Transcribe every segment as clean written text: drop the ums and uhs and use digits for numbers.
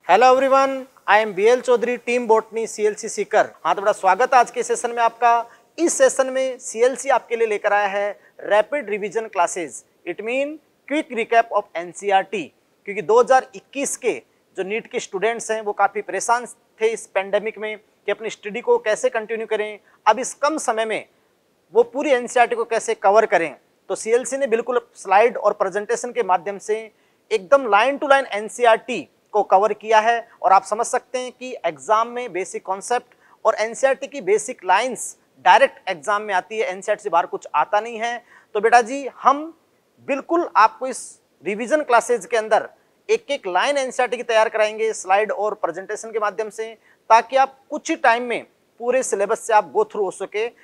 Hello everyone, I am BL Chaudhary, team botany CLC Sikar. हाँ तो बड़ा स्वागत है आज के सेशन में आपका। इस सेशन में सीएलसी आपके लिए लेकर आया है rapid revision classes, it mean quick recap of NCERT. क्योंकि 2021 के जो नीट के स्टूडेंट्स हैं वो काफ़ी परेशान थे इस पेंडेमिक में कि अपनी स्टडी को कैसे कंटिन्यू करें, अब इस कम समय में वो पूरी एनसीईआरटी को कैसे कवर करें। तो सीएलसी ने बिल्कुल स्लाइड और प्रेजेंटेशन के माध्यम से एकदम लाइन टू लाइन एनसीईआरटी को कवर किया है। और आप समझ सकते हैं कि एग्जाम में बेसिक कॉन्सेप्ट और एनसीईआरटी की बेसिक लाइंस डायरेक्ट एग्जाम में आती है, एनसीईआरटी से बाहर कुछ आता नहीं है। तो बेटा जी हम बिल्कुल आपको इस रिवीजन क्लासेज के अंदर एक एक लाइन एनसीईआरटी की तैयार कराएंगे स्लाइड और प्रेजेंटेशन के माध्यम से, ताकि आप कुछ ही टाइम में पूरे सिलेबस से आप गो थ्रू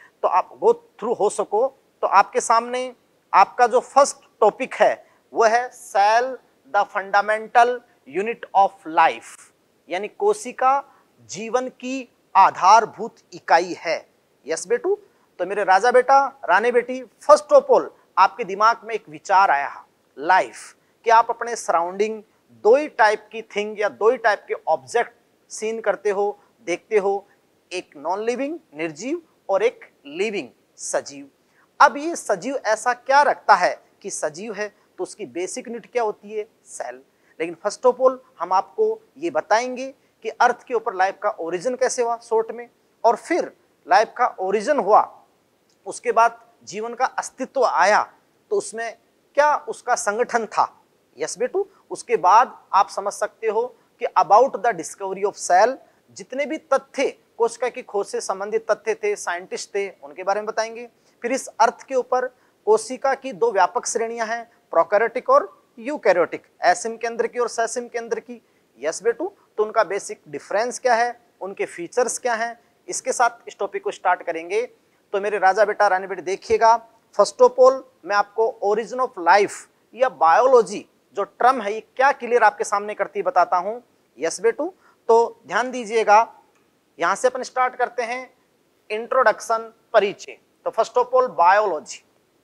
हो सको। तो आपके सामने आपका जो फर्स्ट टॉपिक है वो है cell the fundamental unit of life, यानी कोशिका जीवन की आधारभूत इकाई है। यस बेटू। तो मेरे राजा बेटा रानी बेटी, फर्स्ट ऑफ ऑल आपके दिमाग में एक विचार आया लाइफ, कि आप अपने सराउंडिंग दो ही टाइप की थिंग या दो ही टाइप के ऑब्जेक्ट सीन करते हो, देखते हो, एक नॉन लिविंग निर्जीव और एक लिविंग सजीव। अब ये सजीव ऐसा क्या रखता है कि सजीव है, तो उसकी बेसिक यूनिट क्या होती है? सेल। लेकिन फर्स्ट ऑफ ऑल हम आपको ये बताएंगे कि अर्थ के ऊपर लाइफ का ओरिजिन कैसे हुआ शॉर्ट में, और फिर लाइफ का ओरिजिन हुआ उसके बाद जीवन का अस्तित्व आया तो उसमें क्या उसका संगठन था। यस बेटू। उसके बाद आप समझ सकते हो कि about the discovery of cell, जितने भी तथ्य कोशिका की खोज से संबंधित तथ्य थे, साइंटिस्ट थे, उनके बारे में बताएंगे। फिर इस अर्थ के ऊपर कोशिका की दो व्यापक श्रेणियां हैं, प्रोकैरियोटिक और यूकैरियोटिक, एसिम के अंदर की और सैसिम के अंदर की। यस बेटू। तो उनका बेसिक डिफरेंस क्या है, उनके फीचर्स क्या हैं, इसके साथ इस टॉपिक को स्टार्ट करेंगे। तो मेरे राजा बेटा रानी बेटी देखिएगा, फर्स्ट ऑफ ऑल मैं आपको ओरिजिन ऑफ लाइफ या बायोलॉजी जो टर्म है ये क्या क्लियर आपके सामने करती बताता हूं। यस बेटू। तो ध्यान दीजिएगा, यहां से अपन स्टार्ट करते हैं इंट्रोडक्शन, परिचय। तो first of all biology,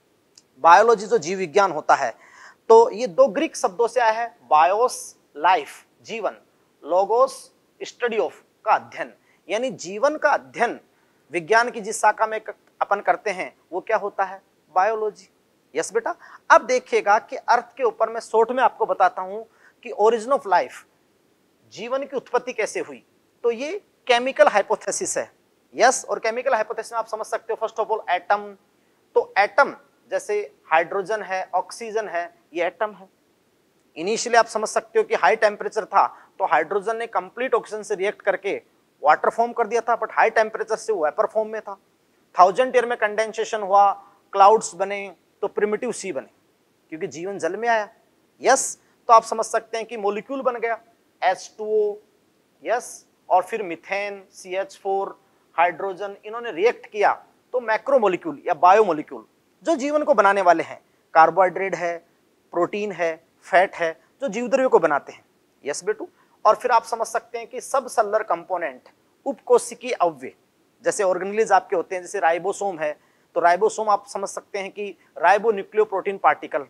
biology जो जीव विज्ञान होता है, तो ये दो ग्रीक शब्दों से आया है, बायोस लाइफ जीवन, लोगोस स्टडी ऑफ का अध्ययन, यानी जीवन का अध्ययन विज्ञान की जिस शाखा में अपन करते हैं वो क्या होता है? बायोलॉजी। यस बेटा। अब देखिएगा कि अर्थ के ऊपर मैं शॉर्ट में आपको बताता हूं कि ओरिजिन ऑफ लाइफ, जीवन की उत्पत्ति कैसे हुई। तो ये केमिकल हाइपोथेसिस है। यस। और केमिकल हाइपोथेसिस में आप समझ सकते हो फर्स्ट ऑफ ऑल एटम। तो एटम जैसे हाइड्रोजन है, ऑक्सीजन है, ये एटम है। इनिशियली आप समझ सकते हो कि हाई टेम्परेचर था तो हाइड्रोजन ने कंप्लीट ऑक्सीजन से रिएक्ट करके वाटर फॉर्म कर दिया था, बट हाई टेम्परेचर से वेपर फॉर्म में था। 1000 ईयर में कंडेंसेशन हुआ, क्लाउड्स बने, तो प्रिमिटिव सी बने, क्योंकि जीवन जल में आया। यस। तो आप समझ सकते हैं कि मॉलिक्यूल बन गया H2O। यस। और फिर मीथेन, CH4, हाइड्रोजन, इन्होंने रिएक्ट किया तो मैक्रो मॉलिक्यूल या बायो मॉलिक्यूल जो जीवन को बनाने वाले हैं, कार्बोहाइड्रेट है, प्रोटीन है, फैट है, जो जीवद्रव्य को बनाते हैं। यस बेटू। और फिर आप समझ सकते हैं कि सब सेलुलर कंपोनेंट, उपकोशिकीय अवयव, जैसे ऑर्गेनेल्स आपके होते हैं, जैसे राइबोसोम है, तो राइबोसोम आप समझ सकते हैं कि राइबो न्यूक्लियोप्रोटीन पार्टिकल,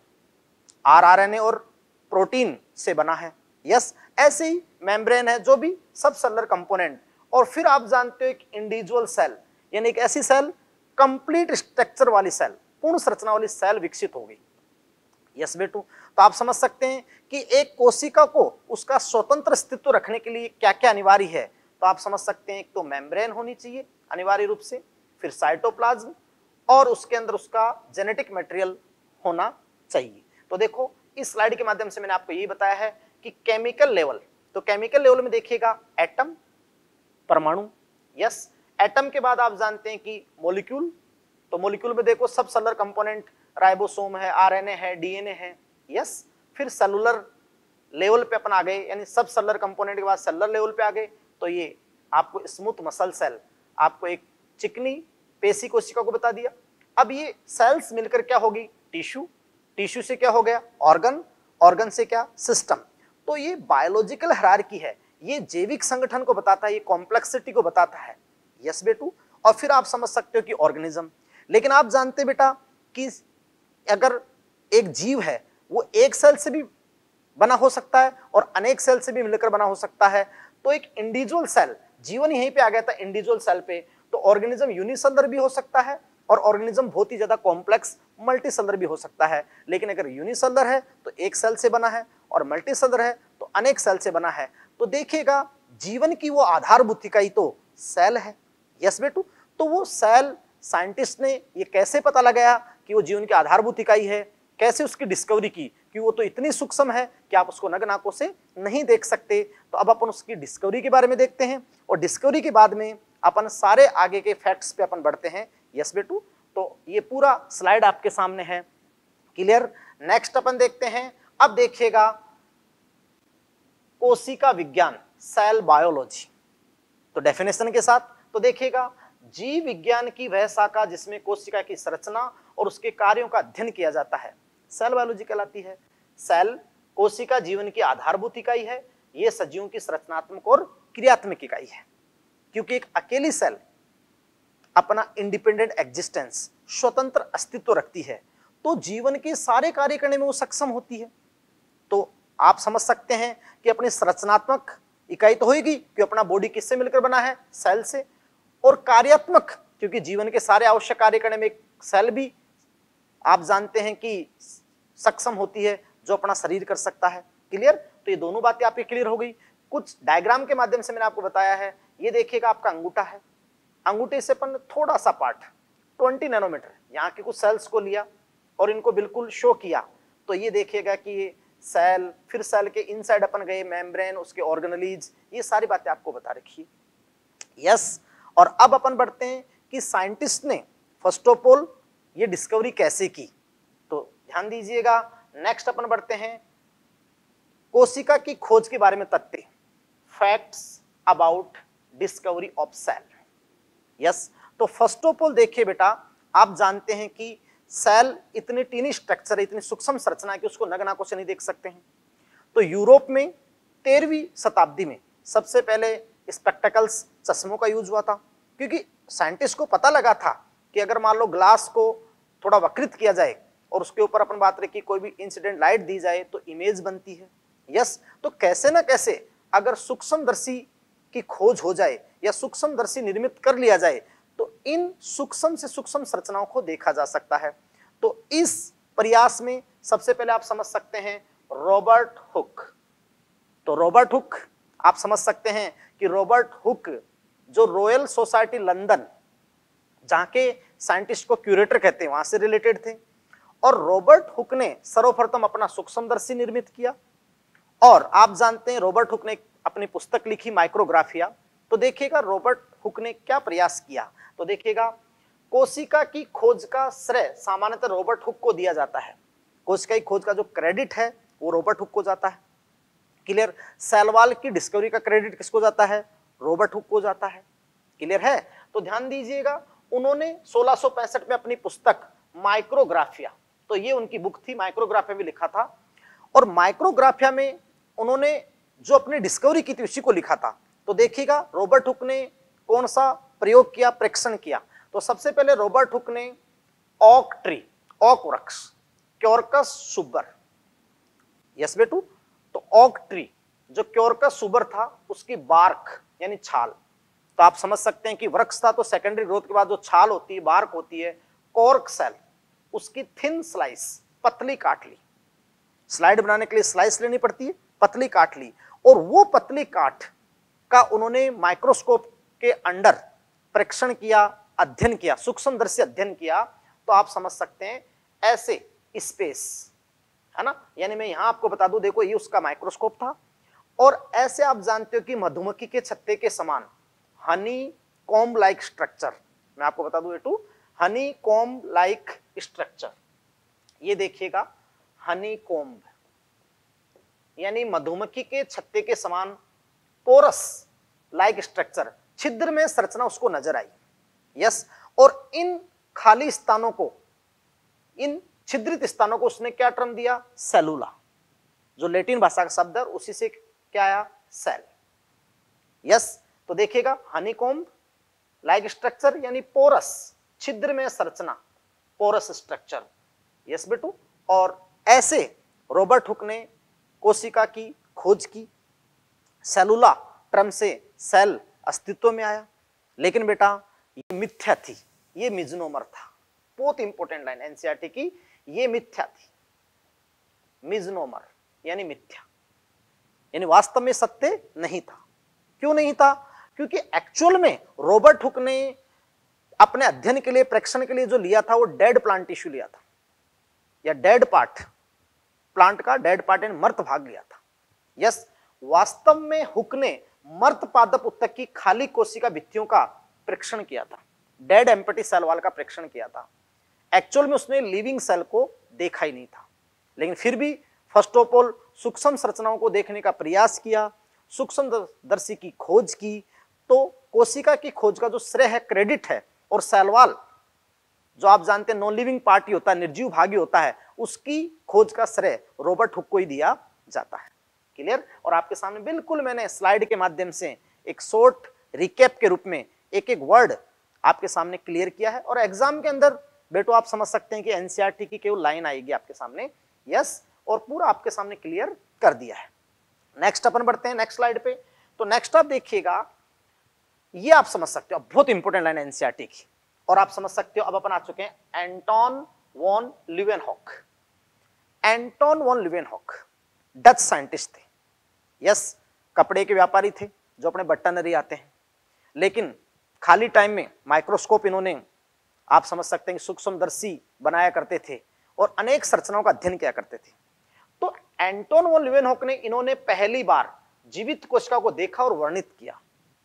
RNA और प्रोटीन से बना है। यस। ऐसे ही मेम्ब्रेन है, जो भी सब सेलुलर कंपोनेंट। और फिर आप जानते हो एक इंडिविजुअल सेल, यानी एक ऐसी सेल, कंप्लीट स्ट्रक्चर वाली सेल, पूर्ण संरचना वाली सेल विकसित हो गई। यस बेटू। तो आप समझ सकते हैं कि एक कोशिका को उसका स्वतंत्र अस्तित्व रखने के लिए क्या क्या अनिवार्य है। तो आप समझ सकते हैं एक तो मेम्ब्रेन होनी चाहिए अनिवार्य रूप से, फिर साइटोप्लाज्म, और उसके अंदर उसका जेनेटिक मटेरियल होना चाहिए। तो देखो इस स्लाइड के माध्यम से मैंने आपको यही बताया है कि केमिकल लेवल, तो केमिकल लेवल में देखिएगा एटम, परमाणु। यस। एटम के बाद आप जानते हैं कि मॉलिक्यूल, तो मॉलिक्यूल में देखो सब सेलुलर कंपोनेंट, राइबोसोम है, RNA है, DNA है। यस। फिर सेलुलर लेवल पे अपन आ गए, यानी सब सेलुलर कंपोनेंट के बाद सेलुलर लेवल पे आ गए, तो ये आपको स्मूथ मसल सेल, आपको एक चिकनी पेशी कोशिका को बता दिया। अब ये सेल्स मिलकर क्या होगी? टिश्यू, टिश्यू से क्या हो गया? ऑर्गन, ऑर्गन से क्या? सिस्टम। तो ये बायोलॉजिकल हायरार्की है, ये जैविक संगठन को बताता है, ये कॉम्प्लेक्सिटी को बताता है। यस बेटू। और फिर आप समझ सकते हो कि ऑर्गेनिज्म। लेकिन आप जानते बेटा कि अगर एक जीव है वो एक सेल से भी बना हो सकता है और अनेक सेल से भी मिलकर बना हो सकता है। तो एक इंडिविजुअल सेल, जीवन यहीं पे आ गया था इंडिविजुअल सेल पे, तो ऑर्गेनिज्म यूनिसेलुलर भी हो सकता है और ऑर्गेनिज्म बहुत ही ज्यादा कॉम्प्लेक्स मल्टीसेलुलर भी हो सकता है। लेकिन अगर यूनिसेलुलर है तो एक सेल से बना है और मल्टीसेलुलर है तो अनेक सेल से बना है। तो देखिएगा जीवन की वो आधारभूत इकाई तो सेल है। यस बेटू, तो वो सेल साइंटिस्ट ने ये कैसे पता लगाया कि वो जीवन की आधारभूत इकाई है, कैसे उसकी डिस्कवरी की कि वो तो इतनी सूक्ष्म है कि आप उसको नग्न आंखों से नहीं देख सकते। तो अब अपन उसकी डिस्कवरी के बारे में देखते हैं और डिस्कवरी के बाद में अपन सारे आगे के फैक्ट्स पे अपन बढ़ते हैं। यस बेटू, तो ये पूरा स्लाइड आपके सामने है, क्लियर। नेक्स्ट अपन देखते हैं, अब देखिएगा कोशिका विज्ञान, सेल बायोलॉजी। तो डेफिनेशन के साथ तो देखिएगा जीव विज्ञान की वह शाखा जिसमें कोशिका की संरचना और उसके कार्यों का अध्ययन किया जाता है, सेल बायोलॉजी कहलाती है। सेल कोशिका जीवन की आधारभूत इकाई है, यह सजीवों की संरचनात्मक और क्रियात्मक इकाई है, क्योंकि एक अकेली सेल अपना इंडिपेंडेंट एग्जिस्टेंस, स्वतंत्र अस्तित्व रखती है, तो जीवन के सारे कार्य करने में वो सक्षम होती है। तो आप समझ सकते हैं कि अपनी संरचनात्मक इकाई तो होगी कि अपना बॉडी किससे मिलकर बना है, सेल से, और कार्यात्मक क्योंकि जीवन के सारे आवश्यक कार्य करने में एक सेल भी आप जानते हैं कि सक्षम होती है जो अपना शरीर कर सकता है, क्लियर। तो ये दोनों बातें आपकी क्लियर हो गई। कुछ डायग्राम के माध्यम से मैंने आपको बताया है। ये देखिएगा आपका अंगूठा है, अंगूठे से अपन थोड़ा सा पार्ट 20 नैनोमीटर यहाँ के कुछ सेल्स को लिया और इनको बिल्कुल शो किया, तो ये देखिएगा कि ये सेल, फिर सेल के इनसाइड अपन गए मेम्ब्रेन, उसके ऑर्गेनेलीज, ये सारी बातें आपको बता रखी है। यस, और अब अपन बढ़ते हैं कि साइंटिस्ट ने फर्स्ट ऑफ ऑल ये डिस्कवरी कैसे की, तो ध्यान दीजिएगा। नेक्स्ट अपन बढ़ते हैं कोशिका की खोज के बारे में तथ्य, facts about discovery of cell. Yes, तो फर्स्ट ऑफ ऑल देखिए बेटा, आप जानते हैं कि सेल इतनी टीनी स्ट्रक्चर है, इतनी सूक्ष्म संरचना है कि उसको नग्न आंखों से नहीं देख सकते हैं। तो यूरोप में 13वीं शताब्दी में सबसे पहले स्पेक्टेकल्स, चश्मों का यूज हुआ था, क्योंकि साइंटिस्ट को पता लगा था कि अगर मान लो ग्लास को थोड़ा वक्रित किया जाए और उसके ऊपर अपन बात रखी कोई भी इंसिडेंट लाइट दी जाए तो इमेज बनती है। यस, तो कैसे ना कैसे अगर सूक्ष्मदर्शी की खोज हो जाए या सूक्ष्मदर्शी निर्मित कर लिया जाए तो इन सूक्ष्म से सूक्ष्म संरचनाओं को देखा जा सकता है। तो इस प्रयास में सबसे पहले आप समझ सकते हैं रॉबर्ट हुक। तो रॉबर्ट हुक आप समझ सकते हैं कि रॉबर्ट हुक जो रॉयल सोसाइटी लंदन, जहां के साइंटिस्ट को क्यूरेटर कहते हैं, वहां से रिलेटेड थे। और रॉबर्ट हुक ने सर्वप्रथम अपना सूक्ष्मदर्शी निर्मित किया। और आप जानते हैं रॉबर्ट हुक ने अपनी पुस्तक लिखी माइक्रोग्राफिया। तो देखिएगा रॉबर्ट हुक ने क्या प्रयास किया, तो देखिएगा कोशिका की खोज का श्रेय सामान्यतः रॉबर्ट हुक को दिया जाता है। कोशिका की खोज का जो क्रेडिट है वो रॉबर्ट हुक को जाता है, क्लियर। सेल वॉल की डिस्कवरी का क्रेडिट किसको जाता है, रॉबर्ट हुक को जाता है, क्लियर है। तो ध्यान दीजिएगा, उन्होंने 1665 में अपनी पुस्तक माइक्रोग्राफिया, तो ये उनकी बुक थी, माइक्रोग्राफिया भी लिखा था। और माइक्रोग्राफिया में उन्होंने जो अपनी डिस्कवरी की थी उसी को लिखा था। तो देखिएगा रॉबर्ट हुक ने कौन सा प्रयोग किया, प्रेक्षण किया। तो सबसे पहले रॉबर्ट हुक ने ओक ट्री, ओक वृक्ष, क्योरकस सुबर, यस बेटू, तो ओक ट्री जो क्योरकस सुबर था उसकी बार्क यानी छाल, तो आप समझ सकते हैं कि वृक्ष था तो सेकेंडरी ग्रोथ के बाद जो छाल होती है, बार्क होती है, कॉर्क सेल, उसकी थिन स्लाइस, पतली काट ली। स्लाइड बनाने के लिए स्लाइस लेनी पड़ती है, पतली काट ली, और वो पतली काट का उन्होंने माइक्रोस्कोप के अंडर परीक्षण किया, अध्ययन किया, सूक्ष्मदर्शी अध्ययन किया। तो आप समझ सकते हैं ऐसे स्पेस है ना, यानी मैं यहां आपको बता दूं, देखो ये उसका माइक्रोस्कोप था। और ऐसे आप जानते हो कि मधुमक्खी के छत्ते के समान हनी कॉम्ब लाइक स्ट्रक्चर, मैं आपको बता दूं बेटू, हनी कॉम्ब लाइक स्ट्रक्चर, ये देखिएगा हनी कॉम्ब यानी मधुमक्खी के छत्ते के समान पोरस लाइक स्ट्रक्चर, छिद्र में संरचना उसको नजर आई। यस, और इन खाली स्थानों को, इन छिद्रित स्थानों को उसने क्या टर्म दिया, सेलुला, जो लैटिन भाषा का शब्द है, उसी से क्या आया, सेल। यस, तो देखिएगा हनीकॉम्ब लाइक स्ट्रक्चर यानी पोरस, छिद्र में संरचना, पोरस स्ट्रक्चर। यस बेटू, और ऐसे रॉबर्ट हुक ने कोशिका की खोज की, सेलुला टर्म से सेल अस्तित्व में आया, लेकिन बेटा ये मिथ्या थी, ये मिजनोमर था। बहुत इंपॉर्टेंट लाइन एनसीईआरटी की, ये मिथ्या थी, मिजनोमर यानी मिथ्या, यानी वास्तव में सत्य नहीं था। क्यों नहीं था? क्योंकि एक्चुअल में रॉबर्ट हुक ने अपने अध्ययन के लिए, परीक्षण के लिए जो लिया था वो डेड प्लांट टिश्यू लिया था, या डेड पार्ट, प्लांट का डेड पार्ट यानी मृत भाग लिया था। यस, वास्तव में हुक ने मृत पादप उत्तक की खाली कोशिका भित्तियों का परीक्षण किया था, डेड एम्प्टी सेल वॉल का परीक्षण किया था। एक्चुअल में उसने लिविंग सेल को देखा ही नहीं था, लेकिन फिर भी फर्स्ट ऑफ ऑल सूक्ष्म संरचनाओं को देखने का प्रयास किया, सूक्ष्मदर्शी की खोज की। तो कोशिका की खोज का जो श्रेय है, क्रेडिट है, और सेल वॉल जो आप जानते हैं नॉन लिविंग पार्ट ही होता है, निर्जीव भाग ही होता है, उसकी खोज का श्रेय रॉबर्ट हुक को ही दिया जाता है। क्लियर? और आपके सामने बिल्कुल मैंने स्लाइड के माध्यम से एक शॉर्ट रिकैप के रूप में एक एक वर्ड आपके सामने क्लियर किया है। और एग्जाम के अंदर बेटो आप समझ सकते हैं कि एनसीईआरटी की केवल लाइन आएगी आपके सामने, यस, और पूरा आपके सामने क्लियर कर दिया है। नेक्स्ट अपन बढ़ते हैं नेक्स्ट स्लाइड पे। तो नेक्स्ट आप देखिएगा, ये आप समझ सकते हो, बहुत इंपॉर्टेंट लाइन एनसीईआरटी की, और आप समझ सकते हो अब अपन आ चुके हैं Anton von Leeuwenhoek. Anton von Leeuwenhoek Dutch scientist थे, यस, कपड़े के व्यापारी थे जो अपने बट्टनरी आते हैं, लेकिन खाली टाइम में माइक्रोस्कोप इन्होंने, आप समझ सकते हैं कि सूक्ष्मदर्शी बनाया करते थे और अनेक संरचनाओं का अध्ययन किया करते थे। तो एंटोन वॉन ल्यूवेनहॉक ने, इन्होंने पहली बार जीवित कोशिका को देखा और वर्णित किया।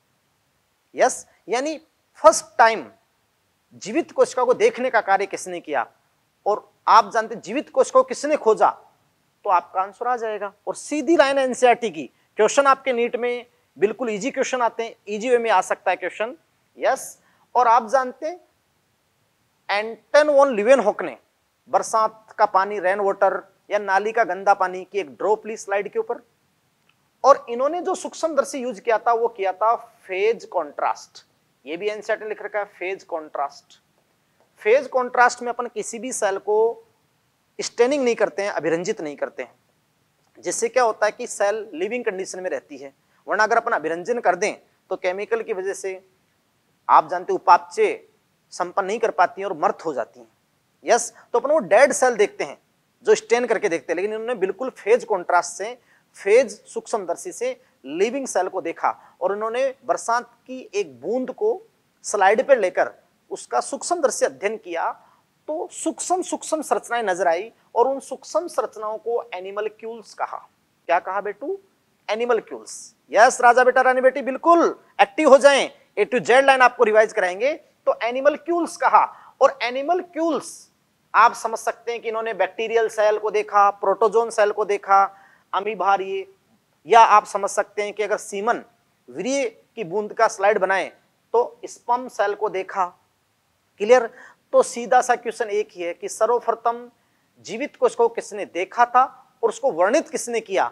यस, यानी फर्स्ट टाइम जीवित कोशिका को देखने का कार्य किसने किया? और आप जानते हैं जीवित कोशिका को किसने खोजा? तो आपका आंसर आ जाएगा। और सीधी लाइन एनसीईआरटी की, क्वेश्चन आपके नीट में बिल्कुल इजी क्वेश्चन आते हैं, इजी वे में आ सकता है क्वेश्चन, यस। और आप जानते हैं एंटन वॉन ल्यूवेनहॉक ने बरसात का पानी, रेन वाटर या नाली का गंदा पानी की एक ड्रॉप ली स्लाइड के ऊपर, और इन्होंने जो सूक्ष्मदर्शी यूज किया था वो किया था फेज कॉन्ट्रास्ट। ये भी एनसीईआरटी ने लिख रखा है, फेज कॉन्ट्रास्ट। फेज कॉन्ट्रास्ट में अपन किसी भी सेल को स्टेनिंग नहीं करते हैं, अभिरंजित नहीं करते हैं, जिससे क्या होता है कि सेल लिविंग कंडीशन में रहती है। वरना अगर अपन अभिरंजन कर दें तो केमिकल की वजह से आप जानते उपापचय संपन्न नहीं कर पाती हैं और मर्त हो जाती हैं। यस, तो अपन वो डेड सेल देखते हैं जो स्टेन करके देखते हैं, लेकिन इन्होंने बिल्कुल फेज कॉन्ट्रास्ट से, फेज सूक्ष्मदर्शी से लिविंग सेल को देखा, और उन्होंने बरसात की एक बूंद को स्लाइड पर लेकर उसका सूक्ष्मदर्शी अध्ययन किया, तो सूक्ष्म सूक्ष्म संरचनाएं नजर आई, और उन सूक्ष्म संरचनाओं को एनिमलक्यूल्स कहा। क्या कहा बेटू? एनिमलक्यूल्स। यस राजा बेटा रानी बेटी बिल्कुल एक्टिव हो जाएं, ए टू जेड लाइन आपको रिवाइज कराएंगे। तो एनिमलक्यूल्स कहा, और एनिमलक्यूल्स आप समझ सकते हैं कि इन्होंने बैक्टीरियल सेल को देखा, प्रोटोजोन सेल को देखा, अमीबार्य, या आप समझ सकते हैं कि अगर सीमन वीर्य की बूंद का स्लाइड बनाएं तो स्पर्म सेल को देखा। क्लियर? तो सीधा सा क्वेश्चन एक ही है कि सर्वप्रथम जीवित कोशिका को किसने देखा था और उसको वर्णित किसने किया?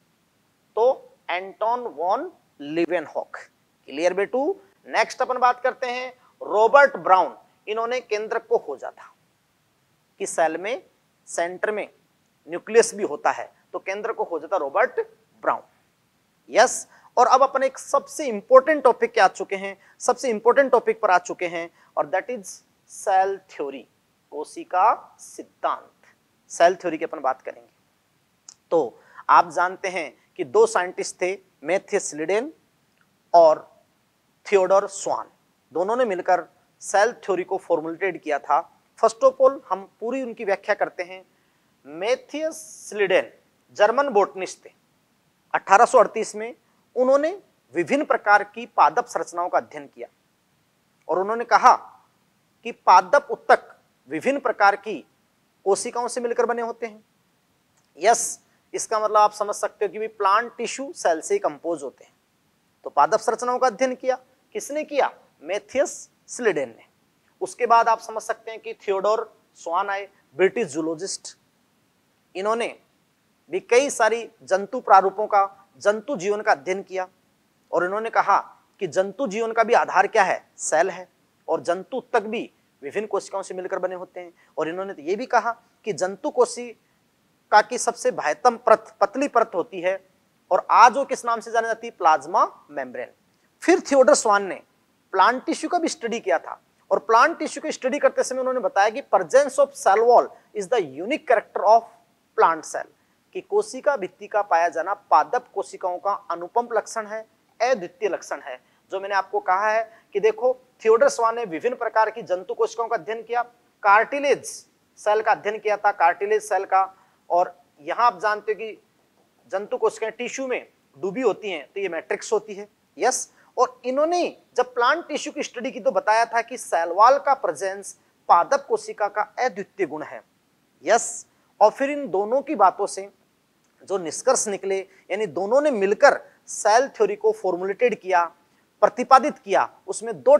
तो एंटोन वॉन ल्यूवेनहॉक। क्लियर बेटू? नेक्स्ट अपन बात करते हैं रॉबर्ट ब्राउन। इन्होंने केंद्रक को खोजा था कि सेल में सेंटर में न्यूक्लियस भी होता है, तो केंद्र को खोजा था रॉबर्ट ब्राउन। यस, और अब अपन एक सबसे इंपॉर्टेंट टॉपिक पे आ चुके हैं, सबसे इंपॉर्टेंट टॉपिक पर आ चुके हैं, और दैट इज सेल थ्योरी, कोशिका सिद्धांत। सेल थ्योरी की अपन बात करेंगे। तो आप जानते हैं कि दो साइंटिस्ट थे, मैथियस स्लीडेन और थियोडोर स्वान, दोनों ने मिलकर सेल थ्योरी को फॉर्मुलेटेड किया था। फर्स्ट ऑफ ऑल हम पूरी उनकी व्याख्या करते हैं। मैथियस स्लीडेन जर्मन बोटनिस्ट थे। 1838 में उन्होंने विभिन्न प्रकार की पादप संरचनाओं का अध्ययन किया, और उन्होंने कहा कि पादप उत्तक विभिन्न प्रकार की कोशिकाओं से मिलकर बने होते हैं। यस, इसका मतलब आप समझ सकते हो कि भी प्लांट टिश्यू सेल से कंपोज होते हैं। तो पादप संरचनाओं का अध्ययन किया, किसने किया? मैथियस स्लीडेन ने। उसके बाद आप समझ सकते हैं कि थियोडोर स्वान आए, ब्रिटिश जूलॉजिस्ट। इन्होंने भी कई सारी जंतु प्रारूपों का, जंतु जीवन का अध्ययन किया, और इन्होंने कहा कि जंतु जीवन का भी आधार क्या है? सेल है, और जंतु तक भी विभिन्न कोशिकाओं से मिलकर बने होते हैं। और इन्होंने तो ये भी कहा कि जंतु कोशी का की सबसे बाह्यतम परत, पतली परत होती है, और आज वो किस नाम से जानी जाती है? Plasma membrane. फिर थियोडर स्वान ने प्लांट टिश्यू का भी स्टडी किया था, और प्लांट टिश्यू की स्टडी करते समय उन्होंने बताया कि presence of cell wall is the unique character of plant cell, कि कोशिका भित्ति का पाया जाना पादप कोशिकाओं का अनुपम लक्षण है, अद्वितीय लक्षण है। जो मैंने आपको कहा है कि देखो, थियोडर स्वान ने विभिन्न प्रकार की जंतु कोशिकाओं का अध्ययन किया, कार्टिलेज सेल का अध्ययन किया था, कार्टिलेज सेल का, और यहां आप जानते हो कि जंतु कोशिकाएं टिश्यू में डूबी होती हैं, तो ये मैट्रिक्स होती है। यस, और इन्होंने जब प्लांट टिश्यू की स्टडी की तो बताया था कि सेल वॉल का प्रेजेंस पादप कोशिका का अद्वितीय गुण है। यस, और फिर इन दोनों की बातों से जो निष्कर्ष निकले, यानी दोनों ने मिलकर सेल थ्योरी को फॉर्मुलेटेड किया, प्रतिपादित किया, उसमें दो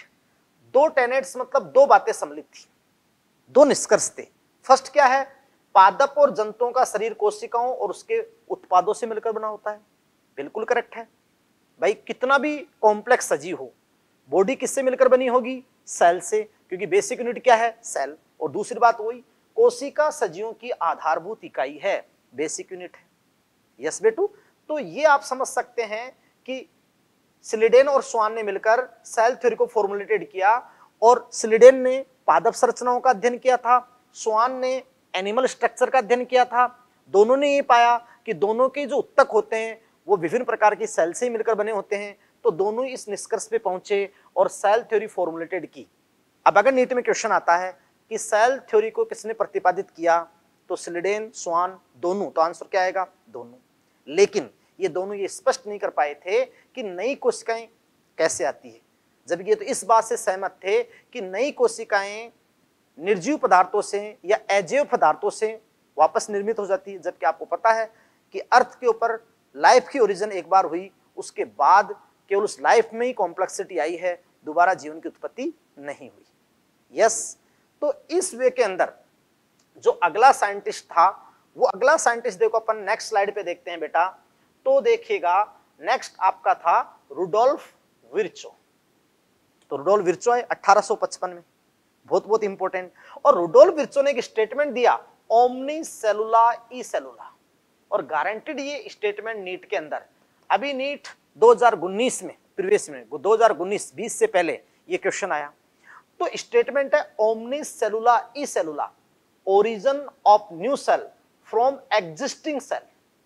टेनेट्स मतलब दो बातें सम्मिलित थी, दो निष्कर्ष थे। फर्स्ट क्या है? पादप और जंतुओं का शरीर कोशिकाओं और उसके उत्पादों से मिलकर बना होता है। बिल्कुल करेक्ट है भाई, कितना भी कॉम्प्लेक्स सजीव हो, बॉडी किससे मिलकर बनी होगी? सेल से, क्योंकि बेसिक यूनिट क्या है? सेल। और दूसरी बात वही, कोशिका सजीवों की आधारभूत इकाई है, बेसिक यूनिट है। यस बेटू, तो ये आप समझ सकते हैं कि स्लीडेन और स्वान ने मिलकर सेल थ्योरी को फॉर्मुलेटेड किया, और स्लीडेन ने पादप संरचनाओं का अध्ययन किया था, स्वान ने एनिमल स्ट्रक्चर का अध्ययन किया था। दोनों ने ये पाया कि दोनों के जो उत्तक होते हैं वो विभिन्न प्रकार की सेल से मिलकर बने होते हैं, तो दोनों इस निष्कर्ष पे पहुंचे और सेल थ्योरी फॉर्मुलेटेड की। अब अगर नीट में क्वेश्चन आता है कि सेल थ्योरी को किसने प्रतिपादित किया, तो स्लीडेन, स्वान, दोनों, तो आंसर क्या आएगा? दोनों। लेकिन ये दोनों ये स्पष्ट नहीं कर पाए थे कि नई कोशिकाएं कैसे आती है, जबकि ये तो इस बात से सहमत थे कि नई कोशिकाएं निर्जीव पदार्थों से या अजैव पदार्थों से वापस निर्मित हो जाती है। जबकि आपको पता है कि अर्थ के ऊपर लाइफ की ओरिजिन एक बार हुई, उसके बाद केवल उस लाइफ में ही कॉम्प्लेक्सिटी आई है, दोबारा जीवन की उत्पत्ति नहीं हुई। यस, तो इस वे के अंदर जो अगला साइंटिस्ट था, वो अगला साइंटिस्ट देखो अपन नेक्स्ट स्लाइड पे देखते हैं बेटा, तो देखिएगा नेक्स्ट आपका था रुडोल्फ विर्चो। तो रुडोल्फ विर्चो है 1855 में, बहुत इंपॉर्टेंट। और रुडोल्फ विर्चो ने एक स्टेटमेंट दिया, ओमनी सेलुला ई सेलुला, और गारंटेड ये स्टेटमेंट नीट के अंदर, अभी नीट 2019 में, प्रीवियस में 2019-20 से पहले ये क्वेश्चन आया। तो स्टेटमेंट है omni cellula e cellula, origin of new cell from existing cell,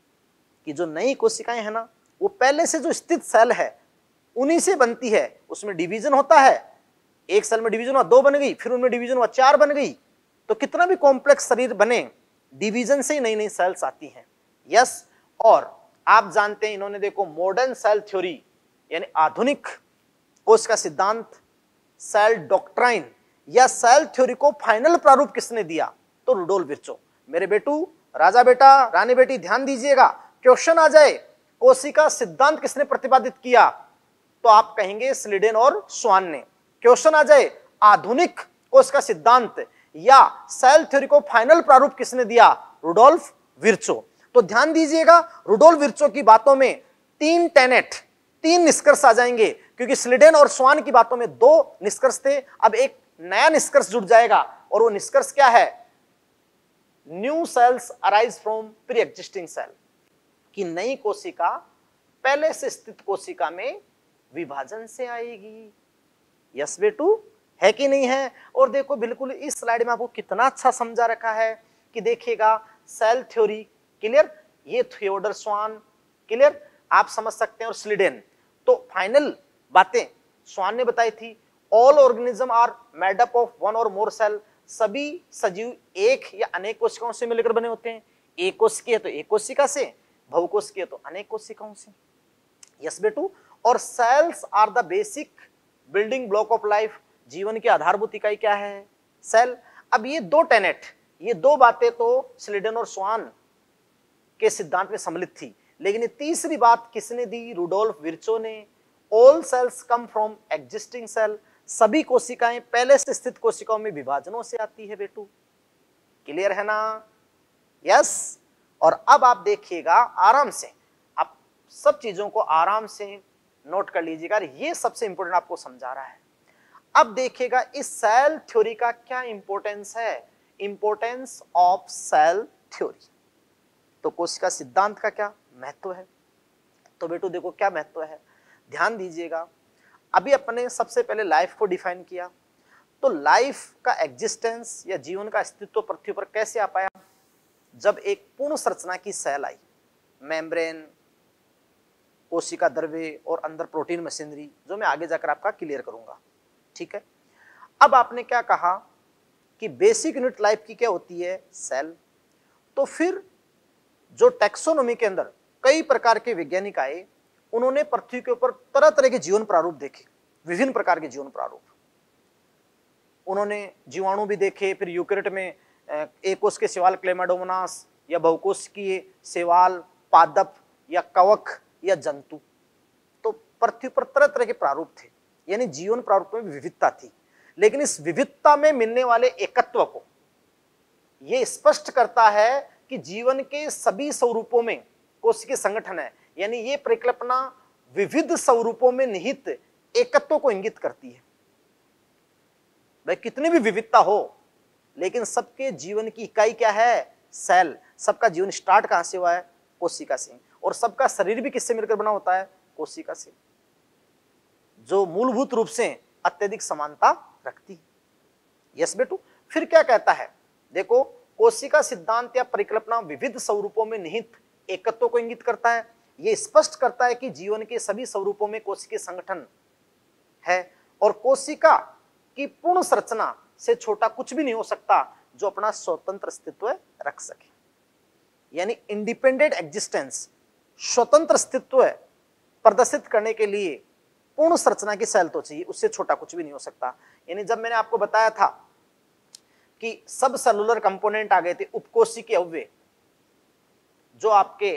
कि जो नई कोशिकाएं है ना, वो पहले से जो स्थित सेल है उन्हीं से बनती है। उसमें डिवीजन होता है, एक सेल में डिवीजन हुआ 2 बन गई, फिर उनमें डिवीजन हुआ 4 बन गई। तो कितना भी कॉम्प्लेक्स शरीर बने, डिवीजन से ही नई नई सेल्स आती हैं। यस, और आप जानते हैं इन्होंने देखो मॉडर्न सेल थ्योरी यानी आधुनिक कोश का सिद्धांत, सेल डॉक्ट्राइन या सेल थ्योरी को फाइनल प्रारूप किसने दिया? तो रुडोल्फ विर्चो। मेरे बेटू, राजा बेटा, रानी बेटी, ध्यान दीजिएगा, क्वेश्चन आ जाए कोशिका सिद्धांत किसने प्रतिपादित किया, तो आप कहेंगे स्लीडेन और स्वान ने। क्वेश्चन आ जाए आधुनिक कोशिका सिद्धांत या सेल थ्योरी को फाइनल प्रारूप किसने दिया? Rudolf Virchow. तो ध्यान दीजिएगा, रुडोल्फ विर्चो की बातों में 3 निष्कर्ष आ जाएंगे, क्योंकि स्लीडेन और स्वान की बातों में 2 निष्कर्ष थे, अब एक नया निष्कर्ष जुड़ जाएगा, और वो निष्कर्ष क्या है? New cells arise from pre existing cell, कि नई कोशिका पहले से स्थित कोशिका में विभाजन से आएगी। यस बेटू, है कि नहीं है? और देखो बिल्कुल इस स्लाइड में आपको कितना अच्छा समझा रखा है कि देखिएगा सेल थ्योरी क्लियर, ये थियोडर स्वान क्लियर, आप समझ सकते हैं, और स्लीडेन। तो फाइनल बातें स्वान ने बताई थी, all organism are made up of 1 और मोर सेल, सभी सजीव एक या अनेक कोशिकाओं से मिलकर बने होते हैं। एक कोशिका है तो एक कोशिका से, बहुकोशिकीय तो अनेक कोशिकाओं से। यस बेटू, और cells are the basic building block of life, जीवन की आधारभूत इकाई क्या है? सेल। अब ये 2 टेनेट, ये 2 बातें तो स्लीडेन और स्वान के सिद्धांत में सम्मिलित थी, लेकिन ये तीसरी बात किसने दी? रुडोल्फ विर्चो ने। All cells come from existing cell, सभी कोशिकाएं पहले से स्थित कोशिकाओं में विभाजनों से आती है बेटू, क्लियर है ना? यस, और अब आप देखिएगा आराम से, आप सब चीजों को आराम से नोट कर लीजिएगा, ये सबसे इंपॉर्टेंट आपको समझा रहा है। अब देखिएगा इस सेल थ्योरी का क्या इंपॉर्टेंस है, इंपॉर्टेंस ऑफ सेल थ्योरी। तो कोशिका सिद्धांत का क्या महत्व है? तो बेटो देखो क्या महत्व है, ध्यान दीजिएगा। अभी अपने सबसे पहले लाइफ को डिफाइन किया, तो लाइफ का एग्जिस्टेंस या जीवन का अस्तित्व पृथ्वी पर कैसे आ पाया? जब एक पूर्ण संरचना की सेल आई, मेम्ब्रेन, कोशिका द्रव्य और अंदर प्रोटीन मशीनरी, जो मैं आगे जाकर आपका क्लियर करूंगा, ठीक है। अब आपने क्या कहा कि बेसिक यूनिट लाइफ की क्या होती है? सेल। तो फिर जो टैक्सोनॉमी के अंदर कई प्रकार के वैज्ञानिक आए, उन्होंने पृथ्वी के ऊपर तरह तरह के जीवन प्रारूप देखे, विभिन्न प्रकार के जीवन प्रारूप। उन्होंने जीवाणु भी देखे, फिर यूकेरियोट में एक कोश के शैवाल क्लेमाडोमोनास, या बहुकोशिकीय शैवाल, पादप या कवक या जंतु। तो पृथ्वी पर तरह तरह के प्रारूप थे, यानी जीवन प्रारूप में विविधता थी। लेकिन इस विविधता में मिलने वाले एकत्व को यह स्पष्ट करता है कि जीवन के सभी स्वरूपों में कोशिकीय संगठन है, यानी ये परिकल्पना विविध स्वरूपों में निहित एकत्व को इंगित करती है। भाई कितनी भी विविधता हो, लेकिन सबके जीवन की इकाई क्या है? सेल। सबका जीवन स्टार्ट कहां से हुआ है? कोशिका से। और सबका शरीर भी किससे मिलकर बना होता है? कोशिका से, जो मूलभूत रूप से अत्यधिक समानता रखती है। यस बेटू। फिर क्या कहता है? देखो, कोशिका सिद्धांत या परिकल्पना विविध स्वरूपों में निहित एकत्व को इंगित करता है। यह स्पष्ट करता है कि जीवन के सभी स्वरूपों में कोशिकीय संगठन है और कोशिका की पूर्ण संरचना से छोटा कुछ भी नहीं हो सकता जो अपना स्वतंत्र अस्तित्व रख सके। यानी इंडिपेंडेंट एग्जिस्टेंस, स्वतंत्र अस्तित्व प्रदर्शित करने के लिए पूर्ण संरचना की सेल तो चाहिए, उससे छोटा कुछ भी नहीं हो सकता। यानी जब मैंने आपको बताया था कि सब सेलुलर कंपोनेंट आ गए थे, उपकोशिकीय अवयव जो आपके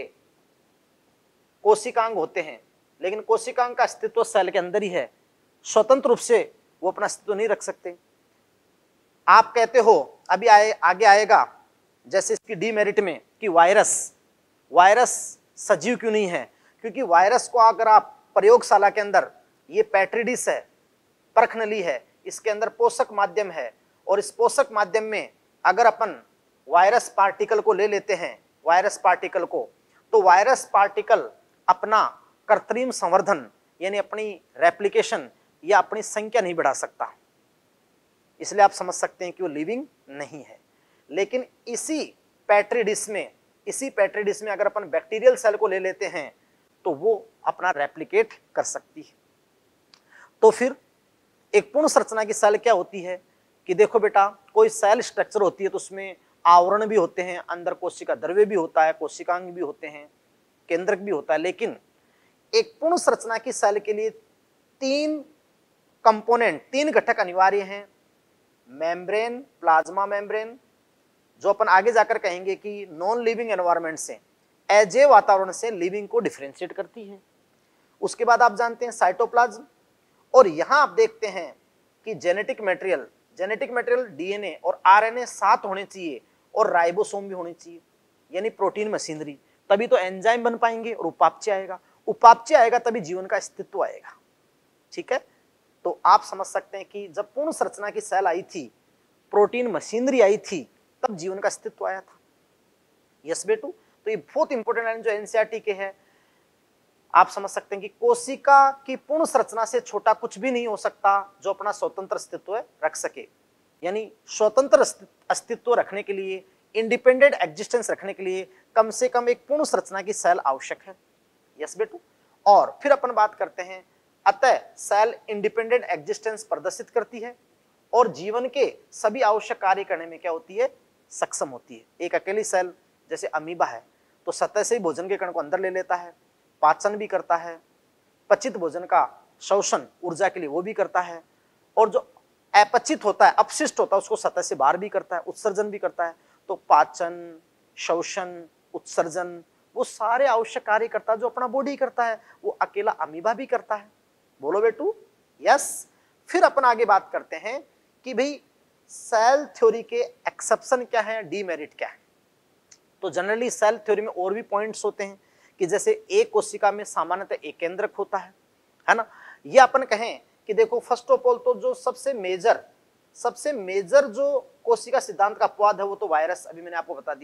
कोशिकांग होते हैं, लेकिन कोशिकांग का अस्तित्व सेल के अंदर ही है, स्वतंत्र रूप से वो अपना अस्तित्व नहीं रख सकते। आप कहते हो अभी आगे आएगा, जैसे इसकी डीमेरिट में कि वायरस सजीव क्यों नहीं है? क्योंकि वायरस को अगर आप प्रयोगशाला के अंदर, ये पेट्री डिश है, परखनली है, इसके अंदर पोषक माध्यम है, और इस पोषक माध्यम में अगर अपन वायरस पार्टिकल को ले लेते हैं, वायरस पार्टिकल को, तो वायरस पार्टिकल अपना कृत्रिम संवर्धन यानी अपनी रेप्लिकेशन या अपनी संख्या नहीं बढ़ा सकता, इसलिए आप समझ सकते हैं कि वो लिविंग नहीं है। लेकिन इसी पेट्री डिश में अगर अपन बैक्टीरियल सेल को ले लेते हैं तो वो अपना रेप्लिकेट कर सकती है। तो फिर एक पूर्ण संरचना की सेल क्या होती है कि देखो बेटा, कोई सेल स्ट्रक्चर होती है तो उसमें आवरण भी होते हैं, अंदर कोशिका द्रव्य भी होता है, कोशिकांग भी होते हैं, केंद्रक भी होता है। लेकिन एक पूर्ण संरचना की सेल के लिए तीन घटक अनिवार्य हैं। मेम्ब्रेन, प्लाज्मा मेम्ब्रेन, जो अपन आगे जाकर कहेंगे कि नॉन लिविंग एनवायरनमेंट से, अजैव वातावरण से लिविंग को डिफरेंशिएट करती है। उसके बाद आप जानते हैं साइटोप्लाज्म, और यहां आप देखते हैं कि जेनेटिक मटेरियल डीएनए और आरएनए साथ होने चाहिए, और राइबोसोम भी होने चाहिए, यानी प्रोटीन मशीनरी, तभी तो एंजाइम बन पाएंगे और उपापचय आएगा तभी जीवन का अस्तित्व आएगा। ठीक है, तो आप समझ सकते हैं कि जब पूर्ण संरचना की सेल आई थी, प्रोटीन मशीनरी आई थी, तब जीवन का अस्तित्व आया था। यस बेटू। तो ये बहुत इंपॉर्टेंट लाइन जो एनसीईआरटी के है, आप समझ सकते हैं कि कोशिका की पूर्ण संरचना से छोटा कुछ भी नहीं हो सकता जो अपना स्वतंत्र अस्तित्व रख सके। यानी स्वतंत्र अस्तित्व रखने के लिए, इंडिपेंडेंट एग्जिस्टेंस रखने के लिए कम से कम एक पूर्ण संरचना की सेल आवश्यक है। यस बेटू। और फिर अपन बात करते हैं, अतः सेल इंडिपेंडेंट एग्जिस्टेंस प्रदर्शित करती है और जीवन के सभी आवश्यक कार्य करने में क्या होती है? सक्षम होती है। एक अकेली सेल जैसे अमीबा है तो सतह से ही भोजन के कण को अंदर ले लेता है, पाचन भी करता है, पचित भोजन का शोषण ऊर्जा के लिए वो भी करता है, और जो अपचित होता है, अपशिष्ट होता है, उसको सतह से बाहर भी करता है, उत्सर्जन भी करता है। तो पाचन, शोषण, उत्सर्जन, वो सारे आवश्यक कार्य करता है जो अपना बॉडी करता है, वो अकेला अमीबा भी करता है। बोलो बेटू यस। फिर अपन आगे बात करते हैं कि भाई सेल थ्योरी के एक्सेप्शन क्या है, डीमेरिट क्या है। तो जनरली सेल थ्योरी में और भी पॉइंट्स होते हैं कि जैसे एक कोशिका में सामान्यतः एक केंद्रक होता है ना। ये अपन कहें कि देखो, फर्स्ट ऑफ ऑल तो जो सबसे मेजर जो कोशिका सिद्धांत का अपवाद है वो तो वायरस, अभी मैंने आपको बता दिया कि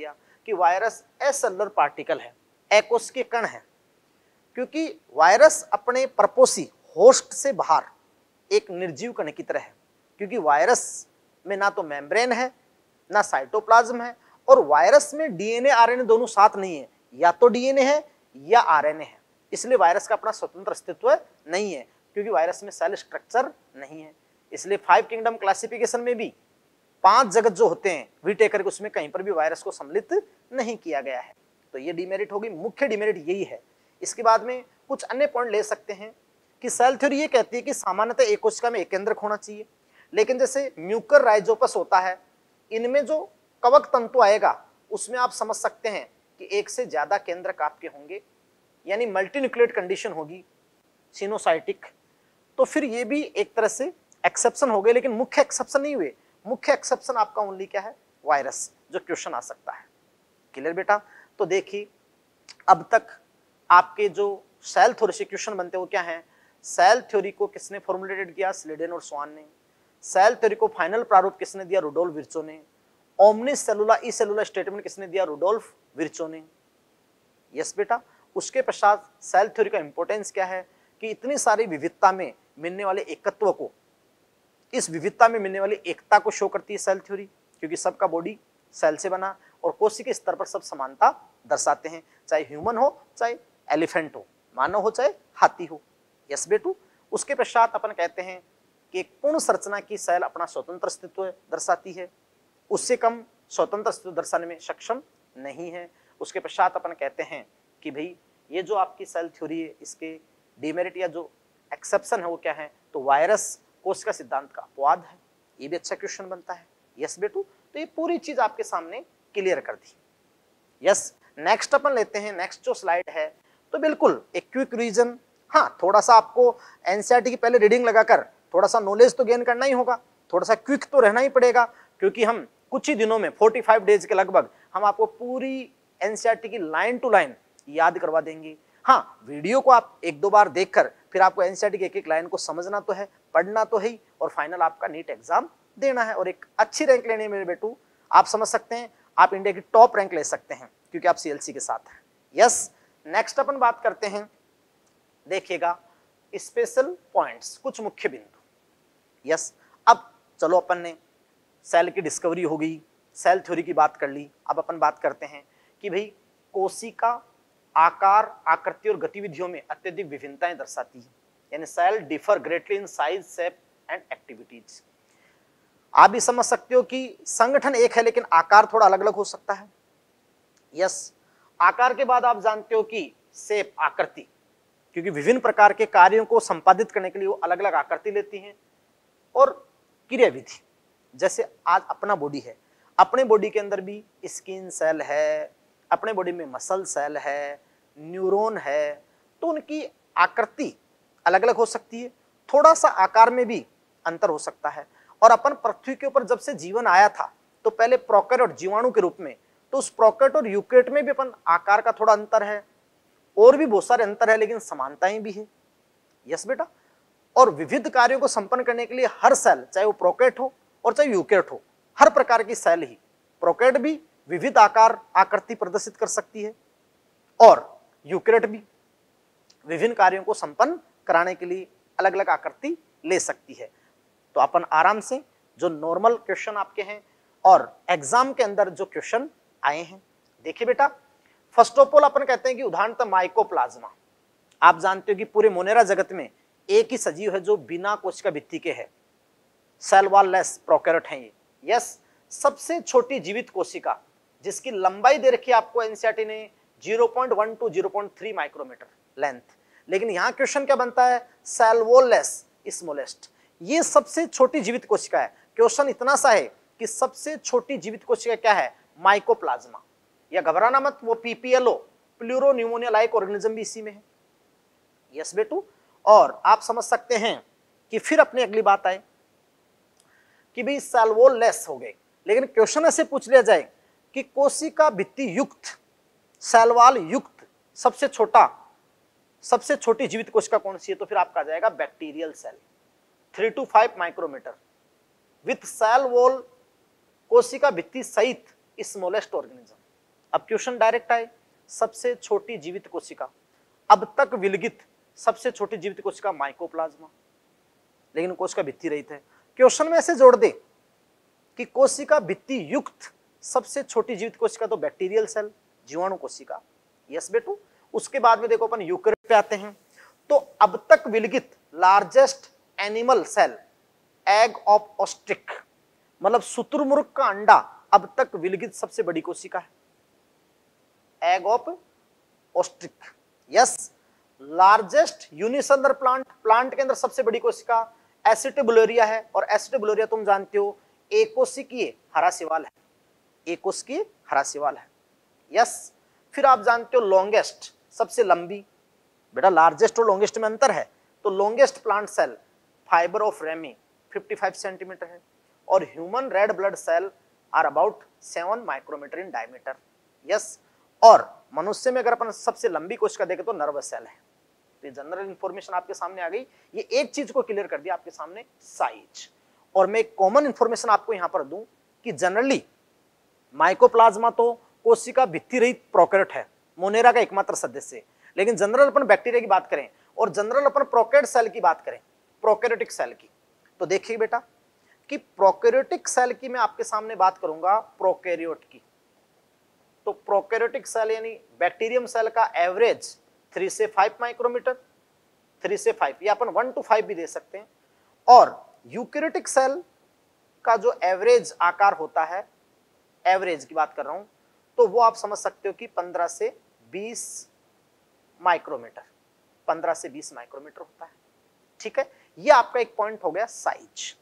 कि वायरस एसेलुलर पार्टिकल है, एकोशिकीय कण है, क्योंकि वायरस अपने परपोसी होस्ट से बाहर एक निर्जीव कण की तरह है, क्योंकि वायरस में ना तो मेम्ब्रेन है ना साइटोप्लाज्म है, और वायरस में डीएनए आरएनए दोनों साथ नहीं है, या तो डीएनए है या आरएनए है, इसलिए वायरस का अपना स्वतंत्र अस्तित्व नहीं है, क्योंकि वायरस में सेल स्ट्रक्चर नहीं है। इसलिए 5 किंगडम क्लासिफिकेशन में भी 5 जगत जो होते हैं व्हिटेकर के, उसमें कहीं पर भी वायरस को सम्मिलित नहीं किया गया है। तो ये डिमेरिट होगी, मुख्य डिमेरिट यही है। इसके बाद में कुछ अन्य पॉइंट ले सकते हैं कि सेल थ्योरी ये कहती है कि सामान्यतः एक कोशिका में एक केंद्रक होना चाहिए, लेकिन जैसे म्यूकर राइजोपस होता है, इनमें जो कवक तंतु आएगा उसमें आप समझ सकते हैं कि एक से ज्यादा केंद्रक आपके होंगे, यानी मल्टीन्यूक्लिएट कंडीशन होगी, सिनोसाइटिक। तो फिर ये भी एक तरह से एक्सेप्शन हो गए, लेकिन मुख्य एक्सेप्शन नहीं हुए। मुख्य एक्सेप्शन आपका ओनली क्या है? वायरस, जो क्वेश्चन आ सकता है। क्लियर बेटा? तो देखिए अब तक आपके जो सेल थ्योरी से क्वेश्चन बनते हैं वो क्या है? सेल थ्योरी को किसने फॉर्मुलेटेड किया? स्लीडेन और स्वान ने। सेल थ्योरी को फाइनल प्रारूप किसने दिया? रुडोल्फ विर्चो ने। Omnis cellula e cellular statement किसने दिया? रुडोल्फ विर्चो ने। यस बेटा। उसके पश्चात सेल थ्योरी का इंपॉर्टेंस क्या है कि इतनी सारी विविधता में मिलने वाले एकत्व को, इस विविधता में मिलने वाली एकता को शो करती है सेल थ्योरी, क्योंकि सबका बॉडी सेल से बना और कोशिका के स्तर पर सब समानता दर्शाते हैं, चाहे ह्यूमन हो, चाहे एलिफेंट हो, मानव हो, चाहे हाथी हो। यस बेटू। उसके पश्चात अपन कहते हैं कि एक पूर्ण संरचना की सेल अपना स्वतंत्र अस्तित्व दर्शाती है, उससे कम स्वतंत्र अस्तित्व दर्शाने में सक्षम नहीं है। उसके पश्चात अपन कहते हैं कि भाई ये जो आपकी सेल थ्योरी है, इसके डिमेरिट या जो एक्सेप्शन है वो क्या है? तो वायरस कोशिका सिद्धांत का अपवाद है। ये भी अच्छा क्वेश्चन बनता है। यस बेटू। तो ये पूरी चीज आपके सामने क्लियर कर दी। यस। नेक्स्ट अपन लेते हैं, नेक्स्ट जो स्लाइड है, तो बिल्कुल एक क्विक रिवीजन। हाँ, थोड़ा सा आपको एनसीईआरटी की पहले रीडिंग लगाकर थोड़ा सा नॉलेज तो गेन करना ही होगा, थोड़ा सा क्विक तो रहना ही पड़ेगा, क्योंकि हम कुछ ही दिनों में 45 डेज के लगभग हम आपको पूरी एनसीईआरटी की लाइन टू लाइन याद करवा देंगे। हाँ, वीडियो को आप 1-2 बार देखकर फिर आपको एनसीईआरटी की एक-एक लाइन को समझना तो है, पढ़ना तो है, और फाइनल आपका नीट एग्जाम देना है और एक अच्छी रैंक लेनी है मेरे बेटू। आप समझ सकते हैं, आप इंडिया की टॉप रैंक ले सकते हैं, क्योंकि आप सीएलसी के साथ हैं। यस। नेक्स्ट अपन बात करते हैं, देखिएगा स्पेशल पॉइंट्स, कुछ मुख्य बिंदु। यस। अब चलो अपन ने सेल की डिस्कवरी हो गई, सेल थ्योरी की बात कर ली, अब अपन बात करते हैं कि भाई कोशिका आकार, आकृति और गतिविधियों में अत्यधिक विभिन्नताएं दर्शाती है, यानी cell differ greatly in size, shape and activities. आप भी समझ सकते हो कि संगठन एक है लेकिन आकार थोड़ा अलग अलग हो सकता है। यस। आकार के बाद आप जानते हो कि शेप, आकृति, क्योंकि विभिन्न प्रकार के कार्यों को संपादित करने के लिए वो अलग अलग आकृति लेती हैं। और क्रियाविधि, जैसे आज अपना बॉडी है, अपने बॉडी के अंदर भी स्किन सेल है, अपने बॉडी में मसल सेल है, न्यूरॉन है, तो उनकी आकृति अलग अलग हो सकती है, थोड़ा सा आकार में भी अंतर हो सकता है। और अपन पृथ्वी के ऊपर जब से जीवन आया था तो पहले प्रोकैरियोट, जीवाणु के रूप में, तो उस प्रोकैरियोट और यूकैरियोट में भी अपन आकार का थोड़ा अंतर है, और भी बहुत सारे अंतर है, लेकिन समानताएं भी है। यस बेटा। और विविध कार्यों को संपन्न करने के लिए हर सेल, चाहे वो प्रोकैरियोट हो और चाहे यूकैरियोट हो, हर प्रकार की सेल ही, प्रोकैरियोट भी विविध आकार, आकृति प्रदर्शित कर सकती है, और यूकैरियोट भी विभिन्न कार्यों को संपन्न कराने के लिए अलग अलग आकृति ले सकती है। तो अपन आराम से जो नॉर्मल क्वेश्चन आपके हैं और एग्जाम के अंदर जो क्वेश्चन आए हैं, देखिए बेटा। फर्स्ट ऑफ ऑल अपन कहते हैं कि उदाहरणतः माइकोप्लाज्मा, आप जानते हो कि पूरे मोनेरा जगत में एक ही सजीव है जो बिना कोशिका भित्ति के है, सेल वॉल लेस प्रोकैरियोट है ये। यस। सबसे छोटी जीवित कोशिका जिसकी लंबाई दे रखी है आपको एनसीईआरटी ने 0.1 to 0.3 माइक्रोमीटर लेंथ, लेकिन यहां क्वेश्चन क्या बनता है? सेल वॉल लेस स्मॉलेस्ट, ये सबसे छोटी जीवित कोशिका है। क्वेश्चन इतना सा है कि सबसे छोटी जीवित कोशिका क्या है? माइकोप्लाज्मा। या घबराना मत, वो पीपीएलओ, प्लूरोन्यूमोनिया लाइक ऑर्गेनिज्म भी इसी में है। यस बेटू। और आप समझ सकते हैं कि फिर अपनी अगली बात आए कि भाई सेल वॉल लेस हो गए, लेकिन क्वेश्चन ऐसे पूछ लिया जाए कि कोशिका भित्ति युक्त, सेल वॉल युक्त सबसे छोटी जीवित कोशिका कौन सी है? तो फिर आपका आ जाएगा bacterial cell, 3 to 5 micrometre with cell wall, कोशिका भित्ति सहित स्मॉलेस्ट ऑर्गेनिज्म। अब क्वेश्चन डायरेक्ट आए, सबसे छोटी जीवित कोशिका, अब तक विलगित सबसे छोटी जीवित कोशिका माइकोप्लाज्मा, लेकिन कोशिका भित्ति रहित है। क्वेश्चन में ऐसे जोड़ दे कि कोशिका भित्ति युक्त सबसे छोटी जीवित कोशिका तो बैक्टीरियल सेल, जीवाणु कोशिका। यस बेटू। उसके बाद में देखो अपन यूकेरियोट पे आते हैं। तो अब तक विलगित largest animal cell egg of ostrich, मतलब शुतुरमुर्ग का अंडा अब तक विलगित सबसे बड़ी कोशिका है, egg of ostrich. Yes. Largest unicellular plant, plant के अंदर सबसे बड़ी कोशिका एसिटिबुलेरिया है, और एसिटिबुलेरिया तुम जानते हो एकोशिकीय हरा शैवाल है, एकोशिकीय हरा शैवाल है। यस। फिर आप जानते हो लॉन्गेस्ट, सबसे लंबी, बेटा लार्जेस्ट और लॉन्गेस्ट में अंतर है, तो longest plant cell fibre of ramie 55 centimetre है, और human red blood cell are about 7 micrometre in diameter. Yes. और मनुष्य में अगर अपन सबसे लंबी कोशिका देखें तो नर्वस सेल है। तो ये जनरल इंफॉर्मेशन आपके सामने आ गई। ये एक चीज को क्लियर कर दिया आपके सामने, साइज। और मैं एक कॉमन इंफॉर्मेशन आपको यहां पर दूं कि जनरली माइकोप्लाज्मा तो कोशिका भित्ति रहित प्रोकैरियोट है, मोनेरा का एकमात्र सदस्य है। लेकिन जनरल अपन बैक्टीरिया की बात करें और जनरल अपन प्रोकैरियोट सेल की बात करें, प्रोकैरियोटिक सेल की, तो देखिए बेटा कि प्रोकैरियोटिक सेल की मैं आपके सामने बात करूंगा, प्रोकैरियोट की। तो प्रोकैरियोटिक सेल यानी बैक्टीरियम सेल का एवरेज 3 से 5 माइक्रोमीटर, 3 से 5, या अपन 1 to 5 भी दे सकते हैं। और यूकेरियोटिक सेल का जो एवरेज आकार होता है, एवरेज की बात कर रहा हूं, तो वो आप समझ सकते हो कि 15 से 20 माइक्रोमीटर, 15 से 20 माइक्रोमीटर होता है। ठीक है, ये आपका एक पॉइंट हो गया साइज।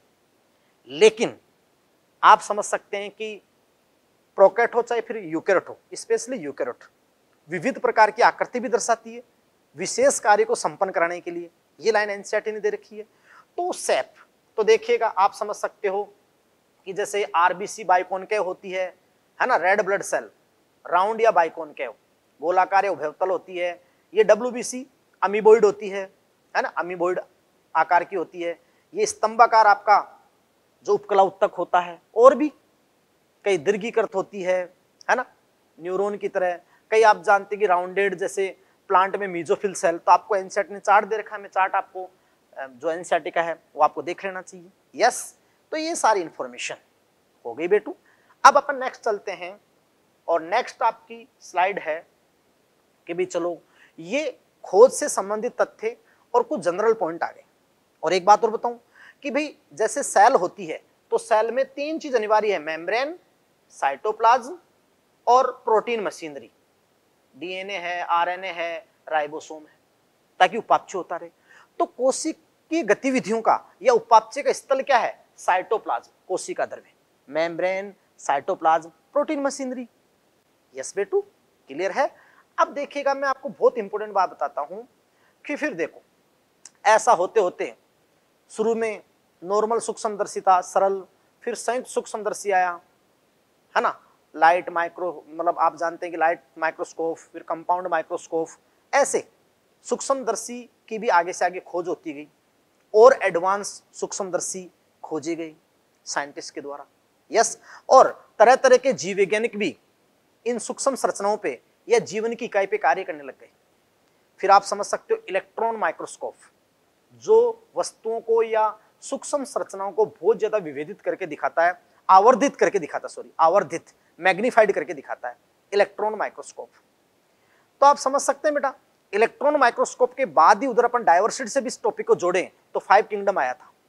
लेकिन आप समझ सकते हैं कि प्रोकैरियोट हो चाहे फिर यूकेरियोट हो, स्पेशली यूकेरियोट विविध प्रकार की आकृति भी दर्शाती है विशेष कार्य को संपन्न कराने के लिए। ये लाइन एनसीईआरटी ने दे रखी है। तो शेप तो देखिएगा, आप समझ सकते हो कि जैसे आरबीसी बाइकॉनकेव होती है ना, रेड ब्लड सेल राउंड या बाइकॉनकेव, गोलाकार या उभयतल होती है। ये डब्ल्यूबीसी अमीबोइड होती है ना, अमीबोइड आकार की होती है। ये स्तंभाकार आपका जो उपकला उत्तक होता है, और भी कई दीर्घीकृत होती है ना, न्यूरॉन की तरह। कई आप जानते हैं कि राउंडेड, जैसे प्लांट में मीजोफिल सेल, तो आपको एनसीईआरटी ने चार्ट दे रखा है, मैं चार्ट आपको जो एनसीईआरटी का है वो आपको देख लेना चाहिए। यस। तो ये सारी इंफॉर्मेशन हो गई बेटू। अब अपन नेक्स्ट चलते हैं, और नेक्स्ट आपकी स्लाइड है कि भी चलो ये खोज से संबंधित तथ्य और कुछ जनरल पॉइंट आ गए। और एक बात और बताऊं कि भाई जैसे सेल होती है तो सेल में 3 चीज अनिवार्य है, मेम्ब्रेन, साइटोप्लाज्म और प्रोटीन मशीनरी, डीएनए है, आरएनए है, राइबोसोम है, ताकि उपापचय होता रहे। तो कोशिकीय गतिविधियों का या उपापचय का स्थल क्या है? साइटोप्लाज्म, कोशिका द्रव्य, membrane, cytoplasm, protein machinery. Yes बेटू, क्लियर है। अब देखिएगा, मैं आपको बहुत इंपॉर्टेंट बात बताता हूं कि फिर देखो ऐसा होते होते शुरू में नॉर्मल सूक्ष्मदर्शी था, सरल, फिर संयुक्त सूक्ष्मदर्शी आया है ना, लाइट माइक्रो, मतलब आप जानते हैं कि लाइट माइक्रोस्कोप, फिर कंपाउंड माइक्रोस्कोप, ऐसे सूक्ष्मदर्शी की भी आगे से आगे खोज होती गई, और एडवांस सूक्ष्मदर्शी खोजे गए साइंटिस्ट के द्वारा। यस। और तरह तरह के जीव वैज्ञानिक भी इन सूक्ष्म संरचनाओं पे या जीवन की इकाई पे कार्य करने लग गए। फिर आप समझ सकते हो इलेक्ट्रॉन माइक्रोस्कोप, जो वस्तुओं को या सूक्ष्म संरचनाओं को बहुत ज्यादा विभेदित करके दिखाता है, आवर्धित करके दिखाता, सॉरी आवर्धित, मैग्नीफाइड करके दिखाता है, इलेक्ट्रॉन माइक्रोस्कोप। तो आप समझ सकते हैं बेटा, इलेक्ट्रॉन माइक्रोस्कोप के बाद ही उधर अपन डाइवर्सिटी से भी इस टॉपिक को जोड़ें तो 5 किंगडम आया था।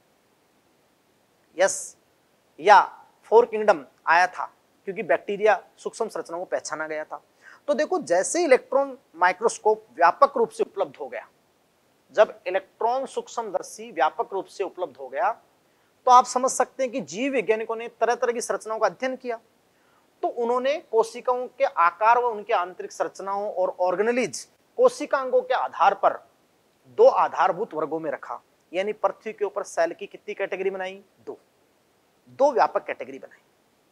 यस, या 4 किंगडम आया था, क्योंकि बैक्टीरिया सूक्ष्म संरचनाओं को पहचाना गया था। तो देखो, जैसे इलेक्ट्रॉन माइक्रोस्कोप व्यापक रूप से उपलब्ध हो गया, जब इलेक्ट्रॉन सूक्ष्मदर्शी व्यापक रूप से उपलब्ध हो गया, तो आप समझ सकते हैं कि जीव वैज्ञानिकों ने तरह तरह की संरचनाओं का अध्ययन किया। तो उन्होंने कोशिकाओं के आकार व उनके आंतरिक संरचनाओं और ऑर्गेनेलिज कोशिकांगों के आधार पर 2 आधारभूत वर्गों में रखा। यानी पृथ्वी के ऊपर सेल की कितनी कैटेगरी बनाई? 2 व्यापक कैटेगरी बनाई।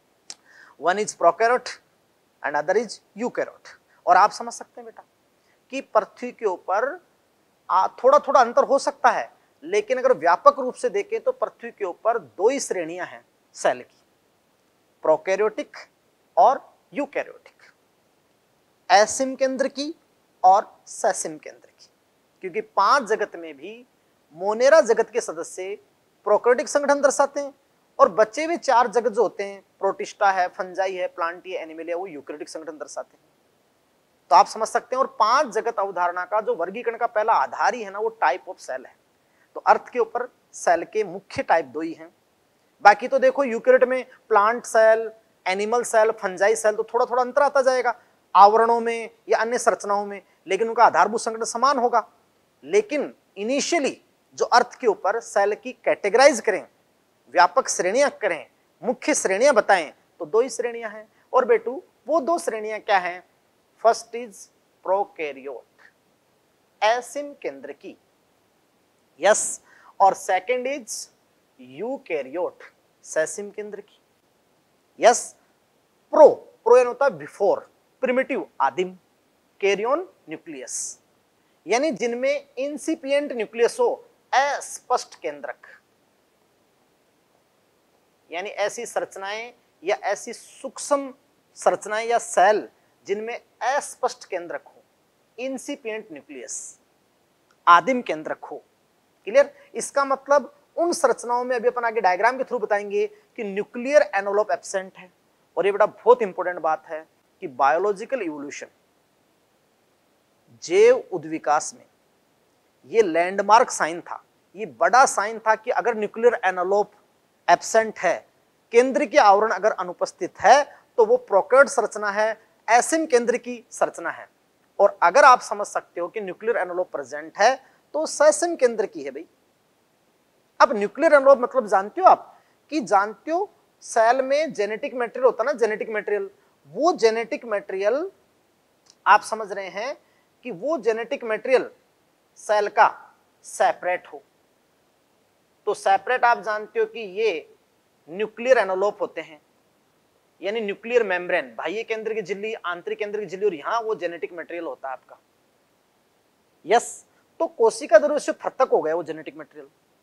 One is prokaryote and other is eukaryote. और आप समझ सकते हैं बेटा कि पृथ्वी के ऊपर थोड़ा थोड़ा अंतर हो सकता है, लेकिन अगर व्यापक रूप से देखें तो पृथ्वी के ऊपर 2 ही श्रेणियां हैं सेल की, प्रोकैरियोटिक और यूकैरियोटिक। एसिम केंद्र की और सेसिम केंद्र की, क्योंकि 5 जगत में भी मोनेरा जगत के सदस्य प्रोकैरियोटिक संगठन दर्शाते हैं और बचे हुए 4 जगत जो होते हैं, प्रोटिस्टा है, फंजाई है, प्लांटी है, एनिमल है, वो यूकैरियोटिक संगठन दर्शाते हैं। तो आप समझ सकते हैं। और 5 जगत अवधारणा का जो वर्गीकरण का पहला आधार ही है ना, वो टाइप ऑफ सेल है। तो अर्थ के ऊपर सेल के मुख्य टाइप 2 ही हैं। बाकी तो देखो यूकैरियोट में plant cell, animal cell, fungi cell, तो थोड़ा थोड़ा अंतर आता जाएगा आवरणों में या अन्य संरचनाओं में, लेकिन उनका आधारभूत संगठन समान होगा। लेकिन इनिशियली जो अर्थ के ऊपर सेल की कैटेगराइज करें, व्यापक श्रेणियां करें, मुख्य श्रेणियां बताएं, तो 2 ही श्रेणियां हैं। और बेटू वो 2 श्रेणियां क्या हैं? फर्स्ट इज प्रोकैरियोट, एसिम केंद्र की, यस, और सेकंड इज यूकैरियोट, सेसिम केंद्र की, यस। प्रो यानी होता है बिफोर, प्रिमिटिव आदिम, कैरियन न्यूक्लियस, यानी जिनमें इंसिपिएंट न्यूक्लियस हो, अस्पष्ट केंद्रक, यानी ऐसी संरचनाएं या ऐसी सूक्ष्म संरचनाएं या सेल जिनमें अस्पष्ट केंद्रक हो, इंसिपिएंट न्यूक्लियस, आदिम केंद्रक हो। क्लियर? इसका मतलब उन संरचनाओं में अभी अपन आगे डायग्राम के थ्रू बताएंगे कि न्यूक्लियर एनवलप एब्सेंट है। और ये बड़ा बहुत इंपॉर्टेंट बात है कि बायोलॉजिकल इवोल्यूशन, जैव उद्विकास में ये लैंडमार्क साइन था, ये बड़ा साइन था कि अगर न्यूक्लियर एनवलप एब्सेंट है, केंद्र की आवरण अगर अनुपस्थित है, तो वो प्रोकैरियोट संरचना है, एसिम केंद्र की संरचना है। और अगर आप समझ सकते हो कि न्यूक्लियर एनवलप प्रेजेंट है, तो सेसिम केंद्र की है भाई। अब न्यूक्लियर एनवलप मतलब जानते हो आप, कि जानते हो सेल में जेनेटिक मटेरियल होता है ना, जेनेटिक मटेरियल, वो जेनेटिक मटेरियल आप समझ रहे हैं कि वो जेनेटिक मटेरियल सेल का सेपरेट हो। तो सेपरेट आप जानते हो कि ये न्यूक्लियर एनवलप होते हैं, यानी न्यूक्लियर मेम्ब्रेन, बाह्य केंद्र की झिल्ली, आंतरिक केंद्र की झिल्ली, और यहां वो जेनेटिक मटेरियल होता है आपका, यस। तो कोशिका द्रव्य से पृथक हो गया वो जेनेटिक मटेरियल,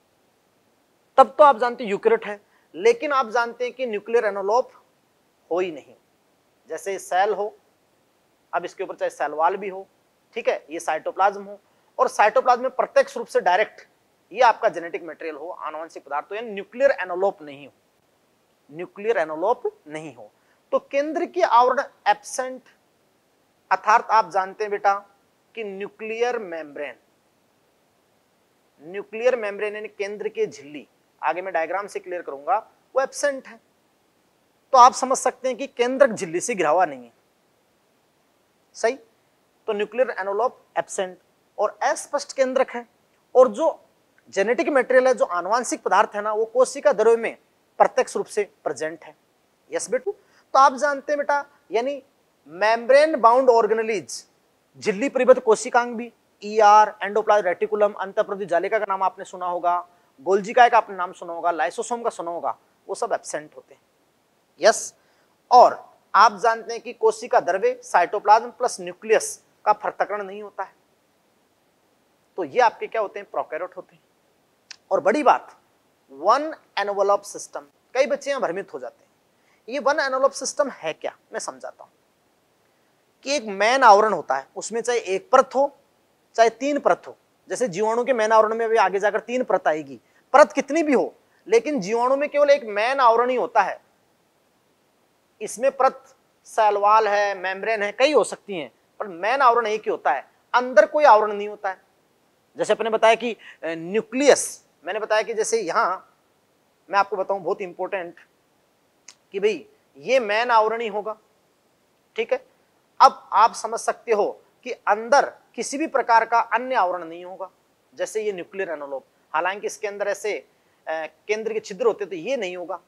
तब तो आप जानते हैं यूकैरियोट है। लेकिन आप जानते हैं कि न्यूक्लियर एनवलप हो ही नहीं, जैसे सेल हो, अब इसके ऊपर चाहे सेल वॉल भी हो, ठीक है, ये साइटोप्लाज्म हो, और साइटोप्लाज्म में प्रत्यक्ष रूप से डायरेक्ट ये आपका जेनेटिक मटेरियल हो, आनुवंशिक पदार्थ हो, यानी न्यूक्लियर एनवलप नहीं हो, न्यूक्लियर एनवलप नहीं हो। तो केंद्र की आवरण एब्सेंट, अर्थात आप जानते हैं बेटा कि न्यूक्लियर मेम्ब्रेन, न्यूक्लियर मेम्ब्रेन यानी केंद्र की झिल्ली, आगे मैं डायग्राम से क्लियर करूंगा, वो एब्सेंट है। तो आप समझ सकते हैं कि केंद्रक झिल्ली से घिरा हुआ नहीं है, सही। तो न्यूक्लियर एनवलप एब्सेंट और अस्पष्ट केंद्रक है। और जो जेनेटिक मटेरियल है, जो आनुवंशिक पदार्थ है ना, वो कोशिका द्रव्य में प्रत्यक्ष रूप से प्रेजेंट है, यस बेटू। तो आप जानते हैं बेटा, यानी मेम्ब्रेन बाउंड ऑर्गेनेलीज, झिल्ली परिबद्ध कोशिकांग भी, ईआर, एंडोप्लाज्म रेटिकुलम, अंतःप्रद्युत जालिका का नाम आपने सुना होगा, गोल्जिकाय का आपने नाम सुना होगा, लाइसोसोम का सुना होगा, वो सब एब्सेंट होते हैं, यस। और आप जानते हैं कि कोशिका द्रव्य, साइटोप्लाज्म प्लस न्यूक्लियस का पृथक्करण नहीं होता है। तो ये आपके क्या होते हैं? प्रोकैरियोट होते हैं। और बड़ी बात, वन एनवलप सिस्टम, कई बच्चे यहां भ्रमित हो जाते हैं। ये वन एनवलप सिस्टम है क्या, मैं समझाता हूं। कि एक मेन आवरण होता है, उसमें चाहे एक परत हो चाहे 3 परत हो। जैसे जीवाणु के मेन आवरण में भी आगे जाकर 3 परत आएगी, परत कितनी भी हो, लेकिन जीवाणु में केवल एक मेन आवरण ही होता है। इसमें परत सेल वॉल है, मेम्ब्रेन है, कई हो सकती हैं, पर मेन आवरण एक ही होता है, अंदर कोई आवरण नहीं होता है। जैसे अपने बताया कि न्यूक्लियस, मैंने बताया कि जैसे यहां मैं आपको बताऊं बहुत इंपॉर्टेंट, कि भाई ये मेन आवरण ही होगा, ठीक है। अब आप समझ सकते हो कि अंदर किसी भी प्रकार का अन्य आवरण नहीं होगा, जैसे ये न्यूक्लियर एनवलप, हालांकि इसके अंदर ऐसे केंद्र के छिद्र होते, तो ये नहीं होगा,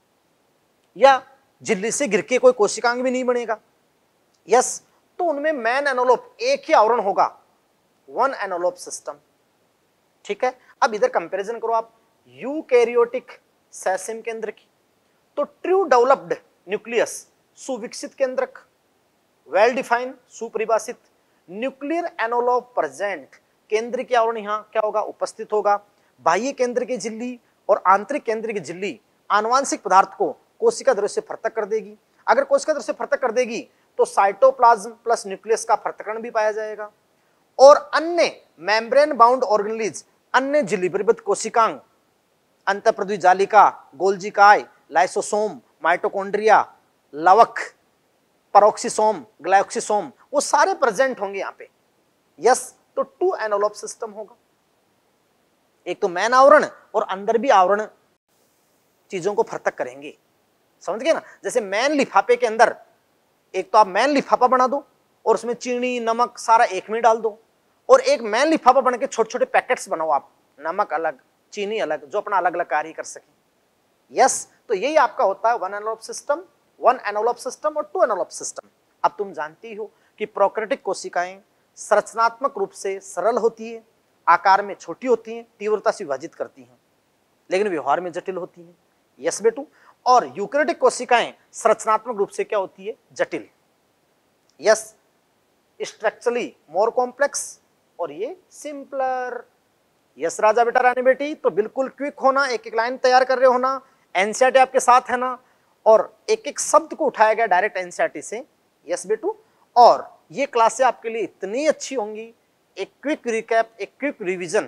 या झिल्ली से घिर के कोई कोशिकांग भी नहीं बनेगा, यस। तो उनमें मेन एनवलप एक ही आवरण होगा, वन एनवलप सिस्टम, ठीक है। अब इधर कंपैरिजन करो आप यूकैरियोटिक सेसिम केंद्र की, तो ट्रू डेवलप्ड न्यूक्लियस, सुविकसित केंद्रक, वेल डिफाइंड, सुपरिभाषित, न्यूक्लियर एनवलप प्रेजेंट, केंद्र की आवरण यहां क्या होगा? उपस्थित होगा। बाह्य केंद्र की झिल्ली और आंतरिक केंद्र की झिल्ली आनुवंशिक पदार्थ को कोशिका द्रव्य से पृथक कर देगी। अगर कोशिका द्रव्य से पृथक कर देगी तो साइटोप्लाज्म प्लस न्यूक्लियस का पृथक्करण भी पाया जाएगा। और अन्य मेम्ब्रेन बाउंड ऑर्गेनेलिज, अन्य झिल्लीबद्ध कोशिकांग, अंतःप्रद्वी जालिका, गोल्जी काय, लाइसोसोम, माइटोकॉन्ड्रिया, लवक, पेरोक्सिसोम, ग्लाइकोसिसोम, वो सारे प्रेजेंट होंगे यहाँ पे। यस, तो टू एनवलप सिस्टम होगा, एक तो मैन आवरण और अंदर भी आवरण चीजों को पृथक करेंगे। समझ गए ना? जैसे मैन लिफाफे के अंदर एक तो आप मैन लिफाफा बना दो और उसमें चीनी नमक सारा एक में डाल दो, और एक मैन लिफाफा बना के छोटे छोटे पैकेट्स बनाओ आप, नमक अलग चीनी अलग, जो अपना अलग अलग कार्य कर सके। यस, तो यही आपका होता है वन एनवलप सिस्टम और टू एनवलप सिस्टम। अब तुम जानती हो कि प्रोकैरियोटिक कोशिकाएं संरचनात्मक रूप से सरल होती है, आकार में छोटी होती हैं, तीव्रता से विभाजित करती हैं, लेकिन व्यवहार में जटिल होती हैं। यस बेटू। और यूकैरियोटिक कोशिकाएं संरचनात्मक रूप से क्या होती है? जटिल। यस, स्ट्रक्चरली मोर कॉम्प्लेक्स और ये सिंपलर। यस राजा बेटा रानी बेटी, तो बिल्कुल क्विक होना, एक एक लाइन तैयार कर रहे होना, एनसीईआरटी आपके साथ है ना, और एक एक शब्द को उठाया गया डायरेक्ट एनसीईआरटी से। यस बेटू, और ये क्लासें आपके लिए इतनी अच्छी होंगी, एक क्विक रिकैप, एक क्विक रिवीजन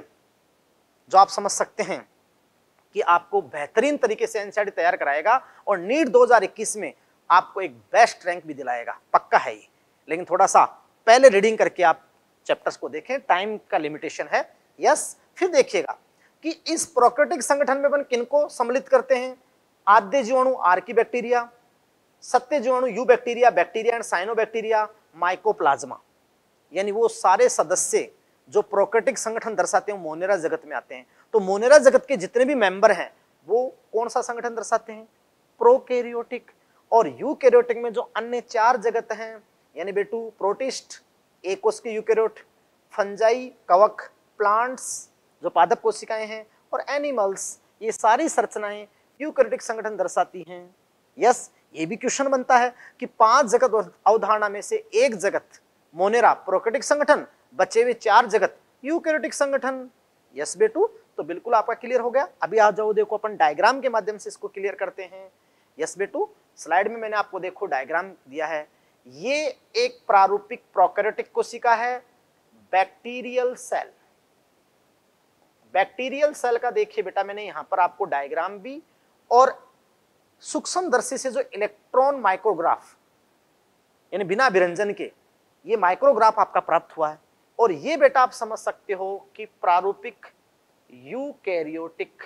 जो आप समझ सकते हैं कि आपको बेहतरीन तरीके से एनसीईआरटी तैयार कराएगा, और नीट 2021 में आपको एक बेस्ट रैंक भी दिलाएगा, पक्का है ये। लेकिन थोड़ा सा पहले रीडिंग करके आप चैप्टर्स को देखें, टाइम का लिमिटेशन है। यस, फिर देखिएगा कि इस प्रोकैरियोटिक संगठन में अपन किनको सम्मिलित करते हैं? आद्य जीवाणु आर्की बैक्टीरिया, सत्य जीवाणु eubacteria, bacteria and cyanobacteria, mycoplasma, यानी वो सारे सदस्य जो प्रोकैरियोटिक संगठन दर्शाते हैं मोनेरा जगत में आते हैं। तो मोनेरा जगत के जितने भी मेंबर हैं वो कौन सा संगठन दर्शाते हैं? प्रोकैरियोटिक। और यूकैरियोटिक में जो अन्य 4 जगत हैं, यानी बेटू प्रोटिस्ट, एक कोश के यूकैरियोट, फंजाई कवक, प्लांट्स जो पादप कोशिकाएं हैं, और एनिमल्स, ये सारी संरचनाएं यूकैरियोटिक संगठन दर्शाती हैं। यस, ये भी क्वेश्चन बनता है कि 5 जगत अवधारणा में से एक जगत मोनेरा प्रोकैरियोटिक संगठन, बचे हुए 4 जगत यूकैरियोटिक संगठन। यस बेटू, तो बिल्कुल आपका क्लियर हो गया। अभी आ जाओ, देखो अपन डायग्राम के माध्यम से इसको क्लियर करते हैं। यस बेटू, स्लाइड में मैंने आपको देखो डायग्राम दिया है। ये एक प्रारूपिक प्रोकैरियोटिक कोशिका है, बैक्टीरियल सेल। बैक्टीरियल सेल का देखिए बेटा, मैंने यहां पर आपको डायग्राम भी और सूक्ष्मदर्शी से जो इलेक्ट्रॉन माइक्रोग्राफ, यानी बिना विरंजन के ये माइक्रोग्राफ आपका प्राप्त हुआ है। और ये बेटा आप समझ सकते हो कि प्रारूपिक यूकैरियोटिक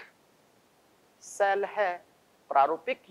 सेल है, प्रारूपिक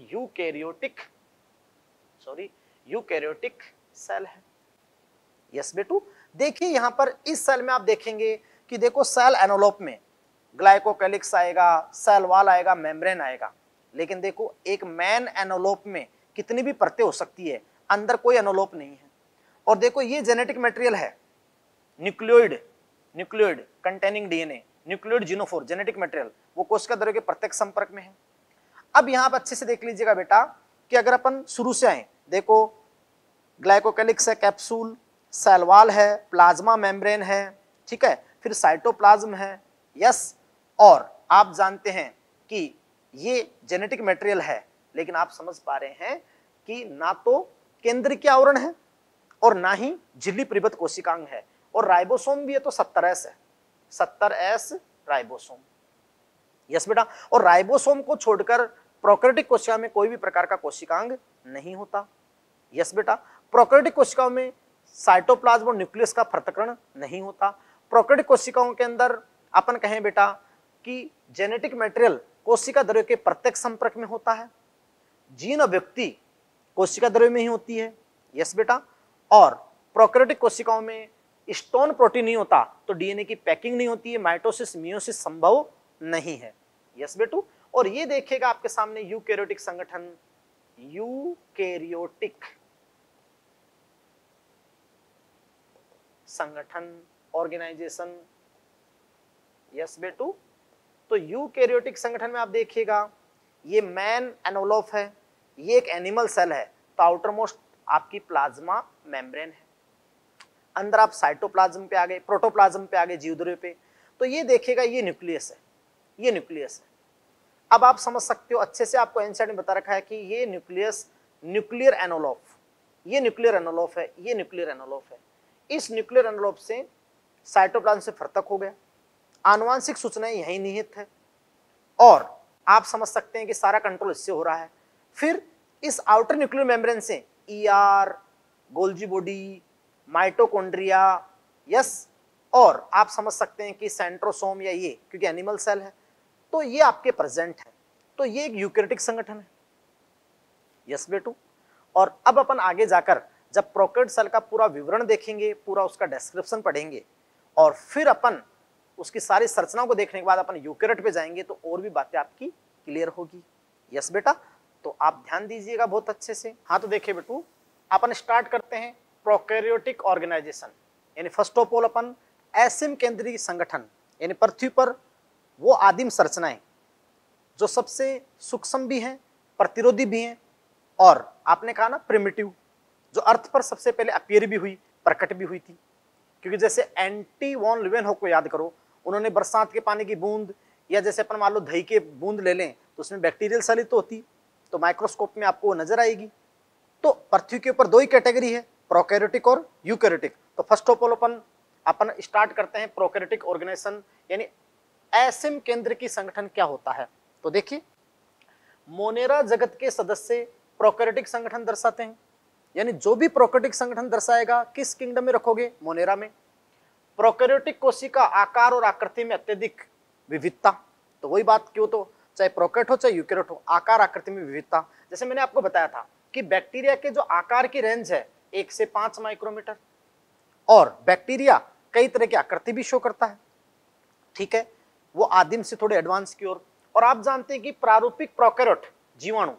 यूकैरियोटिक सेल है। यस बेटू, देखिए यहां पर इस सेल में आप देखेंगे कि देखो सेल एनवलप में ग्लाइकोकैलिक्स आएगा, सेल वॉल आएगा, मेम्ब्रेन आएगा। लेकिन देखो एक मैन एनवलप में कितनी भी परतें हो सकती है, अंदर कोई एनवलप नहीं है। और देखो ये जेनेटिक मटेरियल है, nucleoid containing DNA, nucleoid genophore genetic material, वो कोशिका द्रव्य के प्रत्यक्ष संपर्क में है। अब यहां पर अच्छे से देख लीजिएगा बेटा कि अगर अपन शुरू से आए, देखो ग्लाइकोकैलिक्स है, कैप्सूल, सेल वॉल है, प्लाज्मा मेम्ब्रेन है, ठीक है, फिर साइटोप्लाज्म है। यस, और आप जानते हैं कि ये जेनेटिक मटेरियल है, लेकिन आप समझ पा रहे हैं कि ना तो केंद्र की आवरण है और ना ही झिल्ली परिबद्ध कोशिकांग है, और राइबोसोम भी है, तो 70S है, 70S राइबोसोम। यस बेटा, और राइबोसोम को छोड़कर प्रोकैरियोटिक कोशिका में कोई भी प्रकार का कोशिकांग नहीं होता। यस बेटा, प्रोकैरियोटिक कोशिकाओं में साइटोप्लाज्म और न्यूक्लियस का पृथक्करण नहीं होता। प्रोकैरियोटिक कोशिकाओं के अंदर अपन कहें बेटा कि जेनेटिक मटेरियल कोशिका द्रव्य के प्रत्यक्ष संपर्क में होता है, जीन अभिव्यक्ति कोशिका द्रव्य में ही होती है। यस बेटा, और प्रोकैरियोटिक कोशिकाओं में स्टोन प्रोटीन नहीं होता, तो डीएनए की पैकिंग नहीं होती है, माइटोसिस मियोसिस संभव नहीं है। यस बेटू, और ये देखेगा आपके सामने यूकैरियोटिक संगठन, यूकैरियोटिक संगठन, ऑर्गेनाइजेशन। यस बेटू, तो यूकैरियोटिक संगठन में आप देखिएगा ये मैन एनवलप है, ये एक एनिमल सेल है, तो आउटर मोस्ट आपकी प्लाज्मा मेम्ब्रेन है, अंदर आप साइटोप्लाज्म पे आ गए, प्रोटोप्लाज्म पे आ गए, जीवद्रव्य पे। तो ये देखिएगा ये न्यूक्लियस है, ये न्यूक्लियस है। अब आप समझ सकते हो अच्छे से, आपको एनसीईआरटी में बता रखा है कि ये न्यूक्लियस न्यूक्लियर एनवलप, ये न्यूक्लियर एनवलप है, ये न्यूक्लियर एनवलप है। इस न्यूक्लियर एनवलप से साइटोप्लाज्म से फर्तक हो गया, आनुवांशिक सूचनाएं यही निहित है और आप समझ सकते हैं कि सारा कंट्रोल इससे हो रहा है। फिर इस आउटर न्यूक्लियर मेम्ब्रेन से ER, Golgi body, mitochondria, yes, और आप समझ सकते हैं कि सेंट्रोसोम या ये, क्योंकि एनिमल सेल है तो ये आपके प्रेजेंट है, तो ये एक यूकैरियोटिक संगठन है। यस बेटू। और अब अपन आगे जाकर जब प्रोकैरियोट सेल का पूरा विवरण देखेंगे, पूरा उसका डिस्क्रिप्शन पढ़ेंगे और फिर अपन उसकी सारी संरचनाओं को देखने के बाद अपन यूकैरियोट पे जाएंगे तो और भी बातें आपकी क्लियर होगी। यस बेटा, तो आप ध्यान दीजिएगा बहुत अच्छे से। हाँ तो देखिए बेटू, अपन स्टार्ट करते हैं प्रोकैरियोटिक ऑर्गेनाइजेशन, यानी फर्स्ट ऑफ ऑल अपन एसिम केंद्रीय संगठन, यानी पृथ्वी पर वो आदिम संरचनाएं जो सबसे सूक्ष्म भी हैं, प्रतिरोधी भी हैं और आपने कहा ना प्रिमिटिव, जो अर्थ पर सबसे पहले अपीयर भी हुई, प्रकट भी हुई थी। क्योंकि जैसे एंटी वॉन लीवेनहॉक को याद करो, उन्होंने बरसात के पानी की बूंद या जैसे अपन मान लो दही के बूंद ले लें तो उसमें बैक्टीरियल सेल तो होती, तो माइक्रोस्कोप में आपको वो नजर आएगी। तो पृथ्वी के ऊपर दो ही कैटेगरी है, प्रोकैरियोटिक और यूकैरियोटिक। तो फर्स्ट ऑफ ऑल अपन स्टार्ट करते हैं प्रोकैरियोटिक ऑर्गेनाइजेशन, यानी एसिम केंद्र की संगठन क्या होता है। तो देखिए, मोनेरा जगत के सदस्य प्रोकैरियोटिक संगठन दर्शाते हैं, यानी जो भी प्रोकैरियोटिक संगठन दर्शाएगा किस किंगडम में रखोगे, मोनेरा में। प्रोकैरियोटिक कोशिका आकार और आकृति में अत्यधिक विविधता, तो वही बात क्यों, तो चाहे प्रोकैरियोट हो चाहे यूकैरियोट हो, आकार आकृति में विविधता। जैसे मैंने आपको बताया था कि बैक्टीरिया के जो आकार की रेंज है 1 से 5 माइक्रोमीटर और बैक्टीरिया कई तरह की आकृति भी शो करता है, ठीक है, वो आदिम से थोड़े एडवांस की ओर। और आप जानते हैं कि प्रारूपिक प्रोकैरियोट जीवाणु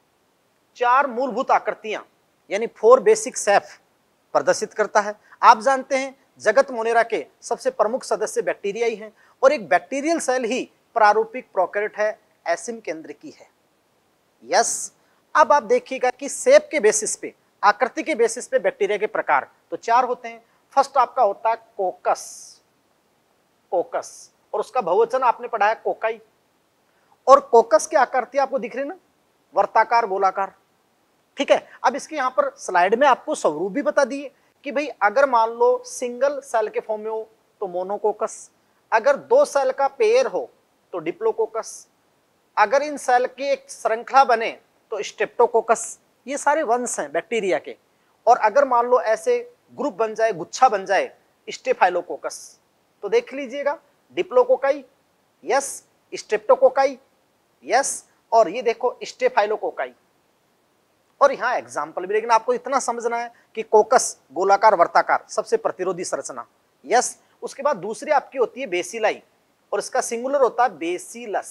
4 मूलभूत आकृतियां यानी 4 बेसिक शेप प्रदर्शित करता है। आप जानते हैं जगत मोनेरा के सबसे प्रमुख सदस्य बैक्टीरिया ही हैं और एक बैक्टीरियल सेल ही प्रारूपिक प्रोकैरियोट है, एसिम केंद्र की है। यस, अब आप देखिएगा कि शेप के बेसिस पे, आकृति के बेसिस पे बैक्टीरिया के प्रकार तो 4 होते हैं। फर्स्ट आपका होता है कोकस, कोकस, और उसका बहुवचन आपने पढ़ा है कोकाई। और कोकस की आकृति आपको दिख रही है ना, वर्ताकार, गोलाकार, ठीक है। अब इसके यहाँ पर स्लाइड में आपको स्वरूप भी बता दिए कि भाई अगर मान लो सिंगल सेल के फॉर्म में हो तो मोनोकोकस, अगर 2 सेल का पेयर हो तो डिप्लोकोकस, अगर इन सेल की एक श्रृंखला बने तो स्ट्रेप्टोकोकस। ये सारे वंश हैं बैक्टीरिया के। और अगर मान लो ऐसे ग्रुप बन जाए, गुच्छा बन जाए, स्टेफाइलोकोकस। तो देख लीजिएगा, डिप्लोकोकाई, यस, स्ट्रेप्टोकोकाई, यस, और ये देखो स्टेफाइलोकोकाई। और यहाँ एग्जाम्पल भी, लेकिन आपको इतना समझना है कि कोकस गोलाकार वर्ताकार सबसे प्रतिरोधी संरचना, यस। उसके बाद दूसरी आपकी होती है बेसिलाई और इसका सिंगुलर होता है बेसिलस,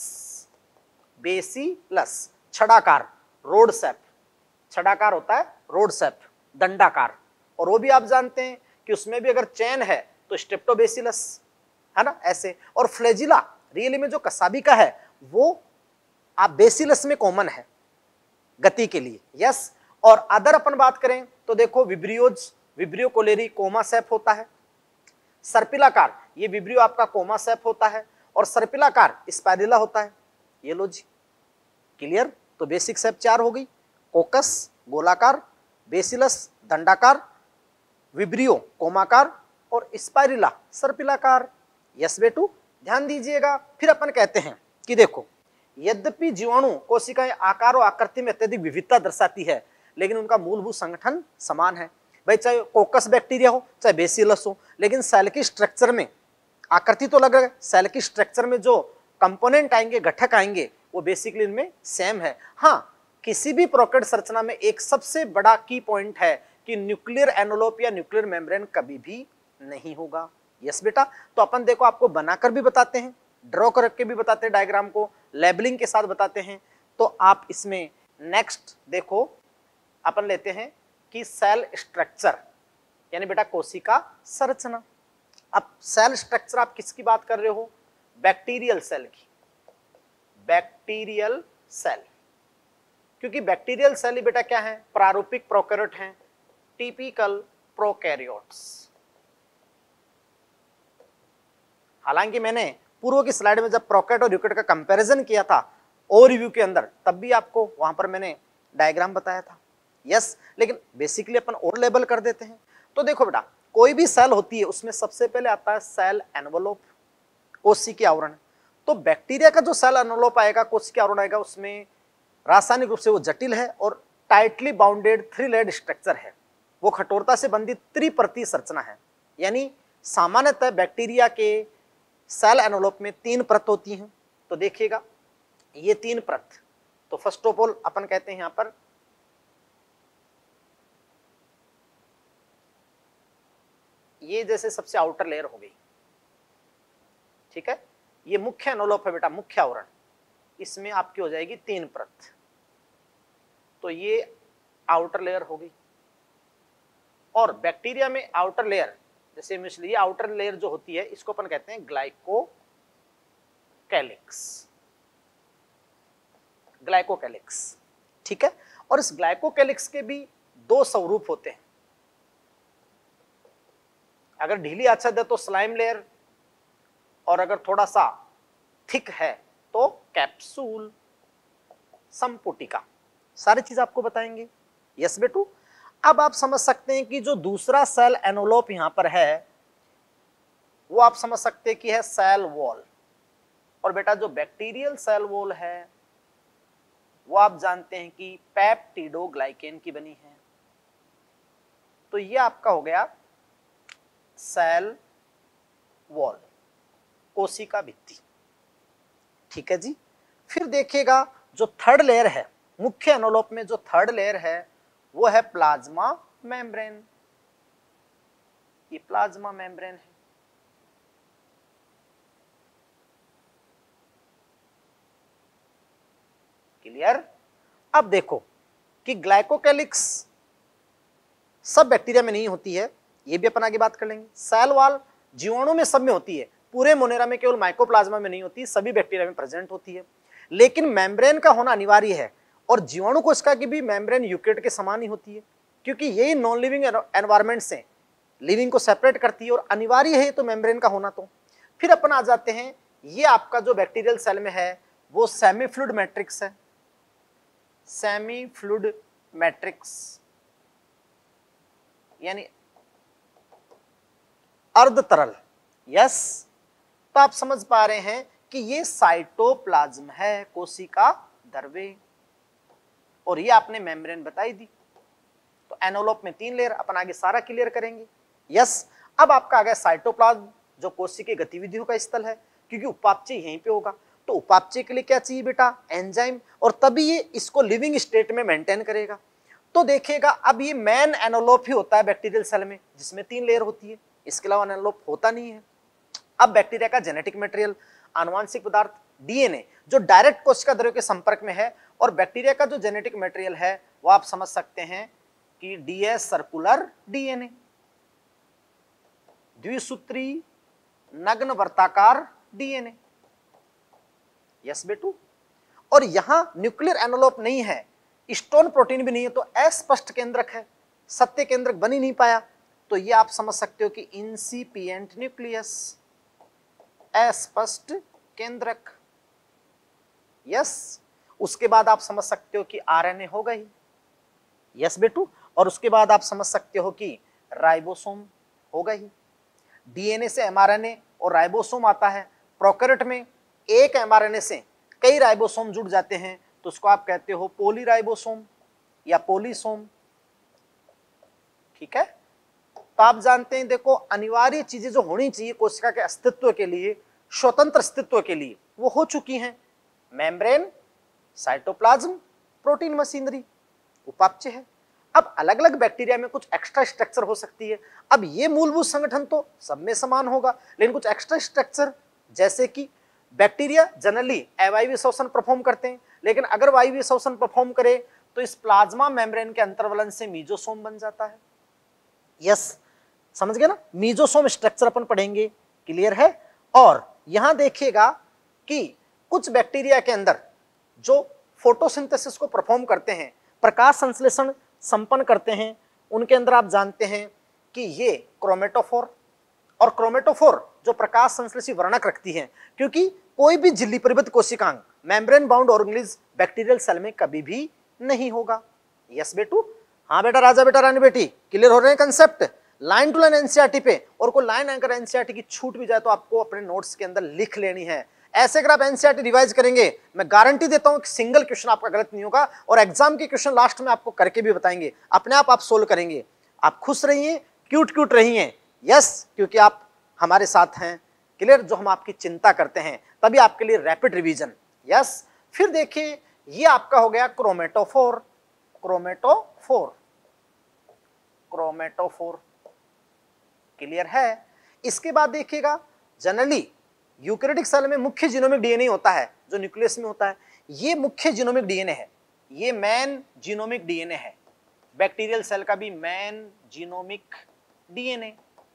बेसिलस, छड़ाकार, रोड शेप, छड़ाकार होता है रोड शेप, दंडाकार। और वो भी आप जानते हैं कि उसमें भी अगर चैन है तो स्ट्रेप्टोबेसिलस, है ना, ऐसे। और फ्लैजिला रियली में जो कसाबी का है वो आप बेसिलस में कॉमन है गति के लिए, यस। और अदर अपन बात करें तो देखो vibrios, vibrio cholerae comma shape होता है। सर्पिलाकार, ये विब्रियो आपका कोमा शेप होता है और सर्पिलाकार स्पाइरुला होता है। ये लो जी, क्लियर। तो बेसिक शेप 4 हो गई, कोकस गोलाकार, बेसिलस दंडाकार, विब्रियो कोमाकार और स्पाइरुला सर्पिलाकार। यस बेटू, ध्यान दीजिएगा। फिर अपन कहते हैं कि देखो, यद्यपि जीवाणु कोशिकाएं आकार और आकृति में अत्यधिक विविधता दर्शाती है लेकिन उनका मूलभूत संगठन समान है। भाई चाहे कोकस बैक्टीरिया हो चाहे बेसिलस हो, लेकिन सेल की स्ट्रक्चर में आकृति तो अलग है, सेल की स्ट्रक्चर में जो कंपोनेंट आएंगे, घटक आएंगे, वो बेसिकली इनमें सेम है। हाँ, किसी भी प्रोकैरियोट संरचना में एक सबसे बड़ा की पॉइंट है कि न्यूक्लियर एनवलप या न्यूक्लियर मेम्ब्रेन कभी भी नहीं होगा। यस बेटा, तो अपन देखो आपको बनाकर भी बताते हैं, ड्रॉ करके भी बताते हैं, डायग्राम को लेबलिंग के साथ बताते हैं। तो आप इसमें नेक्स्ट देखो, अपन लेते हैं कि सेल स्ट्रक्चर, यानी बेटा कोशिका संरचना। अब सेल स्ट्रक्चर आप किसकी बात कर रहे हो, बैक्टीरियल सेल की, बैक्टीरियल सेल, क्योंकि बैक्टीरियल सेल ही बेटा क्या है, प्रारूपिक प्रोकैरियोट हैं, टिपिकल प्रोकैरियोट्स। हालांकि मैंने पूर्व की स्लाइड में जब प्रोकैरियोट और यूकैरियोट का कंपैरिजन किया था ओवरव्यू के अंदर, तब भी आपको वहां पर मैंने डायग्राम बताया था। यस, लेकिन बेसिकली अपन और लेबल कर देते हैं। तो देखो बेटा, कोई भी सेल होती है उसमें सबसे पहले आता है सेल एनवलप, कोशिकी आवरण। तो बैक्टीरिया का जो सेल एनवलप आएगा, कोशिकी आवरण आएगा, उसमें रासायनिक रूप से वो जटिल है और टाइटली बाउंडेड 3 लेयर्ड स्ट्रक्चर है। वो कठोरता से बंधी त्रिपर्ती संरचना है। यानी सामान्यतः बैक्टीरिया के सेल एनवलप में 3 परत होती हैं। तो देखिएगा ये 3 परत, तो फर्स्ट ऑफ ऑल अपन कहते हैं यहां पर ये जैसे सबसे आउटर लेयर हो गई, ठीक है, ये मुख्य एनवलप है बेटा, मुख्य आवरण, इसमें आपकी हो जाएगी 3 परत। तो ये आउटर लेयर हो गई। और बैक्टीरिया में आउटर लेयर, जैसे मिश्र, ये आउटर लेयर जो होती है इसको अपन कहते हैं ग्लाइकोकैलिक्स, ग्लाइकोकैलिक्स, ठीक है। और इस ग्लाइकोकैलिक्स के भी 2 स्वरूप होते हैं। अगर ढीली आच्छादित है तो स्लाइम लेयर, और अगर थोड़ा सा थिक है तो कैप्सूल, संपुटिका। सारी चीज आपको बताएंगे। यस बेटू। अब आप समझ सकते हैं कि जो दूसरा सेल एनवलप यहां पर है वो आप समझ सकते हैं कि है सेल वॉल। और बेटा जो बैक्टीरियल सेल वॉल है वो आप जानते हैं कि पेप्टिडोग्लाइकेन की बनी है। तो ये आपका हो गया सेल वॉल, कोशिका भित्ति, ठीक है जी। फिर देखिएगा जो थर्ड लेयर है, मुख्य एनवलप में जो थर्ड लेयर है वो है प्लाज्मा मेम्ब्रेन। ये प्लाज्मा मेम्ब्रेन है। क्लियर। अब देखो कि ग्लाइकोकैलिक्स सब बैक्टीरिया में नहीं होती है, ये भी अपन आगे बात कर लेंगे। सेल वॉल जीवाणु में सब में होती है, पूरे मोनेरा में केवल माइकोप्लाज्मा में नहीं होती, सभी बैक्टीरिया में प्रेजेंट होती है। लेकिन मेम्ब्रेन का होना अनिवार्य है। और जीवाणु कोशिका की भी मेम्ब्रेन यूकेरियोट के समान ही होती है, क्योंकि यही नॉन लिविंग एनवायरमेंट से लिविंग को सेपरेट करती है और अनिवार्य है तो मेम्ब्रेन का होना। तो फिर अपन आ जाते हैं, ये आपका जो बैक्टीरियल सेल में है वो सेमी फ्लूइड मैट्रिक्स है, सेमी फ्लूइड मैट्रिक्स यानी अर्ध तरल। यस, तो आप समझ पा रहे हैं कि ये साइटोप्लाज्म है, कोशिका द्रव्य, और ये आपने मेम्ब्रेन बताई दी। तो एनवलप में 3 लेयर, अपन आगे सारा क्लियर करेंगे। यस, अब आपका आ गया साइटोप्लाज्म, जो कोशिका गतिविधियों का स्थल है, क्योंकि उपापचय यहीं पे होगा। तो उपापचय के लिए क्या चाहिए बेटा? एंजाइम, और तभी ये इसको लिविंग स्टेट में मेंटेन करेगा। तो देखिएगा अब ये मेन एनवलप ही होता है बैक्टीरियल सेल में, जिसमें 3 लेयर होती है, इसके अलावा एनवलप होता नहीं है। अब बैक्टीरिया का जेनेटिक मटेरियल, आनुवांशिक पदार्थ, डीएनए, जो डायरेक्ट कोशिका द्रव्य के संपर्क में है। और बैक्टीरिया का जो जेनेटिक मटेरियल है वो आप समझ सकते हैं कि डीएस सर्कुलर डीएनए, द्विसूत्री नग्न वर्ताकार डीएनए। यस बेटू। और यहां न्यूक्लियर एनवलप नहीं है, स्टोन प्रोटीन भी नहीं है, तो अस्पष्ट केंद्रक है, सत्य केंद्रक बन ही नहीं पाया। तो ये आप समझ सकते हो कि इंसिपिएंट न्यूक्लियस, अस्पष्ट केंद्रक। यस, उसके बाद आप समझ सकते हो कि आरएनए होगा ही। यस बेटू। और उसके बाद आप समझ सकते हो कि राइबोसोम होगा ही। डीएनए से एमआरएनए और राइबोसोम आता है। प्रोकैरियोट में एक एमआरएनए से कई राइबोसोम जुड़ जाते हैं, तो उसको आप कहते हो पॉलीराइबोसोम या पॉलीसोम, ठीक है। तो आप जानते हैं, देखो अनिवार्य चीजें जो होनी चाहिए कोशिका के अस्तित्व के लिए, स्वतंत्र अस्तित्व के लिए, वो हो चुकी हैं। मेम्ब्रेन, साइटोप्लाज्म, प्रोटीन मशीनरी, उपापचय है। अब अलग अलग बैक्टीरिया में कुछ एक्स्ट्रा स्ट्रक्चर हो सकती है। अब ये मूलभूत संगठन तो सब में समान होगा, लेकिन कुछ एक्स्ट्रा स्ट्रक्चर, जैसे कि बैक्टीरिया जनरली अवायवीय श्वसन परफॉर्म करते हैं, लेकिन अगर वायवीय श्वसन परफॉर्म करे तो इस प्लाज्मा मेम्ब्रेन के अंतर्वलन से मीजोसोम बन जाता है। यस, समझ गए ना, मीजोसोम स्ट्रक्चर अपन पढ़ेंगे, क्लियर है। और यहां देखिएगा कि कुछ बैक्टीरिया के अंदर जो फोटोसिंथेसिस को परफॉर्म करते हैं, प्रकाश संश्लेषण संपन्न करते हैं, उनके अंदर आप जानते हैं कि ये क्रोमेटोफोर, और क्रोमेटोफोर जो प्रकाश संश्लेषी वर्णक रखती है, क्योंकि कोई भी झिल्ली परिबद्ध कोशिकांग membrane bound organelles bacterial cell में कभी भी नहीं होगा। यस बेटू। हाँ बेटा, राजा बेटा रानी बेटी, क्लियर हो रहे हैं concept? Line to line NCERT पे, और कोई लाइन अगर एनसीईआरटी की छूट भी जाए तो आपको अपने नोट्स के अंदर लिख लेनी है। ऐसे अगर आप एनसीईआरटी रिवाइज करेंगे, मैं गारंटी देता हूं कि सिंगल क्वेश्चन आपका गलत नहीं होगा, और एग्जाम के क्वेश्चन लास्ट में आपको करके भी बताएंगे, अपने आप सोल्व करेंगे। आप खुश रहिए, क्यूट क्यूट रहिए, यस, क्योंकि आप हमारे साथ हैं, क्लियर, जो हम आपकी चिंता करते हैं, तभी आपके लिए रैपिड रिवीजन, यस। फिर देखिए, ये आपका हो गया क्रोमेटोफोर, क्रोमेटोफोर, क्रोमेटोफोर, क्लियर है। इसके बाद देखिएगा, जनरली यूकैरियोटिक सेल में मुख्य जीनोमिक डीएनए होता है जो न्यूक्लियस में होता है, ये मुख्य जीनोमिक डीएनए है, ये मेन जीनोमिक डीएनए है। बैक्टीरियल सेल का भी मेन जीनोमिक डीएनए,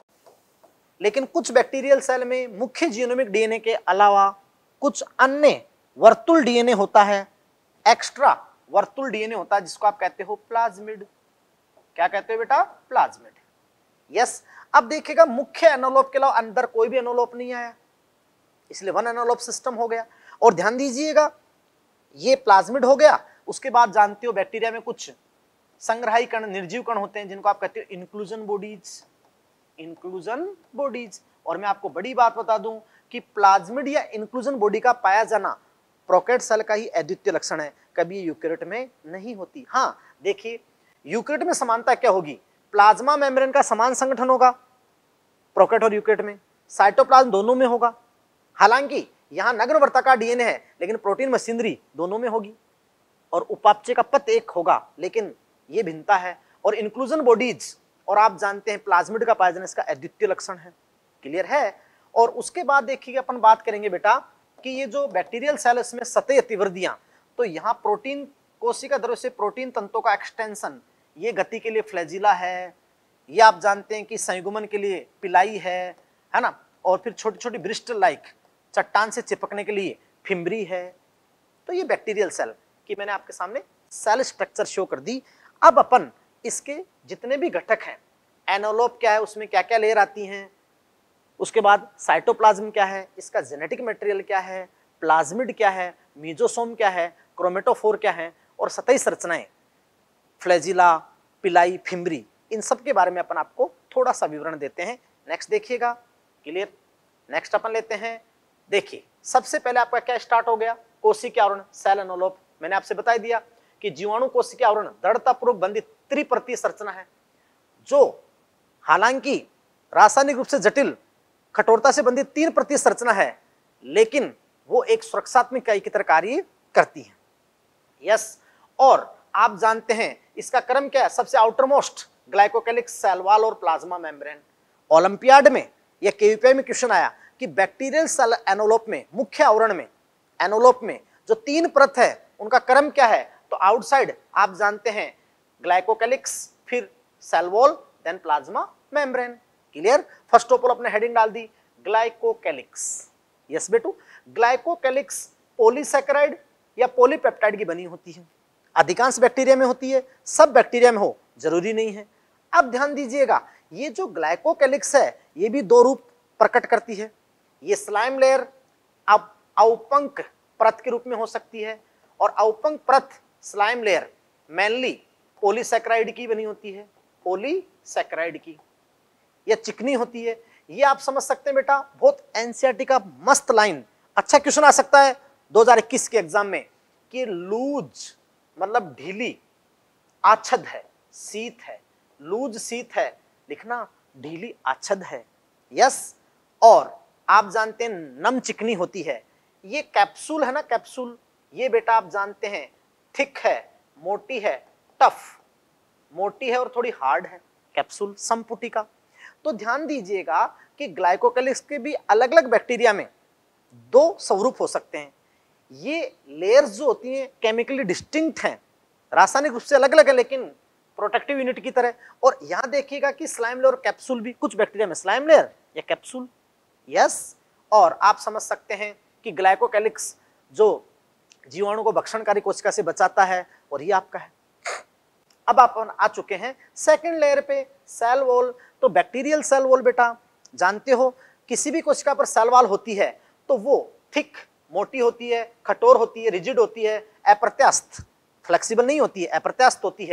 लेकिन कुछ बैक्टीरियल सेल में मुख्य जीनोमिक डीएनए के अलावा कुछ अन्य वर्तुल डीएनए होता है, एक्स्ट्रा वर्तुल डीएनए होता है, जिसको आप कहते हो प्लाज्मिड। क्या कहते हो बेटा? Plasmid, yes. अब देखिएगा, मुख्य एनोलोप के अलावा अंदर कोई भी एनोलोप नहीं आया, इसलिए वन एनोलोप सिस्टम हो गया। और ध्यान दीजिएगा, ये प्लाज्मिड हो गया। उसके बाद जानते हो बैक्टीरिया में कुछ संग्राही कण, निर्जीव कण होते हैं, जिनको आप कहते हो इंक्लूजन बॉडीज, इंक्लूजन बॉडीज। और मैं आपको बड़ी बात बता दूं कि प्लाज्मिड या इंक्लूजन बॉडी का पाया जाना प्रोकैरियोट सेल का ही अद्वितीय लक्षण है, कभी यूकैरियोट में नहीं होती। हाँ देखिए, यूकैरियोट में समानता क्या होगी? प्लाज्मा मेम्ब्रेन का समान संगठन होगा प्रोकैरियोट और यूकैरियोट में, साइटोप्लाज्म दोनों में होगा। हालांकि यहां नग्न वर्ताकार डीएनए है, लेकिन प्रोटीन मशीनरी दोनों में होगी, और उपापचय का पथ एक होगा, लेकिन ये भिन्नता है। और इंक्लूजन बॉडीज, और आप जानते हैं प्लाज्मिड का पाया जाना इसका अद्वितीय लक्षण है, क्लियर है। और उसके बाद देखिए, अपन बात करेंगे बेटा कि ये जो बैक्टीरियल सेल इसमें सतही अतिवृद्धियां, तो यहाँ प्रोटीन कोशिका द्रव्य से प्रोटीन तंतुओं का एक्सटेंशन, ये गति के लिए फ्लैजिला है, ये आप जानते हैं कि संयुग्मन के लिए पिलाई है ना, और फिर छोटी छोटी ब्रिस्टल लाइक चट्टान से चिपकने के लिए फिम्बरी है। तो ये बैक्टीरियल सेल की मैंने आपके सामने सेल स्ट्रक्चर शो कर दी। अब अपन इसके जितने भी घटक हैं, एनोलोप क्या है, उसमें क्या क्या लेयर आती हैं, उसके बाद साइटोप्लाज्म क्या है, इसका जेनेटिक मटेरियल क्या है, प्लाज्मिड क्या है, मीजोसोम क्या है, क्रोमेटोफोर क्या है, और सतही संरचनाएं फ्लैजिला, पिलाई, फिम्बरी, इन सब के बारे में अपन आपको थोड़ा सा विवरण देते हैं। नेक्स्ट देखिएगा, क्लियर। नेक्स्ट अपन लेते हैं, देखिए सबसे पहले आपका क्या स्टार्ट हो गया? कोशिका आवरण, सेल एनोलोप। मैंने आपसे बता दिया कि जीवाणु कोशिका आवरण दृढ़तापूर्वक बंधित त्रिपर्तीय संरचना है, जो हालांकि रासायनिक रूप से जटिल, कठोरता से बंधित 3% संरचना है, लेकिन वो एक सुरक्षात्मक इकाई की तरह कार्य करती है, यस। और आप जानते हैं इसका क्रम क्या है? सबसे आउटरमोस्ट ग्लाइकोकैलिक्स, सेल वॉल और प्लाज्मा मेम्ब्रेन। ओलंपियाड में या केवीपीआई में क्वेश्चन आया कि बैक्टीरियल सेल एनोलोप में, मुख्य आवरण में, एनोलोप में जो 3 परत है उनका क्रम क्या है? तो आउटसाइड आप जानते हैं ग्लाइकोकैलिक्स, फिर cell wall, then plasma membrane, clear. First of all अपने हेडिंग डाल दी ग्लाइकोकैलिक्स, यस बेटू। ग्लाइकोकैलिक्स पॉलीसैकेराइड या पॉलीपेप्टाइड की बनी होती है, अधिकांश बैक्टीरिया में होती है, सब बैक्टीरिया में हो जरूरी नहीं है। अब ध्यान दीजिएगा, ये जो ग्लाइकोकैलिक्स है ये भी 2 रूप प्रकट करती है। ये स्लाइम लेयर अब औपंक परत के रूप में हो सकती है, और औपंक परत स्लाइम लेयर मेनली पॉलीसैकेराइड की बनी होती है, पॉलीसैकेराइड की, या चिकनी होती है। ये आप समझ सकते हैं बेटा, बहुत एनसीईआरटी का मस्त लाइन, अच्छा क्वेश्चन आ सकता है 2021 के एग्जाम में कि लूज मतलब ढीली, आच्छद है, शीत है, लूज शीत है, लिखना ढीली आच्छद है, यस। और आप जानते हैं नम चिकनी होती है। ये कैप्सूल है ना, कैप्सूल, ये बेटा आप जानते हैं थिक है, मोटी है, टफ, मोटी है और थोड़ी हार्ड है, कैप्सूल संपुटिका। तो ध्यान दीजिएगा कि ग्लाइकोकैलिक्स के भी अलग अलग बैक्टीरिया में 2 स्वरूप हो सकते हैं। ये लेयर्स जो होती हैं केमिकली डिस्टिंक्ट हैं, रासायनिक रूप से अलग अलग है, लेकिन प्रोटेक्टिव यूनिट की तरह। और यहां देखिएगा कि स्लाइम लेयर और कैप्सूल भी, कुछ बैक्टीरिया में स्लाइम लेयर या कैप्सूल, यस। और आप समझ सकते हैं कि ग्लाइकोकैलिक्स जो जीवाणु को भक्षणकारी कोशिका से बचाता है, और ये आपका है। अब आप आ चुके हैं सेकंड लेयर पे, सेल वॉल। तो बैक्टीरियल सेल वॉल बेटा जानते हो, किसी भी कोशिका पर सेल वॉल होती है तो वो थिक, मोटी होती है, कठोर होती है, रिजिड होती है, अप्रत्यास्थ, फ्लेक्सिबल नहीं होती है, अप्रत्यास्थ होती है।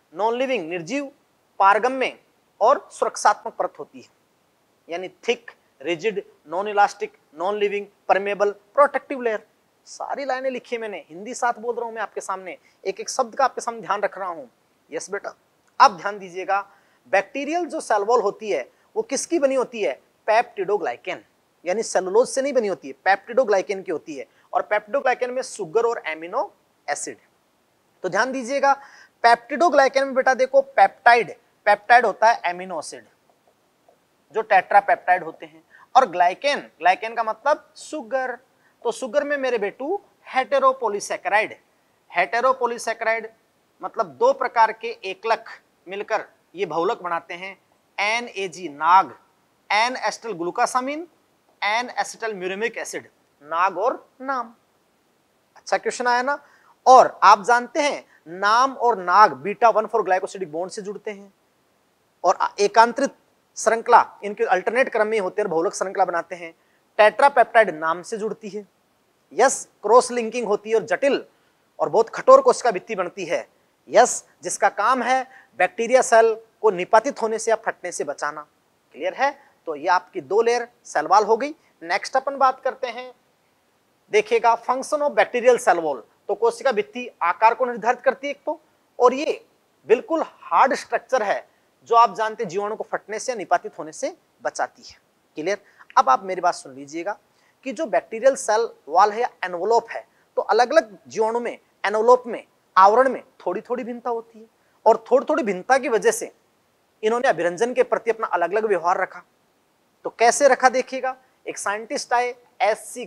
नॉन लिविंग निर्जीव, पारगम्य और सुरक्षात्मक परत होती है, यानी thick, rigid, non elastic, non living, permeable, protective layer. सारी लाइनें लिखी है मैंने, हिंदी साथ बोल रहा हूं मैं आपके सामने, एक एक शब्द का आपके सामने ध्यान रख रहा हूं। यस बेटा, अब ध्यान दीजिएगा, बैक्टीरियल जो सेल वॉल होती है वो किसकी बनी होती है? पेप्टिडोग्लाइकेन, यानी सेलुलोज से नहीं बनी होती है, पेप्टिडोग्लाइकेन की होती है। और पेप्टिडोग्लाइकेन में शुगर और एमिनो एसिड। तो ध्यान दीजिएगा, पेप्टिडोग्लाइकेन में बेटा देखो पेप्टाइड, पेप्टाइड होता है एमिनो एसिड जो टेट्रापेप्टाइड होते हैं, और ग्लाइकेन, ग्लाइकेन का मतलब शुगर। तो शुगर में मेरे बेटू हेटेरोपॉलीसैकेराइड, हेटेरोपॉलीसैकेराइड मतलब दो प्रकार के एकलक मिलकर ये बहुलक बनाते हैं, NAG NAG, N acetyl glucosamine, N acetyl muramic acid, NAG और नाम। अच्छा क्वेश्चन आया ना। और आप जानते हैं नाम और नाग बीटा 1,4 ग्लाइकोसिडिक बॉन्ड से जुड़ते हैं, और एकांतरित श्रृंखला इनके अल्टरनेट क्रम में होते हैं, बहुलक श्रृंखला बनाते हैं। टेट्रापेप्टाइड नाम से जुड़ती है, यस, क्रॉस लिंकिंग होती है और जटिल और बहुत कठोर कोशिका भित्ति बनती है, यस, जिसका काम है बैक्टीरिया सेल को निपातित होने से या फटने से बचाना। क्लियर है? तो ये आपकी दो लेयर सेल वॉल हो गई। नेक्स्ट अपन बात करते हैं, देखिएगा function of bacterial cell wall. तो कोशिका भित्ति आकार को निर्धारित करती है एक तो, और ये बिल्कुल हार्ड स्ट्रक्चर है जो आप जानते हैं जीवाणु को फटने से या निपातित होने से बचाती है। क्लियर? अब आप मेरी बात सुन लीजिएगा कि जो बैक्टीरियल सेल वॉल है या एनवलोप है, तो अलग अलग जीवाणु में एनवलोप में, आवरण में थोड़ी थोड़ी भिन्नता होती है, और थोड़ी थोड़ी भिन्नता की वजह से इन्होंने अभिरंजन के प्रति अपना अलग अलग व्यवहार रखा। तो कैसे रखा देखिएगा, एक साइंटिस्ट आए SC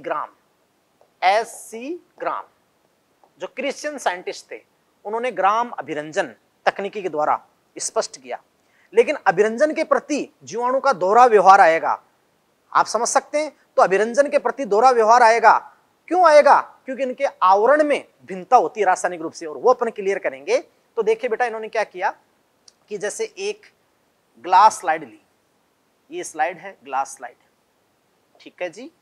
ग्राम, जो क्रिश्चियन साइंटिस्ट थे, उन्होंने ग्राम अभिरंजन तकनीकी के द्वारा स्पष्ट किया। लेकिन अभिरंजन के प्रति जीवाणु का दोहरा व्यवहार आएगा, आप समझ सकते हैं। तो अभिरंजन के प्रति दोहरा व्यवहार आएगा, क्यों आएगा? क्योंकि इनके आवरण में भिन्नता होती है रासायनिक रूप से, और वो अपन क्लियर करेंगे। तो देखिए बेटा, इन्होंने क्या किया कि जैसे एक ग्लास स्लाइड ली, ये स्लाइड है ग्लास स्लाइड, ठीक है जी,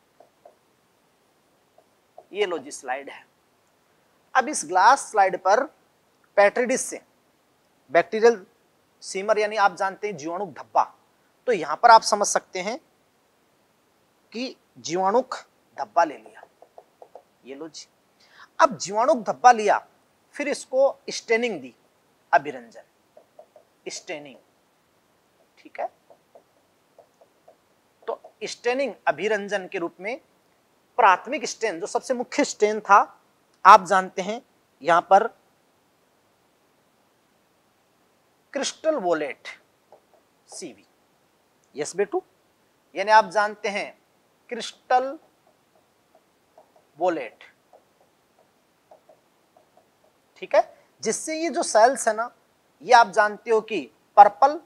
ये लो जी स्लाइड है। अब इस ग्लास स्लाइड पर पेट्री डिश से बैक्टीरियल सीमर, यानी आप जानते हैं जीवाणुक धब्बा, तो यहां पर आप समझ सकते हैं कि जीवाणुक धब्बा ले लिया, ये लो जी। अब जीवाणुक धब्बा लिया, फिर इसको स्टेनिंग दी, अभिरंजन, स्टेनिंग, ठीक है। तो स्टेनिंग अभिरंजन के रूप में प्राथमिक स्टेन, जो सबसे मुख्य स्टेन था, आप जानते हैं यहां पर क्रिस्टल वोलेट CV, यस बेटू, यानी आप जानते हैं क्रिस्टल वोलेट, ठीक है। जिससे ये जो सेल्स है ना, ये आप जानते हो कि पर्पल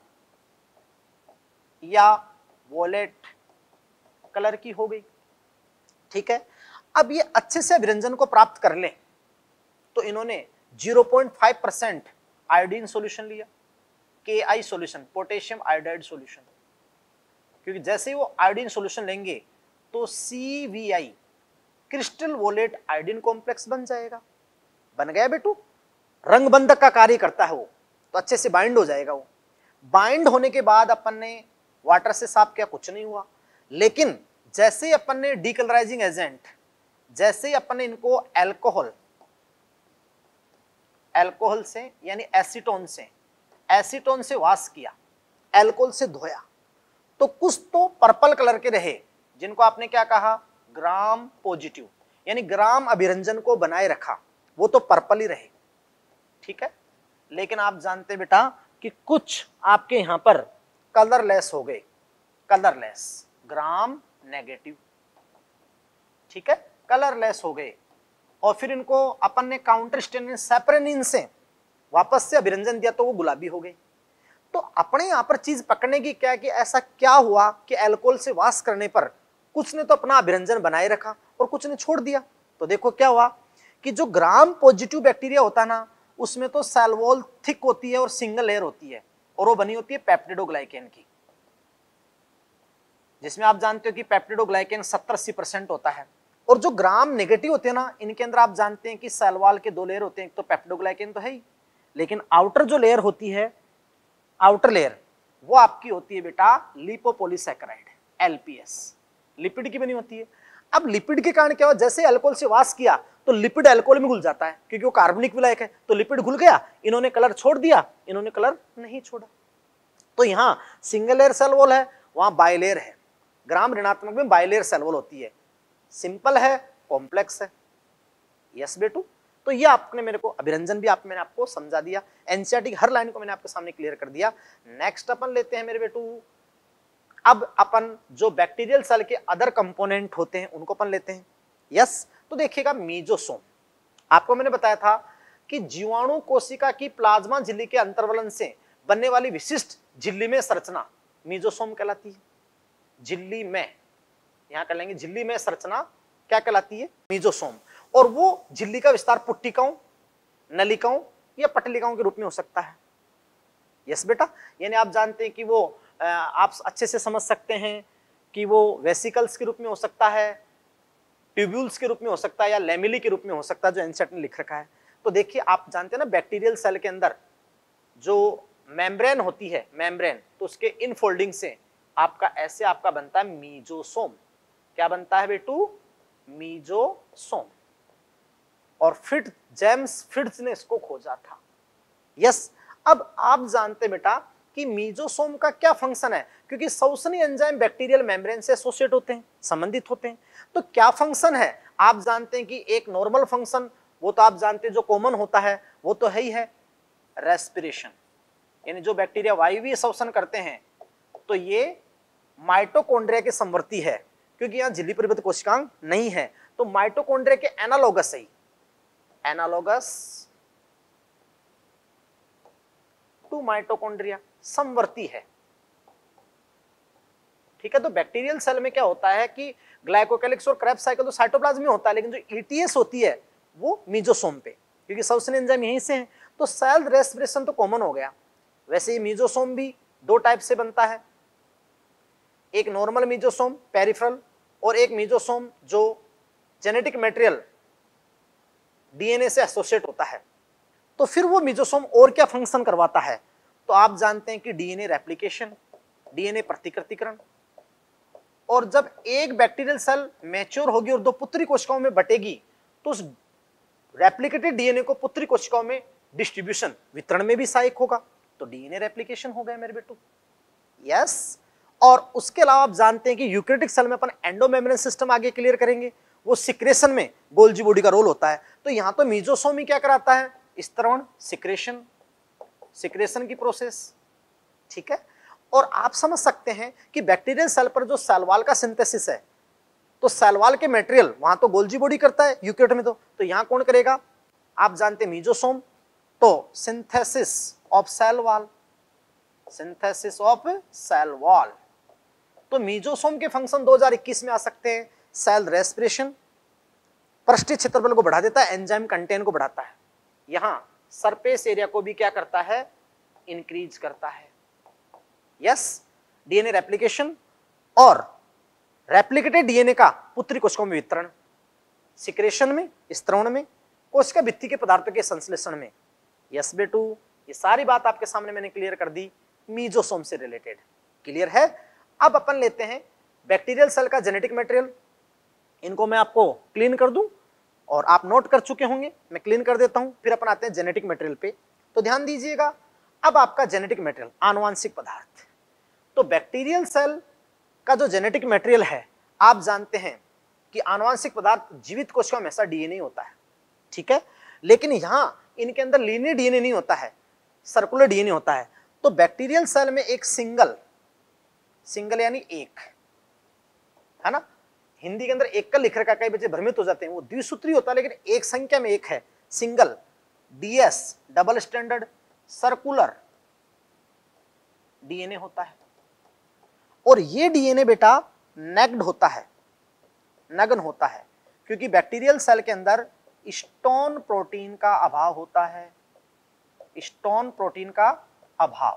या वोलेट कलर की हो गई, ठीक है। अब ये अच्छे से अभिरंजन को प्राप्त कर ले, तो इन्होंने 0.5% आयोडीन सॉल्यूशन लिया, KI solution, potassium iodide solution, क्योंकि जैसे ही वो आयोडीन सॉल्यूशन लेंगे तो CVI, crystal violet iodine complex बन जाएगा। बन गया बेटू, रंग बंधक का कार्य करता है वो, तो अच्छे से बाइंड हो जाएगा वो। बाइंड होने के बाद अपन ने वाटर से साफ किया, कुछ नहीं हुआ। लेकिन जैसे ही अपन ने डीकलराइजिंग एजेंट, जैसे ही अपन ने इनको अल्कोहल से यानी एसीटोन से वाश किया, अल्कोहल से धोया, तो कुछ तो पर्पल कलर के रहे, जिनको आपने क्या कहा, ग्राम पॉजिटिव, यानी ग्राम अभिरंजन को बनाए रखा, वो तो पर्पल ही रहे, ठीक है। लेकिन आप जानते बेटा कि कुछ आपके यहां पर कलरलेस हो गए, कलरलेस, ग्राम नेगेटिव, ठीक है, कलरलेस हो गए। और फिर इनको अपन ने काउंटर स्टेन सेपरेनिन से वापस से अभिरंजन दिया, तो वो गुलाबी हो गए। तो अपने यहां पर चीज पकड़ने की क्या कि ऐसा क्या हुआ कि अल्कोहल से वाश करने पर कुछ ने तो अपना अभिरंजन बनाए रखा और कुछ ने छोड़ दिया। तो देखो क्या हुआ कि जो ग्राम पॉजिटिव बैक्टीरिया होता ना, उसमें तो सेल वॉल थिक होती है और सिंगल लेयर होती है, और वो बनी होती है पेप्टिडोग्लाइकेन की, जिसमें आप जानते हो कि पेप्टिडोग्लाइकेन 70-80% होता है। और जो ग्राम नेगेटिव होते हैं ना, इनके अंदर आप जानते हैं कि सेल वॉल के दो लेयर होते हैं, एक तो पेप्टिडोग्लाइकेन तो है ही, लेकिन आउटर जो लेयर होती है, आउटर लेयर, वो आपकी होती है बेटा लिपोपोलीसैकेराइड, एलपीएस, लिपिड की बनी होती है। अब लिपिड के कारण क्या हुआ, जैसे अल्कोहल से वास किया तो लिपिड अल्कोहल में घुल जाता है, क्योंकि वो कार्बनिक विलायक है, तो लिपिड घुल गया, इन्होंने कलर छोड़ दिया, इन्होंने कलर नहीं छोड़ा। तो यहाँ सिंगल लेयर सेल वॉल है, वहां बाइलेयर है, ग्राम ऋणात्मक में बाइलेयर सेल वॉल होती है, सिंपल है, कॉम्प्लेक्स है। यस बेटू, तो ये आपने मेरे को अभिरंजन भी मैंने आपको समझा दिया, एनसीईआरटी की हर लाइन को मैंने आपके सामने क्लियर कर दिया। नेक्स्ट अपन लेते हैं मेरे बेटू, अब अपन जो बैक्टीरियल सेल के अदर कंपोनेंट होते हैं उनको अपन लेते हैं। यस, तो देखिएगा मीजोसोम, आपको मैंने बताया था कि जीवाणु कोशिका की प्लाज्मा झिल्ली के अंतर्वलन से बनने वाली विशिष्ट झिल्ली में संरचना मीजोसोम कहलाती है। झिल्ली में, यहां कर लेंगे, झिल्ली में संरचना क्या कहलाती है, मीजोसोम। और वो झिल्ली का विस्तार पुट्टिकाओं, नलिकाओं या पटलिकाओं के रूप में हो सकता है। यस बेटा, यानी आप जानते हैं कि वो आप अच्छे से समझ सकते हैं कि वो वेसिकल्स के रूप में हो सकता है, ट्यूब्यूल्स के रूप में हो सकता है, या लेमिली के रूप में हो सकता है, जो एनसीईआरटी ने लिख रखा है। तो देखिए, आप जानते हैं ना बैक्टीरियल सेल के अंदर जो मेम्ब्रेन होती है, मेम्ब्रेन, तो उसके इनफोल्डिंग से आपका ऐसे आपका बनता है मीजोसोम। क्या बनता है बेटू, मीजोसोम। और जेम्स फिट्ज ने इसको खोजा था। यस, अब आप जानते बेटा कि मीजोसोम का क्या फंक्शन है, क्योंकि श्वसनी एंजाइम बैक्टीरियल मेम्ब्रेन से एसोसिएट होते हैं, संबंधित होते हैं। तो क्या फंक्शन है, आप जानते हैं कि एक नॉर्मल फंक्शन, वो तो आप जानते हैं जो कॉमन होता है वो तो है ही है, रेस्पिरेशन, यानी जो बैक्टीरिया वायवीय श्वसन करते हैं, तो ये माइटोकॉन्ड्रिया के समवर्ती है, क्योंकि यहाँ झिल्ली परिबद्ध कोशिकांग नहीं है, तो माइटोकॉन्ड्रिया के एनालोगस है, एनालोगस टू माइटोकॉन्ड्रिया, समवर्ती है। ठीक है, तो बैक्टीरियल सेल में क्या होता है कि ग्लाइकोकैलिक्स और क्रेब्स साइकिल तो साइटोप्लाज्म में होता है, लेकिन जो ईटीएस होती है वो मीजोसोम पे, क्योंकि श्वसन एंजाइम यहीं से है। तो सेल रेस्पिरेशन तो कॉमन हो गया। वैसे ही मीजोसोम भी दो टाइप से बनता है, एक नॉर्मल मीजोसोम पेरिफेरल, और एक मीजोसोम जो जेनेटिक मटेरियल डीएनए से एसोसिएट होता है। तो फिर वो मीजोसोम और क्या फंक्शन करवाता है, तो आप जानते हैं कि डीएनए रेप्लिकेशन, डीएनए प्रतिकृतिकरण। और जब एक बैक्टीरियल सेल मैच्योर होगी और दो पुत्री कोशिकाओं में बटेगी, तो उस रेप्लिकेटेड डीएनए को पुत्री कोशिकाओं में डिस्ट्रीब्यूशन, वितरण में भी सहायक होगा, तो डीएनए रेप्लिकेशन हो गया मेरे बेटू। यस, और उसके अलावा आप जानते हैं कि यूकैरियोटिक सेल में अपन एंडोमेम्ब्रेन सिस्टम आगे क्लियर करेंगे, वो सिक्रेशन में गोल्जी बॉडी का रोल होता है। तो यहां तो मीजोसोम ही क्या कराता है, स्त्रवण, सिक्रेशन, सिक्रेशन की प्रोसेस। ठीक है, और आप समझ सकते हैं कि बैक्टीरियल सेल पर जो सेल वॉल का सिंथेसिस है, तो सेल वॉल के मटेरियल वहां तो गोल्जी बॉडी करता है यूकैरियोट में, तो यहां कौन करेगा, आप जानते हैं मीजोसोम। तो synthesis of cell wall, synthesis of cell wall. तो मीजोसोम के फंक्शन 2021 में आ सकते हैं, सेल रेस्पिरेशन, पृष्ठीय क्षेत्रफल को बढ़ा देता है, एंजाइम कंटेंट को बढ़ाता है, यहां सरफेस एरिया को भी क्या करता है, इंक्रीज करता है। यस, डीएनए रेप्लिकेशन और रेप्लिकेटेड डीएनए का पुत्री कोशिकाओं में वितरण, सिक्रेशन में, स्त्रवण में, कोशिका भित्ति के पदार्थों के संश्लेषण में। यस बेटू, ये सारी बात आपके सामने मैंने क्लियर कर दी, मीजोसोम से रिलेटेड क्लियर है। अब अपन लेते हैं बैक्टीरियल सेल का जेनेटिक मटेरियल, इनको मैं आपको क्लीन कर दूं और आप नोट कर चुके होंगे, मैं क्लीन कर देता हूं, फिर अपन आते हैं जेनेटिक मटेरियल पे। तो ध्यान दीजिएगा, अब आपका जेनेटिक मटेरियल आनुवांशिक पदार्थ, तो बैक्टीरियल सेल का जो जेनेटिक मटेरियल है, आप जानते हैं कि आनुवांशिक पदार्थ जीवित कोशिका में हमेशा डीएनए होता है। ठीक है, लेकिन यहां इनके अंदर लीनियर डीएनए नहीं होता है, सर्कुलर डीएनए होता है। तो बैक्टीरियल सेल में एक सिंगल यानी एक है ना, हिंदी के अंदर एक का लिख रखा, कई बच्चे भ्रमित हो जाते हैं, वो द्विसूत्री होता है, लेकिन एक संख्या में एक है, single, DS double standard circular DNA होता है। और ये डीएनए बेटा नेग्ड होता है, नग्न होता है, क्योंकि बैक्टीरियल सेल के अंदर स्टोन प्रोटीन का अभाव होता है, स्टोन प्रोटीन का अभाव।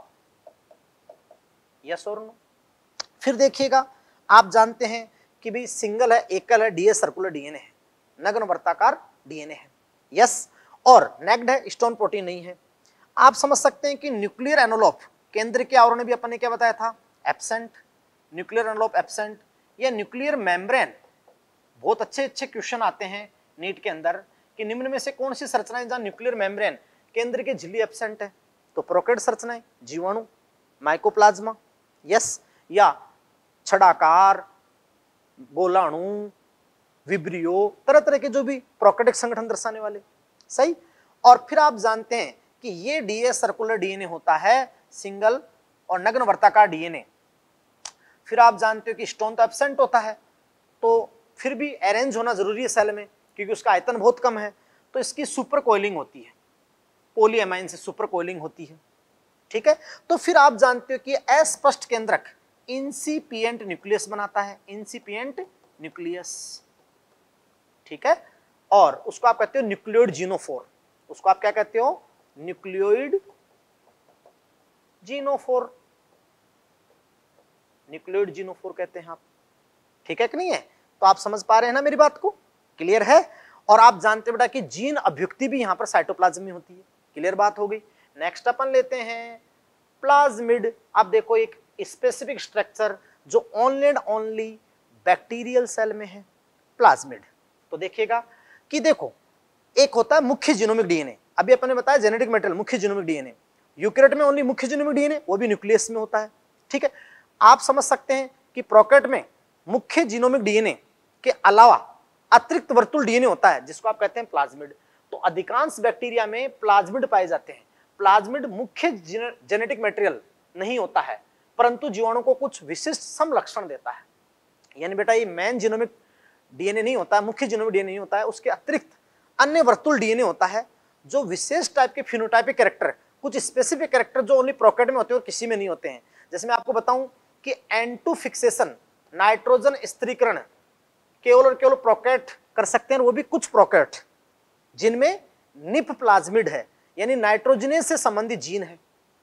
यस और नो। फिर देखिएगा, आप जानते हैं कि भाई सिंगल है, एकल है, डीएस सर्कुलर डीएनए है, नग्न वर्ताकार डीएनए है। यस, और नेग्ड है, स्टोन प्रोटीन नहीं है। आप समझ सकते हैं कि न्यूक्लियर एनवलप, केंद्र के आवरण भी अपन ने क्या बताया था, एब्सेंट, न्यूक्लियर एनवलप एब्सेंट, या न्यूक्लियर मेम्ब्रेन। बहुत अच्छे अच्छे क्वेश्चन आते हैं नीट के अंदर कि निम्न में से कौन सी संरचनाएं जहां न्यूक्लियर मेम्ब्रेन, केंद्र की झिल्ली एब्सेंट है, तो प्रोकैरियोट संरचनाएं, जीवाणु, माइकोप्लाज्मा, यस, या छड़ाकार, गोलाणु, विब्रियो, तरह तरह के जो भी प्रोकैरियोटिक संगठन दर्शाने वाले, सही। और फिर आप जानते हैं कि ये डीए सर्कुलर डीएनए होता है, सिंगल और नग्न वर्ताकार डीएनए। फिर आप जानते हो कि स्टोन तो एब्सेंट होता है, तो फिर भी अरेंज होना जरूरी है सेल में, क्योंकि उसका आयतन बहुत कम है, तो इसकी सुपर कोइलिंग होती है, पॉलीएमाइन से सुपर कोइलिंग होती है, ठीक है। तो फिर आप जानते हो कि अस्पष्ट केंद्रक इंसिपिएंट न्यूक्लियस बनाता है, इंसिपिएंट न्यूक्लियस, ठीक है। और उसको आप कहते हो न्यूक्लियोइड जीनोफोर, उसको आप क्या कहते हो, न्यूक्लियोइड जीनोफोर, न्यूक्लियोइड जीनोफोर कहते हैं आप, ठीक है कि नहीं है। तो आप समझ पा रहे हैं ना मेरी बात को, क्लियर है। और आप जानते बेटा कि जीन अभिव्यक्ति भी यहां पर साइटोप्लाज्म में होती है, क्लियर बात हो गई। नेक्स्ट अपन लेते हैं प्लाज्मिड। आप देखो एक स्पेसिफिक स्ट्रक्चर जो only and only bacterial cell में है, प्लाज्मिड। तो देखिएगा कि देखो एक होता है मुख्य जीनोमिक डीएनए, अभी अपन ने बताया जेनेटिक मटेरियल मुख्य जीनोमिक डीएनए, यूकेरियोट में ओनली मुख्य जीनोमिक डीएनए, वो भी न्यूक्लियस में होता है, ठीक है। आप समझ सकते हैं कि प्रोकैरियोट में मुख्य जीनोमिक डीएनए के अलावा अतिरिक्त वर्तुल डीएनए होता है, जिसको आप कहते हैं प्लाज्मिड। तो अधिकांश बैक्टीरिया में प्लाज्मिड पाए जाते हैं। प्लाज्मिड मुख्य जेनेटिक मटेरियल नहीं होता है, परंतु जीवाणु को कुछ विशिष्ट समलक्षण देता है। यानी बेटा ये मेन जीनोमिक डीएनए नहीं होता है, मुख्य जीनोमिक डीएनए नहीं होता है, उसके अतिरिक्त अन्य वर्तुल डीएनए होता है जो विशेष टाइप के फिनोटाइपिक कैरेक्टर, कुछ स्पेसिफिक कैरेक्टर जो ओनली प्रोकैरियोट में होते हैं और किसी में नहीं होते हैं। जैसे मैं आपको बताऊं कि N2 फिक्सेशन, नाइट्रोजन स्थिरीकरण केवल और केवल प्रोकैरियोट कर सकते हैं, और वो भी कुछ प्रोकैरियोट जिनमें निप प्लाज्मिड है, यानी नाइट्रोजनेज से संबंधित जीन है।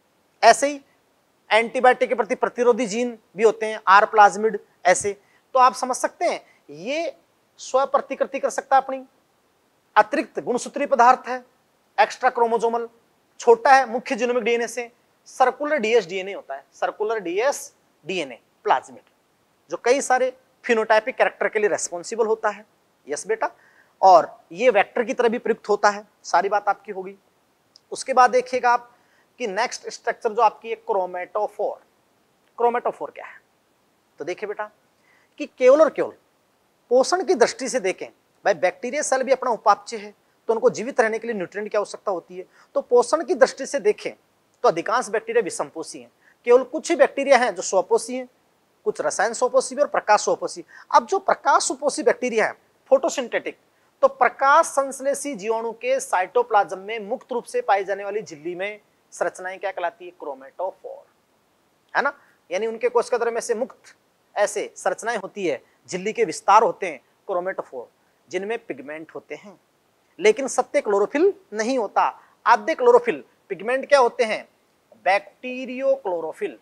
ऐसे ही एंटीबायोटिक के प्रति प्रतिरोधी जीन भी होते हैं, आर प्लाज्मिड, ऐसे। तो आप समझ सकते हैं ये स्वप्रतिकृति कर सकता है अपनी, अतिरिक्त गुणसूत्री पदार्थ है, एक्स्ट्रा क्रोमोसोमल, छोटा है मुख्य जीनोमिक डीएनए से, सर्कुलर डीएस डीएनए होता है, सर्कुलर डीएस डीएनए प्लाज्मिड, जो कई सारे फिनोटाइपिक कैरेक्टर के लिए रेस्पॉन्सिबल होता है, यस बेटा। और ये वेक्टर की तरह भी प्रयुक्त होता है, सारी बात आपकी होगी। उसके बाद देखिएगा आप कि नेक्स्ट स्ट्रक्चर जो आपकी है क्रोमेटोफोर। क्रोमेटोफोर क्या है, तो देखिए बेटा कि केवल और केवल पोषण की दृष्टि से देखें, भाई बैक्टीरिया सेल भी अपना उपापचय है, तो उनको जीवित रहने के लिए न्यूट्रिएंट की आवश्यकता होती है। तो पोषण की दृष्टि से देखें तो अधिकांश बैक्टीरिया विषमपोषी हैं, केवल कुछ ही बैक्टीरिया हैं जो स्वपोषी हैं, कुछ रसायन स्वपोषी और प्रकाश स्वपोषी। अब जो प्रकाश स्वपोषी बैक्टीरिया है फोटोसिंथेटिक, तो प्रकाश संश्लेषी जीवाणु के साइटोप्लाज्म में मुक्त रूप से पाई जाने वाली झिल्ली में संरचनाएं क्या कहलाती है, क्रोमेटोफोर, है ना। यानी उनके कोशिका में से मुक्त ऐसे संरचनाएं होती है, झिल्ली के विस्तार होते हैं क्रोमेटोफोर, जिनमें पिगमेंट होते हैं, लेकिन सत्य क्लोरोफिल नहीं होता। आद्य क्लोरोफिल, पिगमेंट क्या होते हैं, बैक्टीरियो क्लोरोफिल,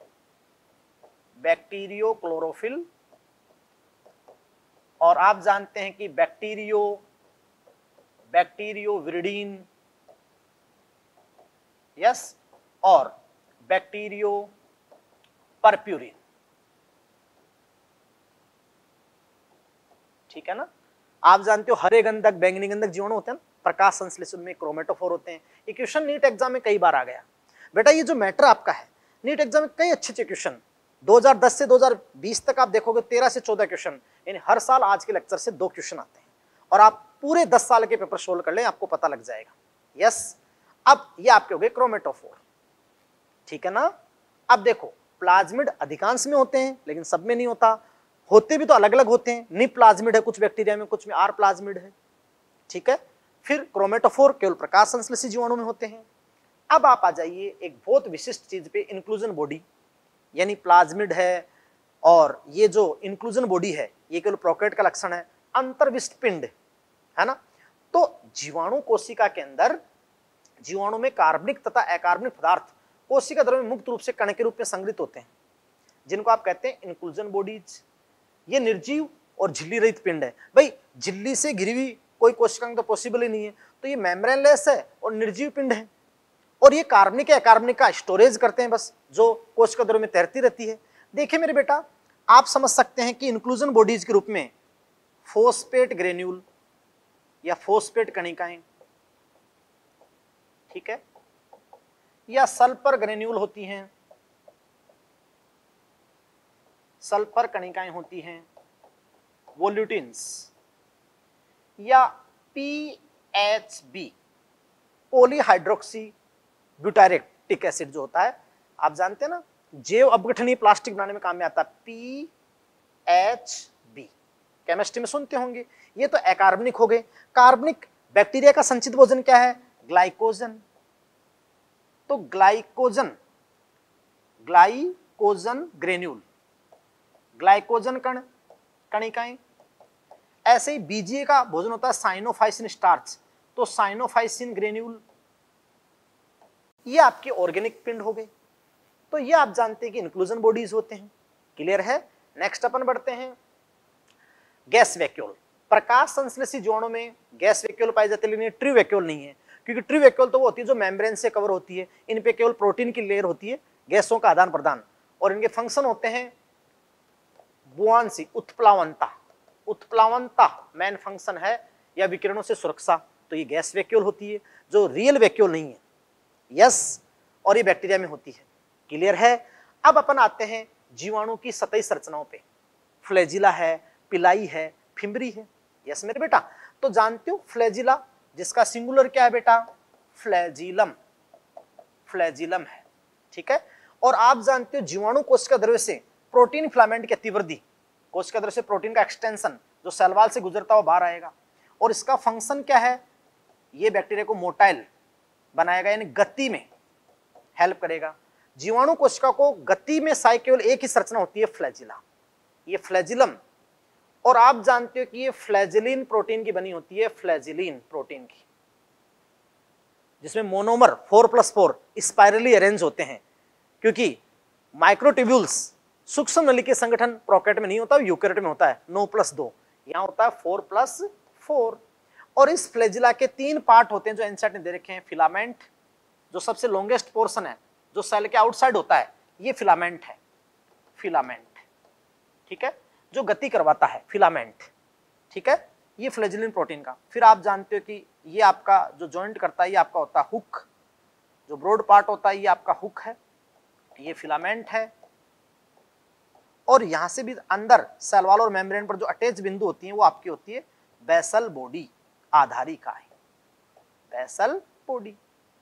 बैक्टीरियो क्लोरोफिल। और आप जानते हैं कि बैक्टीरियो विरिडीन, यस, और बैक्टीरियो परप्यूरिन, ठीक है ना। आप जानते हो हरे गंधक, बैंगनी गंधक जीवाणु होते हैं ना, प्रकाश संश्लेषण में क्रोमेटोफोर होते हैं। ये क्वेश्चन नीट एग्जाम में कई बार आ गया बेटा। ये जो मैटर आपका है नीट एग्जाम में कई अच्छे अच्छे क्वेश्चन 2010 से 2020 तक आप देखोगे 13 से 14 क्वेश्चन, यानी हर साल आज के लेक्चर से 2 क्वेश्चन आते हैं, और आप पूरे 10 साल के पेपर सोल्व कर लें, आपको पता लग जाएगा, यस। अब ये आपके हो गए क्रोमेटोफोर, ठीक है ना। अब देखो प्लाज्मिड अधिकांश में होते हैं, लेकिन सब में नहीं होता, होते भी तो अलग अलग होते हैं। निप प्लाज्मिड है कुछ बैक्टीरिया में, कुछ में आर प्लाज्मिड है, ठीक है। फिर क्रोमेटोफोर केवल प्रकाश संश्लेषी जीवाणु में होते हैं। अब आप आ जाइए एक बहुत विशिष्ट चीज पे, इंक्लूजन बॉडी, यानी प्लाज्मिड है, और ये जो इंक्लूजन बॉडी है ये केवल प्रोकैरियोट का लक्षण है, अंतर्विष्ट पिंड, है ना। तो जीवाणु कोशिका के अंदर, जीवाणु में कार्बनिक तथा अकार्बनिक पदार्थ कोशिका द्रव्य में मुक्त रूप से कण के रूप में संग्रहित होते हैं, जिनको आप कहते हैं इंक्लूजन बॉडीज। ये निर्जीव और झिल्ली रहित पिंड है। भाई झिल्ली से घिरी हुई कोई कोशिका तो पॉसिबल ही नहीं है, तो ये मेम्ब्रेनलेस है और निर्जीव पिंड है। और ये कार्बनिक या अकार्बनिक का स्टोरेज करते हैं बस, जो कोशिका द्रव्य में तैरती रहती है। देखिए मेरे बेटा, आप समझ सकते हैं कि इंक्लूजन बॉडीज के रूप में फोस्फेट ग्रेन्यूल या फोस्फेट कणिकाएं, ठीक है, या सल्फर ग्रेन्यूल होती हैं, सल्फर कणिकाएं होती हैं, वोल्यूटिन्स, या पीएचबी पॉलीहाइड्रोक्सी ब्यूटारेटिक एसिड जो होता है, आप जानते हैं ना, जैव अपघटनीय प्लास्टिक बनाने में काम में आता है, पीएचबी, केमिस्ट्री में सुनते होंगे। ये तो अकार्बनिक हो गए। कार्बनिक बैक्टीरिया का संचित भोजन क्या है? ग्लाइकोजन। तो ग्लाइकोजन, ग्लाइकोजन ग्रेन्यूल, ग्लाइकोजन कणिकाएं। ऐसे ही बीजीए का भोजन होता है साइनोफाइसिन स्टार्च, तो साइनोफाइसिन ग्रेन्यूल। ये आपके ऑर्गेनिक पिंड हो गए। तो ये आप जानते हैं कि इंक्लूजन बॉडीज होते हैं। क्लियर है? नेक्स्ट अपन बढ़ते हैं गैस वैक्यूल। प्रकाश संश्लेषी जीवाणु में गैस वैक्यूल पाई जाती है, लेकिन ट्री वैक्यूल नहीं है, क्योंकि ट्री वैक्यूल तो वो होती है जो मेम्ब्रेन से कवर होती है। इन पे केवल प्रोटीन की लेयर होती है, गैसों का आदान प्रदान, और इनके फंक्शन होते हैं बुआंसी, उत्प्लावनता। उत्प्लावनता मेन फंक्शन है, या विकिरणों से सुरक्षा। तो ये गैस वैक्यूल होती है, जो रियल वैक्यूल नहीं है। यस, और ये बैक्टीरिया में होती है। क्लियर है? अब अपन आते हैं जीवाणु की सतही संरचनाओं पे। फ्लैजिला है, पिलाई है, फिम्बरी है। यस मेरे बेटा, तो जानते हो फ्लैजिला, जिसका सिंगुलर क्या है बेटा? फ्लैजिलम, फ्लैजिलम है, ठीक है। और आप जानते हो जीवाणु कोशिका द्रव्य से प्रोटीन फिलामेंट की अतिवृद्धि, कोशिका द्रव्य से प्रोटीन का एक्सटेंशन जो सेल वॉल से गुजरता हुआ बाहर आएगा, और इसका फंक्शन क्या है? ये बैक्टीरिया को मोटाइल बनाएगा, यानी गति में हेल्प करेगा। जीवाणु कोशिका को गति में केवल एक ही संरचना होती है, फ्लैजिला, ये फ्लैजिलम। और आप जानते हो कि ये फ्लैजिलिन प्रोटीन की बनी होती है, फ्लैजिलिन प्रोटीन की, जिसमें मोनोमर 4+4 स्पाइरली अरेंज होते हैं, क्योंकि माइक्रोट्यूब्यूल्स सूक्ष्म नली के संगठन प्रोकैट में नहीं होता, यूकैरियोट में होता है 9+2, यहां होता है 4+4। और इस फ्लैजिला के 3 पार्ट होते हैं जो एनसीईआरटी ने दे रखे हैं। फिलामेंट, जो सबसे लॉन्गेस्ट पोर्शन है, जो सेल के आउटसाइड होता है, ये फिलामेंट है, फिलामेंट, ठीक है, जो गति करवाता है, फिलामेंट, ठीक है, ये फ्लैजिलिन प्रोटीन का। फिर आप जानते हो कि ये आपका जो जॉइंट करता है, ये आपका होता है हुक, जो ब्रॉड पार्ट होता है, ये आपका हुक है, ये फिलामेंट है। और यहां से भी अंदर सेल वॉल और मेम्ब्रेन पर जो अटैच बिंदु होती है, वो आपकी होती है बेसल बॉडी, आधारिकाएं, बेसल बॉडी।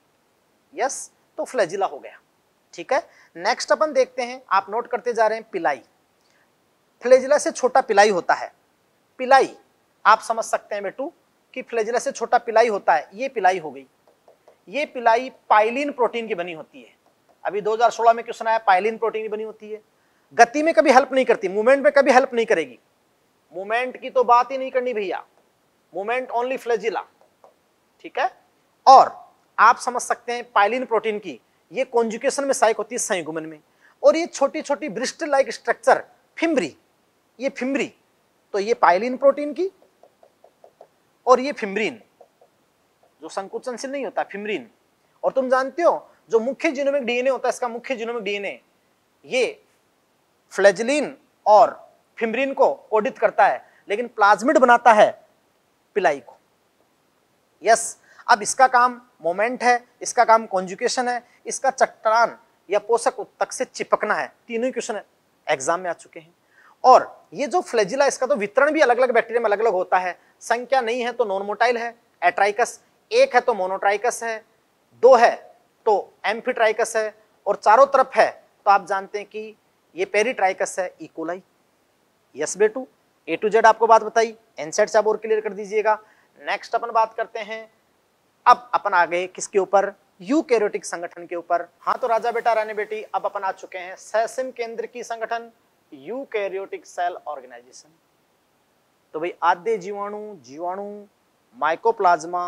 यस, तो फ्लैजिला हो गया, ठीक है। नेक्स्ट अपन देखते हैं, आप नोट करते जा रहे हैं, पिलाई। फ्लैजिला से छोटा पिलाई होता है। पिलाई आप समझ सकते हैं बेटू कि फ्लैजिला से छोटा पिलाई होता है, ये पिलाई हो गई। ये पिलाई पाइलिन प्रोटीन की बनी होती है। अभी 2016 में क्वेश्चन आया, पाइलिन प्रोटीन की बनी होती है। गति में कभी हेल्प नहीं करती, मूवमेंट में कभी हेल्प नहीं करेगी, मूवमेंट की तो बात ही नहीं करनी भैया, मूवमेंट ओनली फ्लैजिला, ठीक है। और आप समझ सकते हैं पाइलिन प्रोटीन की ये कॉन्जुगेशन में सहायक होती है, संयुग्मन में। और ये छोटी छोटी ब्रिस्टल लाइक स्ट्रक्चर, फिम्बरी, ये फिम्बरी, तो ये पाइलिन प्रोटीन की, और ये फिम्ब्रीन जो संकुचनशील नहीं होता, फिम्ब्रीन। और तुम जानते हो जो मुख्य जीनोमिक डीएनए होता है, इसका मुख्य जीनोमिक डीएनए ये फ्लैजिलिन और फिम्ब्रीन को कोडित करता है, लेकिन प्लाज्मिड बनाता है पिलाई को। यस, अब इसका काम मोमेंट है, इसका काम कॉन्जुगेशन है, इसका चट्टान या पोषक उत्तक से चिपकना है। तीनों ही क्वेश्चन एग्जाम में आ चुके हैं। और ये जो फ्लैजिला, इसका तो वितरण भी अलग अलग बैक्टीरिया में अलग अलग होता है। संख्या नहीं है तो नॉन मोटाइल है, एट्राइकस, 1 है तो मोनोट्राइकस है, 2 है तो एम्फीट्राइकस है, और चारों तरफ है तो आप जानते हैं कि ये पेरीट्राइकस है, इकोलाई। यस बेटू, A to Z आपको बात बताई, एनसेट से आप और क्लियर कर दीजिएगा। नेक्स्ट अपन बात करते हैं, अब अपन आ गए किसके ऊपर? यूकैरियोटिक संगठन के ऊपर। हाँ तो राजा बेटा रानी बेटी, अब अपन आ चुके हैं सेसिम केंद्र की संगठन, यूकैरियोटिक सेल ऑर्गेनाइजेशन। तो भाई आद्य जीवाणु, जीवाणु, माइकोप्लाज्मा,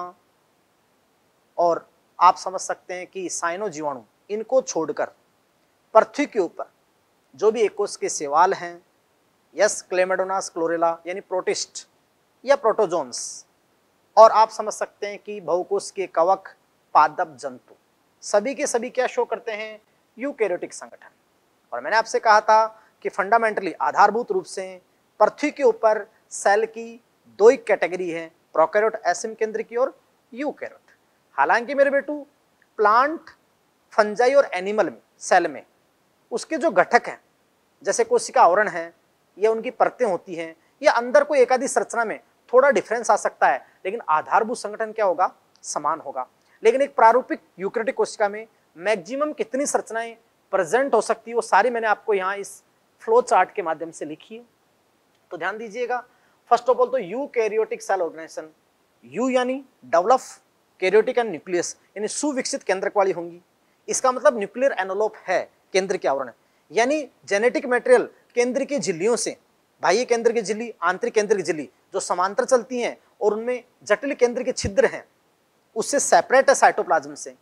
और आप समझ सकते हैं कि साइनो जीवाणु, इनको छोड़कर पृथ्वी के ऊपर जो भी एकोस के सेवाल हैं, यस, क्लेमेडोनास, क्लोरेला यानी प्रोटिस्ट या प्रोटोजोन्स, और आप समझ सकते हैं कि बहुकोश के कवक, पादप जंतु, सभी के सभी क्या शो करते हैं, यूकैरियोटिक संगठन। और मैंने आपसे कहा था कि फंडामेंटली आधारभूत रूप से पृथ्वी के ऊपर सेल की दो ही कैटेगरी है, प्रोकैरियोट असीम केंद्रिकी और यूकैरियोट। हालांकि मेरे बेटू प्लांट, फंजाई और एनिमल में सेल में उसके जो घटक हैं जैसे कोशिका आवरण है या उनकी परतें होती हैं या अंदर कोई एकाधिक संरचना में थोड़ा डिफरेंस आ सकता है, लेकिन आधारभूत संगठन क्या होगा, समान होगा। लेकिन एक प्रारूपिक यूकैरियोटिक कोशिका में मैक्सिमम कितनी संरचनाएं प्रेजेंट हो सकती है वो सारी मैंने आपको यहाँ इस फ्लो चार्ट के माध्यम से लिखी है। तो ध्यान दीजिएगा, फर्स्ट ऑफ ऑल तो यूकैरियोटिक सेल ऑर्गेनाइजेशन, यू यानी डेवलप, कैरियोटिक एंड न्यूक्लियस यानी सुविकसित केंद्रक वाली होंगी। इसका मतलब न्यूक्लियर एनवलप है केंद्र के आवरण, यानी जेनेटिक मटेरियल केंद्र की झिल्लियों से, बाह्य केंद्र की झिल्ली, आंतरिक केंद्र की झिल्ली जो समांतर चलती हैं और उनमें जटिल केंद्र के छिद्र हैं, उससे सेपरेट है साइटोप्लाज्म से।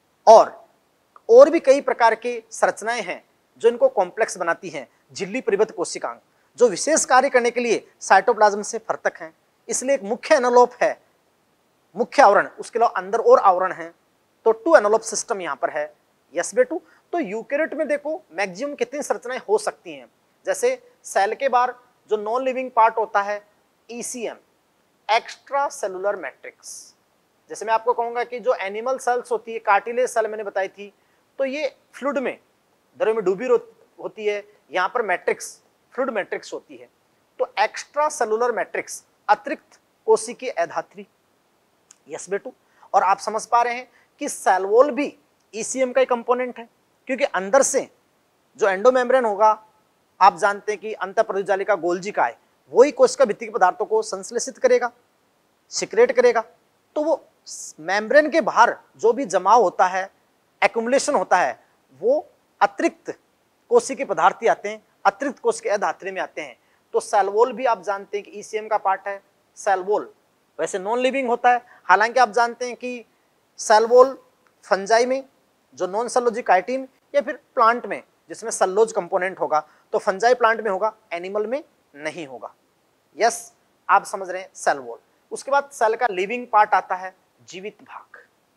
और भी कई प्रकार के संरचनाएं हैं जो इनको कॉम्प्लेक्स बनाती हैं, झिल्ली परिबद्ध कोशिकांग जो विशेष कार्य करने के लिए साइटोप्लाज्म से पृथक हैं। इसलिए एक मुख्य एनवलप है, मुख्य आवरण, उसके अलावा अंदर और आवरण हैं, तो टू एनवलप सिस्टम यहाँ पर है। यस बेटू, तो यूकैरियोट में देखो मैक्सिमम कितनी संरचनाएं हो सकती हैं। जैसे सेल के बाहर जो नॉन लिविंग पार्ट होता है ECM, एक्स्ट्रा सेलुलर मैट्रिक्स। जैसे मैं आपको कहूंगा कि जो एनिमल सेल्स होती है, कार्टिलेज सेल मैंने बताई थी, तो ये फ्लूइड में, द्रव में डूबी होती है, यहाँ पर मैट्रिक्स, फ्लूइड मैट्रिक्स होती है। तो एक्स्ट्रा सेलुलर मैट्रिक्स, अतिरिक्त कोशिकीय अधात्री। यस बेटू, और आप समझ पा रहे हैं कि सेल वॉल भी ECM का ही कंपोनेंट है, क्योंकि अंदर से जो एंडोमेम्ब्रेन होगा, आप जानते हैं कि अंतःप्रज्वालिका गोल्जी का है, वही कोशिका भित्ति के पदार्थों को संश्लेषित करेगा, सिक्रेट करेगा। तो वो मेम्ब्रेन के बाहर जो भी जमाव होता है, एक्युमुलेशन होता है, वो अतिरिक्त कोशिकीय पदार्थ आते हैं, अतिरिक्त कोशिकीय अधात्री में आते हैं। तो सेल वॉल भी आप जानते हैं कि ECM का पार्ट है। सेल वॉल वैसे नॉन लिविंग होता है, हालांकि आप जानते हैं कि सेल वॉल फंजाई में जो नॉन सेलुलोजिक काइटिन या फिर प्लांट में जिसमें सेलुलोज कंपोनेंट होगा, तो फंजाई प्लांट में होगा, एनिमल में नहीं होगा। यस, आप समझ रहे हैं सेल वॉल। उसके बाद सेल का लिविंग पार्ट आता है जीवित भाग।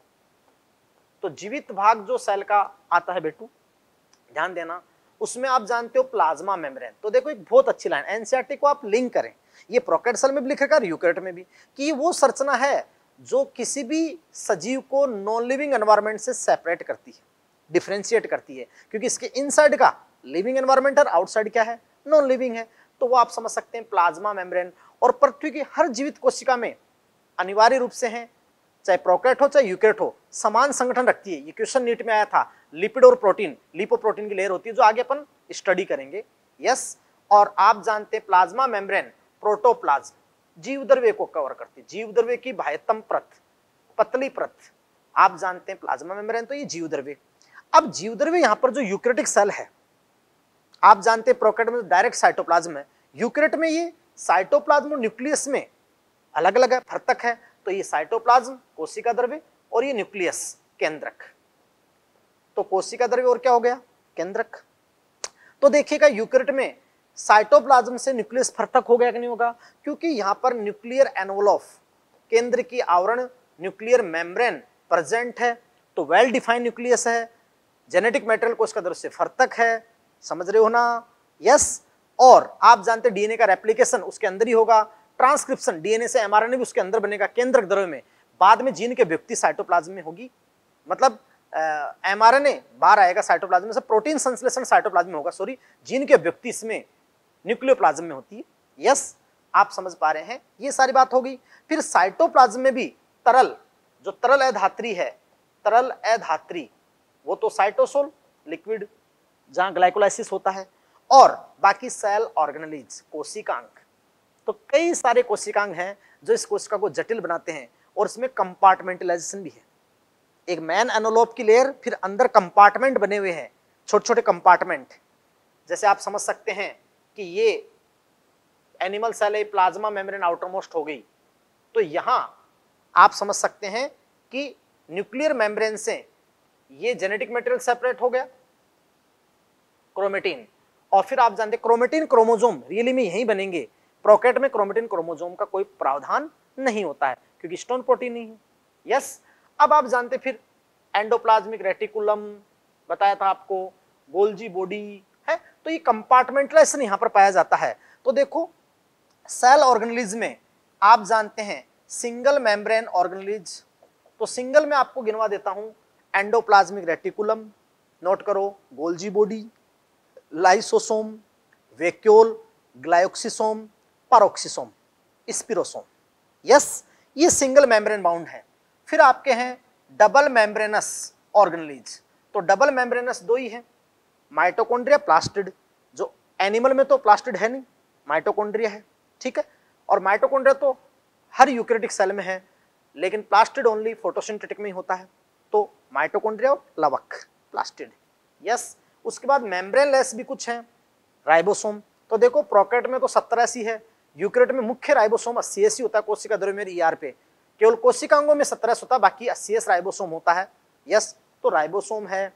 तो जीवित भाग जो सेल का आता है बेटू, ध्यान देना, उसमें आप जानते हो प्लाज्मा मेम्ब्रेन। तो देखो एक बहुत अच्छी लाइन, एनसीईआरटी को आप लिंक करें, ये प्रोकैरियोट सेल में भी लिखेगा, यूकैरियोट में भी, कि वो संरचना है जो किसी भी सजीव को नॉन लिविंग एनवायरनमेंट से सेपरेट करती है, डिफरेंशिएट करती है, क्योंकि इसके इनसाइड का लिविंग एनवायरनमेंट और आउटसाइड क्या है, नॉन लिविंग है। तो वो आप समझ सकते हैं प्लाज्मा मेम्ब्रेन। और पृथ्वी की हर जीवित कोशिका में अनिवार्य रूप से है, चाहे प्रोकैरियोट हो चाहे यूकैरियोट हो, समान संगठन रखती है। ये क्वेश्चन नीट में आया था, लिपिड और प्रोटीन, लिपोप्रोटीन की लेयर होती है, जो आगे अपन स्टडी करेंगे। यस, और आप जानते हैं प्लाज्मा मेम्ब्रेन प्रोटोप्लाज्म जीवद्रव्य को कवर करती है, जीवद्रव्य की बाह्यतम परत, पतली परत, आप जानते हैं प्लाज्मा मेम्ब्रेन, तो ये जीवद्रव्य। अब जीवद्रव्य यहाँ पर जो यूकैरियोटिक सेल है, आप जानते हैं प्रोकैरियोट में डायरेक्ट साइटोप्लाज्म है, यूकैरियोट में ये साइटोप्लाज्म और न्यूक्लियस में अलग अलग है, पृथक है। तो ये साइटोप्लाज्म कोशिका द्रव्य और ये न्यूक्लियस केंद्रक। तो कोशिका द्रव्य और क्या हो गया, केंद्रक। तो देखिएगा यूकैरियोट में साइटोप्लाज्म से न्यूक्लियस पृथक हो गया कि नहीं होगा, क्योंकि यहाँ पर न्यूक्लियर एनवलप, केंद्र की आवरण, न्यूक्लियर मेम्ब्रेन प्रेजेंट है। तो वेल डिफाइंड न्यूक्लियस है, जेनेटिक मटेरियल कोशिका द्रव्य से पृथक है, समझ रहे हो ना। यस, और आप जानते हैं डीएनए का रेप्लिकेशन उसके अंदर ही होगा, ट्रांसक्रिप्शन डीएनए से एमआरएनए भी उसके अंदर बनेगा केंद्रक द्रव्य में, बाद में जीन के अभिव्यक्ति साइटोप्लाज्म में होगी, मतलब एमआरएनए बाहर आएगा साइटोप्लाज्म में से, प्रोटीन संश्लेषण साइटोप्लाज्म में होगा, सॉरी, जीन की अभिव्यक्ति इसमें न्यूक्लियोप्लाज्म में होती है। यस, आप समझ पा रहे हैं, ये सारी बात हो गई। फिर साइटोप्लाज्म में भी तरल, जो तरल अधात्री है, तरल अधात्री, वो तो साइटोसोल लिक्विड जहां ग्लाइकोलाइसिस होता है, और बाकी सेल ऑर्गेनेलिज कोशिकांग। तो कई सारे कोशिकांग हैं जो इस कोशिका को जटिल बनाते हैं, और इसमें कंपार्टमेंटलाइजेशन भी है। एक मेन एनवलप की लेयर, फिर अंदर कंपार्टमेंट बने हुए हैं, छोटे छोटे कंपार्टमेंट। जैसे आप समझ सकते हैं कि ये एनिमल सेल है, प्लाज्मा मेम्ब्रेन आउटर मोस्ट हो गई, तो यहां आप समझ सकते हैं कि न्यूक्लियर मेम्ब्रेन से ये जेनेटिक मटेरियल सेपरेट हो गया, क्रोमेटिन, और फिर आप जानते हैं क्रोमेटिन क्रोमोसोम रियली में यही बनेंगे। प्रोकैरियोट में क्रोमेटिन क्रोमोसोम का कोई प्रावधान नहीं होता है, क्योंकि स्टोन प्रोटीन नहीं है। यस, अब आप जानते फिर एंडोप्लाज्मिक रेटिकुलम बताया था आपको, गोल्जी बॉडी है। तो ये कंपार्टमेंटलाइजेशन यहाँ पर पाया जाता है। तो देखो सेल ऑर्गेनेलिज में आप जानते हैं सिंगल मेम्ब्रेन ऑर्गेनेलिज, तो सिंगल में आपको गिनवा देता हूं, एंडोप्लाज्मिक रेटिकुलम, नोट करो, Golgi body, lysosome, vacuole, glyoxysome, peroxisome, spherosome. Yes, ये सिंगल मेम्ब्रेन बाउंड है। फिर आपके हैं डबल मेम्ब्रेनस ऑर्गेनेलिज, तो डबल मेम्ब्रेनस दो ही है, माइटोकॉन्ड्रिया, प्लास्टिड, जो एनिमल में तो प्लास्टिड है नहीं, माइटोकॉन्ड्रिया है, ठीक है। और माइटोकॉन्ड्रिया तो हर यूकेरियोटिक सेल में है, लेकिन प्लास्टिड ओनली फोटोसिंथेटिक में ही होता है, तो माइटोकॉन्ड्रिया और लवक, प्लास्टिड। यस, उसके बाद मेम्ब्रेन लेस भी कुछ है, राइबोसोम। तो देखो प्रोकैरियोट में तो 70 ऐसी है, यूकेरियोट में मुख्य राइबोसोम 80 ऐसी होता है, कोशिका द्रव्यमेर ईआर पे, केवल कोशिकांगों में 17 होता है, बाकी 80 राइबोसोम होता है। यस, तो राइबोसोम है,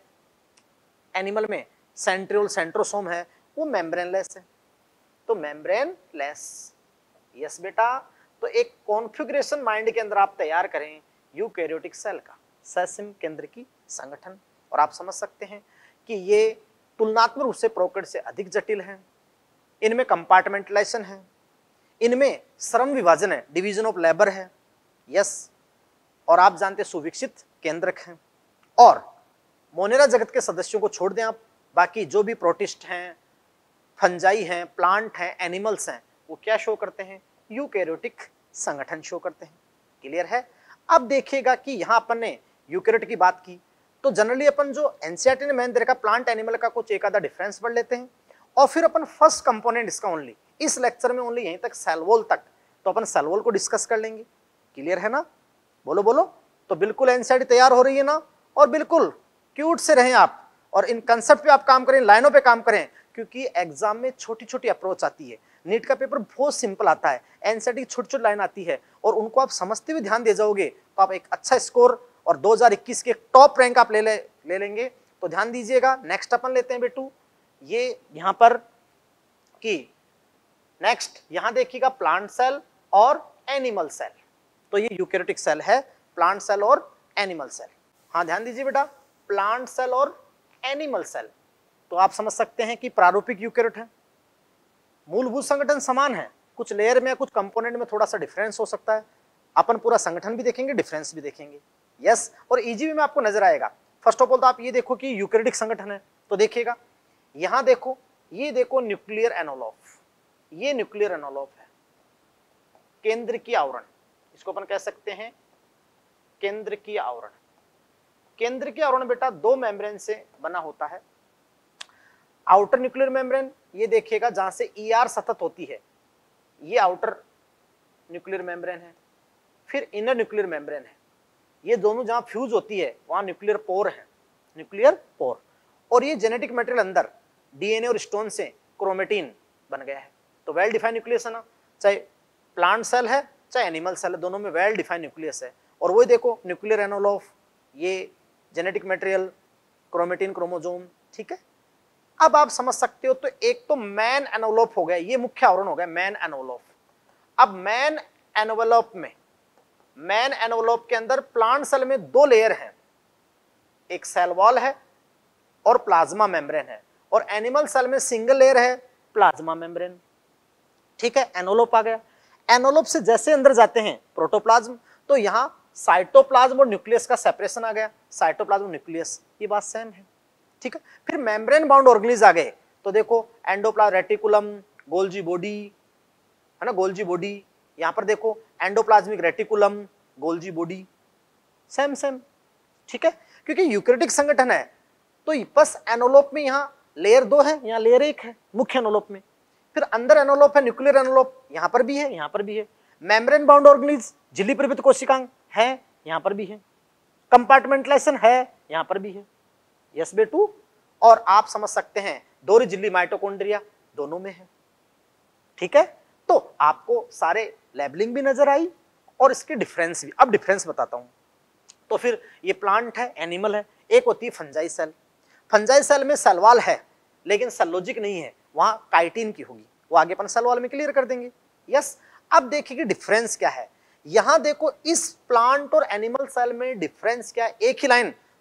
एनिमल में सेंट्रियोल सेंट्रोसोम है, वो मेम्ब्रेन लेस है, तो मेम्ब्रेन लेस। यस बेटा, तो एक कॉन्फ़िगरेशन माइंड के अंदर आप तैयार करें यूकेरियोटिक सेल का, ससिम केंद्र की संगठन, और आप समझ सकते हैं कि ये तुलनात्मक रूप से प्रोकैरियोट से अधिक जटिल है, इनमें कंपार्टमेंटलाइजेशन है, इनमें श्रम विभाजन है, डिवीजन ऑफ लेबर है। यस, और आप जानते हैं सुविकसित केंद्रक हैं। और मोनेरा जगत के सदस्यों को छोड़ दें आप, बाकी जो भी प्रोटिस्ट हैं, फंजाई हैं, प्लांट हैं, एनिमल्स हैं, वो क्या शो करते हैं, यूकेरियोटिक संगठन शो करते हैं। क्लियर है। अब देखिएगा कि यहां अपन ने यूकेरियोट की बात की, तो जनरली अपन जो एनसीईआरटी ने मैंने देखा प्लांट एनिमल का कुछ एक आधा डिफरेंस पढ़ लेते हैं, और फिर अपन फर्स्ट कंपोनेंट इसका ओनली इस लेक्चर में ओनली यहीं तक सेल वॉल तक, तो अपन सेल वॉल को डिस्कस कर लेंगे। क्लियर है ना, बोलो बोलो। तो बिल्कुल एनसीईआरटी तैयार हो रही है ना, और बिल्कुल क्यूट से रहें आप, और इन कंसेप्ट पे आप काम करें, लाइनों पे काम करें, क्योंकि एग्जाम में छोटी छोटी अप्रोच आती है। नीट का पेपर बहुत सिंपल आता है, एनसीईआरटी की छोटी छोटी लाइन आती है, और उनको आप समझते हुए ध्यान दे जाओगे तो आप एक अच्छा स्कोर और 2021 के टॉप रैंक आप ले लेंगे। तो ध्यान दीजिएगा। नेक्स्ट अपन लेते हैं बेटू, ये यहां पर कि नेक्स्ट यहां देखिएगा प्लांट सेल और एनिमल सेल, तो ये यूकेरियोटिक सेल है, प्लांट सेल और एनिमल सेल। हाँ ध्यान दीजिए बेटा, प्लांट सेल और एनिमल सेल, तो आप समझ सकते हैं कि प्रारूपिक यूकेरियोट है, मूलभूत संगठन समान है, कुछ लेयर में कुछ कंपोनेंट में थोड़ा सा डिफरेंस हो सकता है। अपन पूरा संगठन भी देखेंगे, डिफरेंस भी देखेंगे। यस, और ईजीवी में आपको नजर आएगा। फर्स्ट ऑफ ऑल तो आप ये देखो कि यूकेरियोटिक संगठन है, तो देखिएगा यहां देखो, ये देखो न्यूक्लियर एनोलॉफ, ये न्यूक्लियर एनोलॉफ है, केंद्र की आवरण, इसको अपन कह सकते हैं केंद्र की आवरण। केंद्र की आवरण बेटा दो मेम्ब्रेन से बना होता है, आउटर न्यूक्लियर मेम्ब्रेन, ये देखिएगा जहां से ईआर सतत होती है, ये आउटर न्यूक्लियर मेम्ब्रेन है। फिर इनर न्यूक्लियर मेम्ब्रेन है, ये दोनों जहां फ्यूज होती है वहां न्यूक्लियर पोर है, न्यूक्लियर पोर। और ये जेनेटिक मटेरियल अंदर डीएनए और स्टोन से क्रोमेटिन बन गया है। तो वेल डिफाइंड न्यूक्लियस है ना, चाहे प्लांट सेल है चाहे एनिमल सेल है, दोनों में वेल डिफाइंड न्यूक्लियस है। और वही देखो न्यूक्लियर एनोलॉफ, ये जेनेटिक मटेरियल, क्रोमेटिन, क्रोमोजोम, ठीक है। अब आप समझ सकते हो, तो एक तो मैन एनोलॉप हो गया, ये मुख्य आवरण हो गया मैन एनोलॉप। अब मैन एनोलॉप में, मैन एनोलॉप के अंदर प्लांट सेल में दो लेयर हैं, एक सेल वॉल है और प्लाज्मा मेम्ब्रेन है, और एनिमल सेल में सिंगल लेयर है, प्लाज्मा मेम्ब्रेन, ठीक है। एनोलॉप आ गया, एनोलॉप से जैसे अंदर जाते हैं प्रोटोप्लाज्म, तो यहां साइटोप्लाज्म और न्यूक्लियस का सेपरेशन आ गया, साइटोप्लाज्म न्यूक्लियस, ये बात सेम है, ठीक है। फिर मेम्ब्रेन बाउंड ऑर्गेनेल्स आ गए, तो देखो एंडोप्लाज्म रेटिकुलम, गोल्जी बॉडी है ना, गोल्जी बॉडी, यहां पर देखो endoplasmic reticulum, Golgi body, same same, ठीक है। क्योंकि यूकेरियोटिक संगठन है, तो बस एनोलॉप में यहाँ लेयर दो है, यहाँ लेयर एक है मुख्य एनोलॉप में। फिर अंदर एनोलॉप है न्यूक्लियर एनोलॉप, यहाँ पर भी है, यहाँ पर भी है। मेम्ब्रेन बाउंड ऑर्गेनेल्स, झिल्ली परिवृत्त कोशिकांग है, यहाँ पर भी है। कंपार्टमेंटलाइजेशन है, यहाँ पर भी है। यस बेटू, और आप समझ सकते हैं दोहरी झिल्ली माइटोकॉन्ड्रिया दोनों में है, ठीक है। तो आपको सारे लेबलिंग भी नजर आई और इसके डिफरेंस भी। अब डिफरेंस बताता हूं। तो फिर ये प्लांट है, एनिमल है, एक होती है फंजाई सेल। फंजाई सेल में सेल वॉल है लेकिन सेलोजिक नहीं है, वहां काइटिन की होगी, वो आगे अपन सेल वॉल में क्लियर कर देंगे। यस, अब देखिए कि डिफरेंस क्या है। यहां देखो इस प्लांट और एनिमल सेल में डिफरेंस क्या है, एक ही लाइन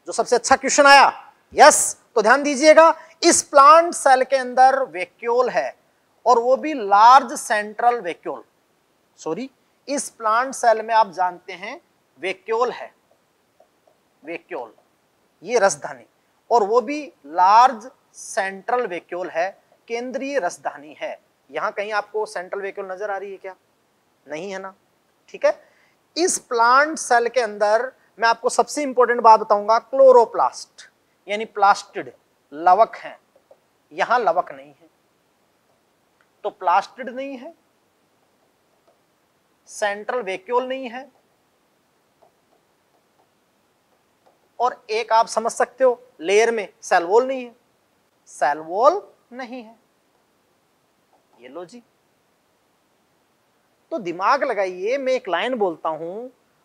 जो सबसे अच्छा क्वेश्चन आया। यस, तो ध्यान दीजिएगा, इस प्लांट सेल के अंदर वैक्यूल है और वो भी लार्ज सेंट्रल वैक्यूल। सॉरी, इस प्लांट सेल में आप जानते हैं वैक्यूल है, वैक्यूल ये रसधानी, और वो भी लार्ज सेंट्रल वैक्यूल है, केंद्रीय रसधानी है। यहां कहीं आपको सेंट्रल वैक्यूल नजर आ रही है क्या? नहीं है ना, ठीक है। इस प्लांट सेल के अंदर मैं आपको सबसे इंपॉर्टेंट बात बताऊंगा, क्लोरोप्लास्ट यानी प्लास्टिड, लवक हैं। यहां लवक नहीं है, तो प्लास्टिड नहीं है, सेंट्रल वैक्यूल नहीं है, और एक आप समझ सकते हो लेयर में सेल वॉल नहीं है, सेल वॉल नहीं है। ये लो जी, तो दिमाग लगाइए, मैं एक लाइन बोलता हूं,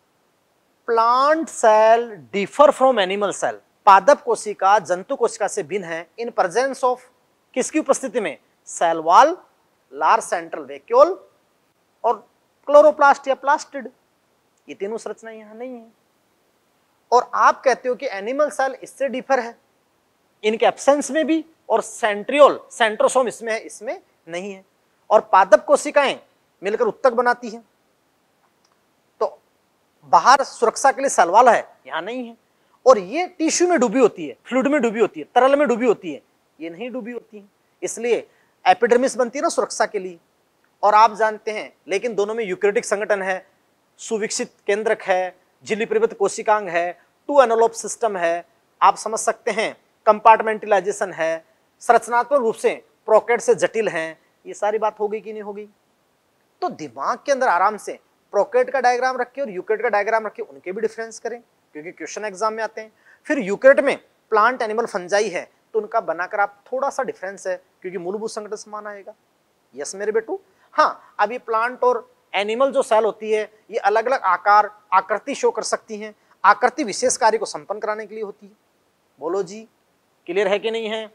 plant cell differ from animal cell, पादप कोशिका जंतु कोशिका से भिन्न है इन प्रेजेंस ऑफ, किसकी उपस्थिति में? Cell wall, large central vacuole और क्लोरोप्लास्ट या प्लास्टिड। ये तीनों संरचनाएं यहां नहीं है। और आप कहते हो कि एनिमल सेल इससे डिफर है, इनके एब्सेंस में भी, और सेंट्रियोल सेंट्रोसोम इसमें है, इसमें नहीं है। और पादप कोशिकाएं मिलकर उत्तक बनाती हैं, तो बाहर सुरक्षा के लिए सेल वॉल है, यहां नहीं है। और ये टिश्यू में डूबी होती है, फ्लूइड में डूबी होती है, तरल में डूबी होती है, ये नहीं डूबी होती है, इसलिए एपिडर्मिस बनती है ना सुरक्षा के लिए। और आप जानते हैं, लेकिन दोनों में यूकैरियोटिक संगठन है, सुविकसित केंद्रक है, झिल्ली परिवर्तित कोशिकांग है, 2 एनवेलोप सिस्टम है, आप समझ सकते हैं कंपार्टमेंटलाइजेशन है, संरचनात्मक रूप से प्रोकैट से जटिल हैं। ये सारी बात हो गई कि नहीं हो गई? तो दिमाग के अंदर आराम से प्रोकैट का डायग्राम रखिए और यूकैरियोट का डायग्राम रखिए, उनके भी डिफरेंस करें, क्योंकि क्वेश्चन एग्जाम में आते हैं। फिर यूकैरियोट में प्लांट एनिमल फंजाई है, तो उनका बनाकर आप थोड़ा सा डिफरेंस है, क्योंकि मूलभूत संगठन समान आएगा। यस मेरे बेटू। हाँ, अब ये प्लांट और एनिमल जो सेल होती है, ये अलग अलग आकार आकृति शो कर सकती हैं, आकृति विशेष कार्य को संपन्न कराने के लिए होती है। बोलो जी, क्लियर है कि नहीं है?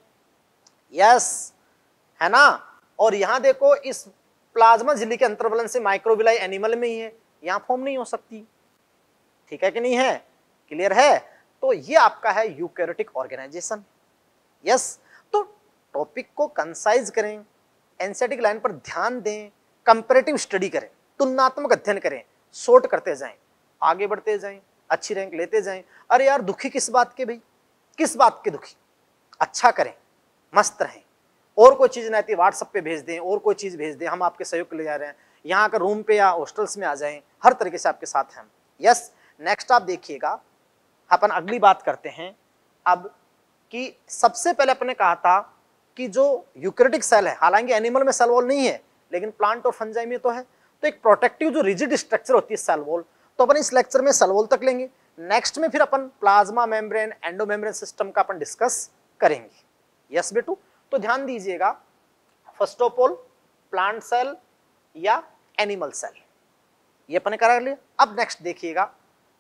यस, है ना। और यहां देखो, इस प्लाज्मा झिल्ली के अंतर्वलन से माइक्रोविलाई एनिमल में ही है, यहां फॉर्म नहीं हो सकती। ठीक है कि नहीं है? क्लियर है? तो ये आपका है यूकैरियोटिक ऑर्गेनाइजेशन। यस, तो टॉपिक को कंसाइज करें, एनसीईआरटी लाइन पर ध्यान दें, कंपैरेटिव स्टडी करें, तुलनात्मक अध्ययन करें, शॉर्ट करते जाएं, आगे बढ़ते जाएं, अच्छी रैंक लेते जाएं। अरे यार दुखी किस बात के भाई, किस बात के दुखी? अच्छा करें, मस्त रहें, और कोई चीज नहीं आती व्हाट्सएप पे भेज दें, और कोई चीज भेज दें, हम आपके सहयोग के लिए जा रहे हैं, यहाँ का रूम पे या हॉस्टल्स में आ जाएं, हर तरीके से आपके साथ हैं हम। यस, नेक्स्ट आप देखिएगा, अपन अगली बात करते हैं अब, कि सबसे पहले अपने कहा था कि जो यूकैरियोटिक सेल है, हालांकि एनिमल में सेल वॉल नहीं है, लेकिन प्लांट और फंजाई में तो है, तो एक प्रोटेक्टिव जो रिजिड स्ट्रक्चर होती है सेल वॉल, तो अपन इस लेक्चर में सेल वॉल तक लेंगे। नेक्स्ट में फिर अपन प्लाज्मा मेम्ब्रेन, एंडोमेम्ब्रेन सिस्टम का अपन डिस्कस करेंगे। यस बेटू, तो ध्यान दीजिएगा, first of all plant cell या एनिमल सेल, ये अपन ने करा लिया। अब नेक्स्ट देखिएगा,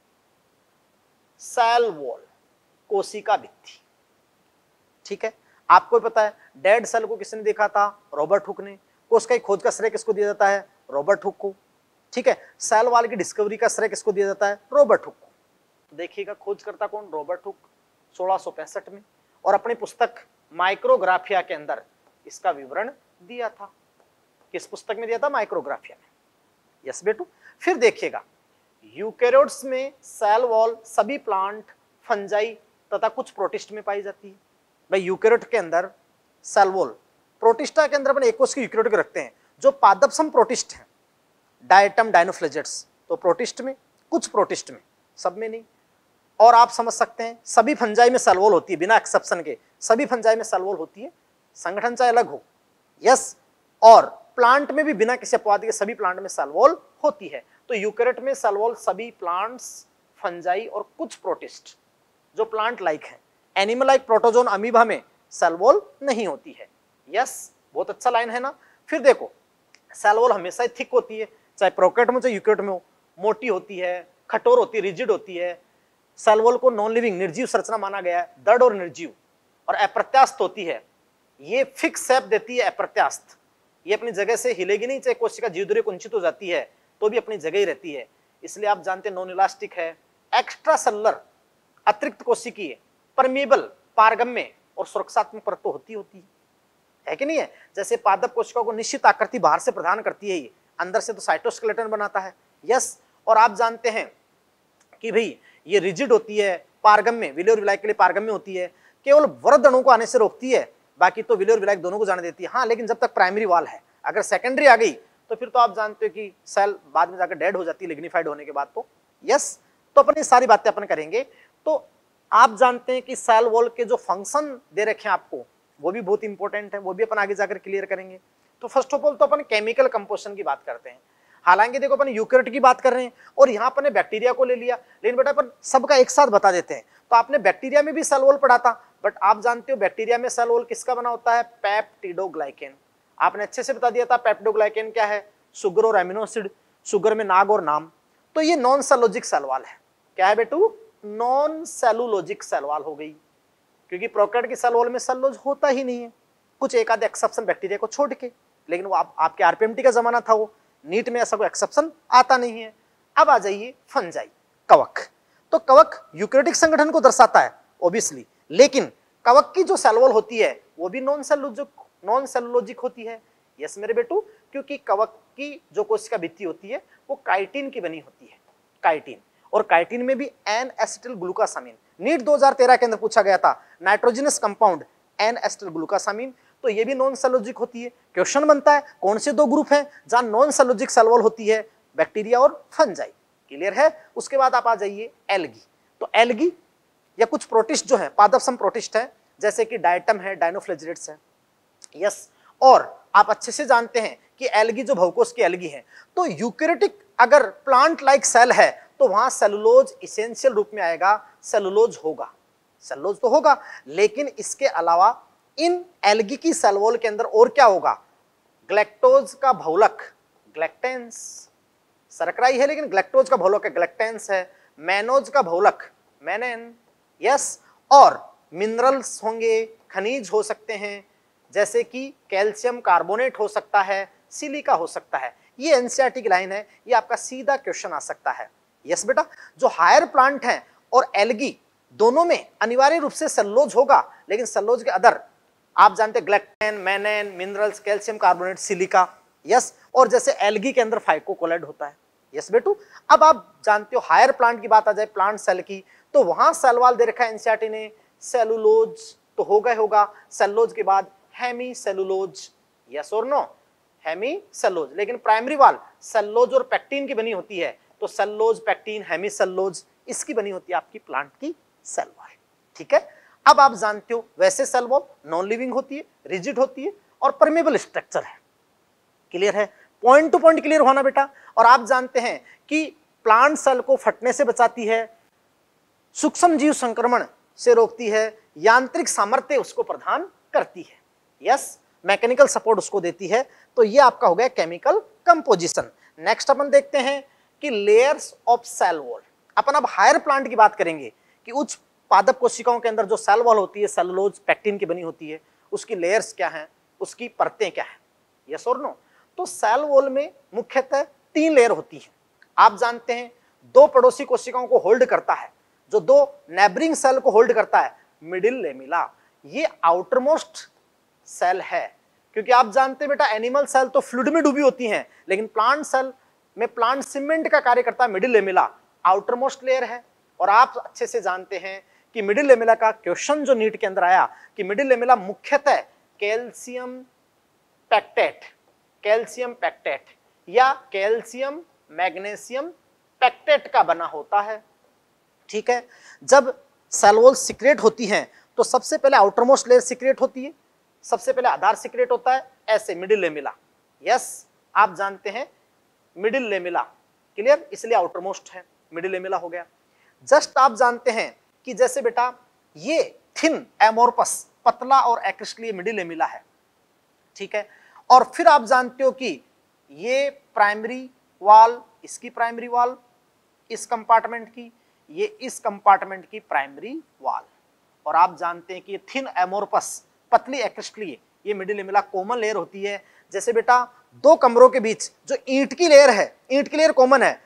सेल वॉल, कोशिका भित्ति। ठीक है, आपको पता है डेड सेल को किसने देखा था? रॉबर्ट हुक ने। कोशिका की खोज का श्रेय किसको दिया जाता है? रॉबर्ट हुक को। ठीक है, सेल वॉल की डिस्कवरी का श्रेय किसको दिया जाता है? रॉबर्ट हुक को। देखिएगा खोजकर्ता कौन? रॉबर्ट हुक, 1665 में, और अपनी पुस्तक माइक्रोग्राफिया के अंदर इसका विवरण दिया था। किस पुस्तक में दिया था? माइक्रोग्राफिया में। यस बेटू। फिर देखिएगा, यूकैरियोट्स में सेल वॉल सभी प्लांट, फंजाई तथा कुछ प्रोटिस्ट में पाई जाती है। भाई यूकैरियोट के अंदर सेल वॉल, प्रोटिस्टा के अंदर अपन एक कोश के यूकैरियोट के रखते हैं, जो पादपसम प्रोटिस्ट हैं, डायटम, डायनोफ्लेजेट्स, तो प्रोटिस्ट में, कुछ प्रोटिस्ट में, सब में नहीं। और आप समझ सकते हैं सभी फंजाई में सेल वॉल होती है, बिना एक्सेप्शन के सभी फंजाई में सेल वॉल होती है, संगठन चाहे अलग हो। यस, और प्लांट में भी बिना किसी अपवाद के सभी प्लांट में सेल वॉल होती है। तो यूकैरियोट में सेल वॉल सभी प्लांट्स, फंजाई और कुछ प्रोटिस्ट जो प्लांट लाइक हैं। एनिमल लाइक प्रोटोजोन अमीबा में सेल वॉल नहीं होती है। यस, बहुत अच्छा लाइन है ना। फिर देखो, सेल वॉल हमेशा ही थिक होती है, चाहे प्रोकैरियोट में चाहे यूकैरियोट में हो, मोटी होती है, कठोर होती है, रिजिड होती है। सेल वॉल को नॉन लिविंग, निर्जीव संरचना माना गया है, दृढ़ और निर्जीव, और अप्रत्यास्थ होती है। ये फिक्स शेप देती है, अप्रत्यास्थ, ये अपनी जगह से हिलेगी नहीं, चाहे कोशिका जीवदूरी कुंचित हो जाती है तो भी अपनी जगह ही रहती है। इसलिए आप जानते हैं नॉन इलास्टिक है। एक्स्ट्रा सेलुलर अतिरिक्त कोशिकीय, परमेबल, पारगम्य और सुरक्षात्मक परत तो होती है कि नहीं है। जैसे पादप कोशिकाओं को निश्चित आकृति बाहर से प्रदान करती है, ये अंदर से तो साइटोस्केलेटन बनाता है। यस, और आप जानते हैं कि भाई ये रिजिड होती है, पारगम्य, विले और विलायक के लिए पारगम्य होती है, केवल वृद्ध अणु को आने से रोकती है, बाकी तो विले और विलायक दोनों को जाने देती है। हाँ, लेकिन जब तक प्राइमरी वाल है, अगर सेकेंडरी आ गई तो फिर तो आप जानते हो कि सेल बाद में जाकर डेड हो जाती है लिग्निफाइड होने के बाद। तो यस, तो अपनी सारी बातें अपन करेंगे। तो आप जानते हैं कि सेल वॉल के जो फंक्शन दे रखे हैं आपको, वो भी बहुत इंपॉर्टेंट है, वो भी अपन आगे जाकर क्लियर करेंगे। तो फर्स्ट ऑफ ऑल तो अपन केमिकल कंपोजिशन की बात करते हैं। हालांकि देखो अपन यूकेरियोट की बात कर रहे हैं और यहाँ अपन ने बैक्टीरिया को ले लिया, लेकिन बेटा अपन सबका एक साथ बता देते हैं। तो आपने बैक्टीरिया में भी सेल वॉल पढ़ा था, बट आप जानते हो बैक्टीरिया में सेल वॉल किसका बना होता है? पेप्टिडोग्लाइकेन। आपने अच्छे से बता दिया था पेप्टिडोग्लाइकेन क्या है, शुगर और एमिनो एसिड, शुगर में नाग और नाम। तो ये नॉन सेलुलोजिक सेल वॉल है। क्या है बेटू? नॉन सेलुलोजिक सेल वॉल हो गई, क्योंकि प्रोकैरियोट की सेल वॉल में सेलुलोज होता ही नहीं है, कुछ एक आधे एक्सेप्शन बैक्टीरिया को छोड़ के, लेकिन वो आपके आरपीएमटी का जमाना था, वो नीट में ऐसा कोई एक्सेप्शन आता नहीं है। अब आ जाइए फंजाई, कवक। तो कवक यूकेरियोटिक संगठन को दर्शाता है ऑब्वियसली, लेकिन कवक की जो सेल वॉल होती है वो भी नॉन सेलुलोजिक होती है। यस मेरे बेटू, क्योंकि कवक की जो कोशिका भित्ति होती है वो काइटिन की बनी होती है, काइटिन, और काइटिन में भी एन एसिटिल ग्लूकासामिन। नीट 2013 के अंदर पूछा गया था nitrogenous compound N acetyl glucosamine, तो ये भी नॉन सेलुलोजिक होती है। क्वेश्चन बनता है कौन से दो ग्रुप हैं जहां नॉन सेलुलोजिक सेल वॉल होती है? बैक्टीरिया और फंजाई। क्लियर है? उसके बाद आप आ जाइए एल्गी। तो एल्गी या कुछ प्रोटिस्ट जो है, पादप सम प्रोटिस्ट है, जैसे कि डायटम है, डायनोफ्लेजिलेट्स है। यस, और आप अच्छे से जानते हैं कि एल्गी जो भवकोश की एल्गी है, तो यूकेरियोटिक अगर प्लांट लाइक सेल है तो वहां सेलुलोज इसेंशियल रूप में आएगा, सेलुलोज होगा, सेलुलोज तो होगा, लेकिन इसके अलावा इन एल्गी की सेल वॉल के अंदर और क्या होगा? ग्लैक्टोज का बहुलक, ग्लैक्टेंस, सरकराई है लेकिन ग्लैक्टोज का बहुलक है, ग्लैक्टेंस है, मैनोज का बहुलक, मैनेन। यस, और मिनरल्स होंगे, खनिज हो सकते हैं, जैसे कि कैल्शियम कार्बोनेट हो सकता है, सिलिका हो सकता है। ये एनसीईआरटी की लाइन है, ये आपका सीधा क्वेश्चन आ सकता है। यस बेटा, जो हायर प्लांट है और एल्गी दोनों में अनिवार्य रूप से सेलुलोज होगा, लेकिन सेलुलोज के अदर आप जानते हैं galactan, mannan, minerals, calcium carbonate, silica. Yes, और जैसे एल्गी के अंदर फाइकोकोलाइड होता है। यस बेटू, अब आप जानते हो हायर प्लांट की बात आ जाए, प्लांट सेल की, तो वहां सेल वॉल दे रखा है एनसीईआरटी ने, सेलुलोज तो होगा, सेलुलोज के बाद हेमी सेलुलोज। यस और नो? हेमी सेलुलोज, लेकिन प्राइमरी वाल सेलुलोज और पेक्टिन की बनी होती है, तो सेलुलोज, पेक्टिन, हेमी सेलुलोज इसकी बनी होती है आपकी प्लांट की सेल वॉल। ठीक है, अब आप जानते हो वैसे सेल वॉल नॉन लिविंग होती है, रिजिड होती है और परमेबल स्ट्रक्चर है। क्लियर है? पॉइंट टू पॉइंट क्लियर होना बेटा। और आप जानते हैं कि प्लांट सेल को फटने से बचाती है, सूक्ष्म जीव संक्रमण से रोकती है, यांत्रिक सामर्थ्य उसको प्रदान करती है। यस, मैकेनिकल सपोर्ट उसको देती है। तो ये आपका हो गया केमिकल कंपोजिशन। नेक्स्ट अपन देखते हैं कि लेयर्स ऑफ सेल वॉल। अपन अब हायर प्लांट की बात करेंगे कि उच्च पादप कोशिकाओं के अंदर जो सेल वॉल होती है, सेलुलोज, पेक्टिन की बनी होती है, उसकी लेयर्स क्या हैं, उसकी परतें क्या हैं? यस और नो? तो सेल वॉल में मुख्यतः 3 लेयर होती है। आप जानते हैं 2 पड़ोसी कोशिकाओं को होल्ड करता है, जो 2 नेबरिंग सेल को होल्ड करता है, मिडिल लेमिला। ये आउटर मोस्ट सेल है, क्योंकि आप जानते हैं बेटा एनिमल सेल तो फ्लूइड में डूबी होती हैं, लेकिन प्लांट सेल में प्लांट सीमेंट का कार्य करता है middle lamella, outermost layer है। और आप अच्छे से जानते हैं कि मिडिल लेमिला का क्वेश्चन जो नीट के अंदर आया कि मिडिल लेमिला मुख्यतः कैल्शियम पैक्टेट या कैल्शियम मैग्नीशियम पैक्टेट का बना होता है। ठीक है, जब सेल वॉल सिक्रेट होती हैं तो सबसे पहले आउटर मोस्ट लेयर सिक्रेट होती है, सबसे पहले आधार सिक्रेट होता है, ऐसे मिडिल लेमिला। यस, आप जानते हैं मिडिल लेमिला, क्लियर, इसलिए आउटर मोस्ट है, मिडिल लेमिला हो गया। जस्ट आप जानते हैं कि जैसे बेटा ये थिन एमोर्पस, पतला और एक्रिस्टलीय मिडिल लेमिला है। ठीक है, और फिर आप जानते हो कि ये प्राइमरी वाल, इसकी प्राइमरी वाल, इस कंपार्टमेंट की, ये इस कंपार्टमेंट की प्राइमरी वाल। और आप जानते हैं कि ये थिन एमोर्पस, पतली एक्रिस्टलीय, ये मिडिल लेमिला कॉमन लेयर होती है। जैसे बेटा 2 कमरों के बीच जो ईंट की लेयर है, ईंट की लेयर कॉमन है,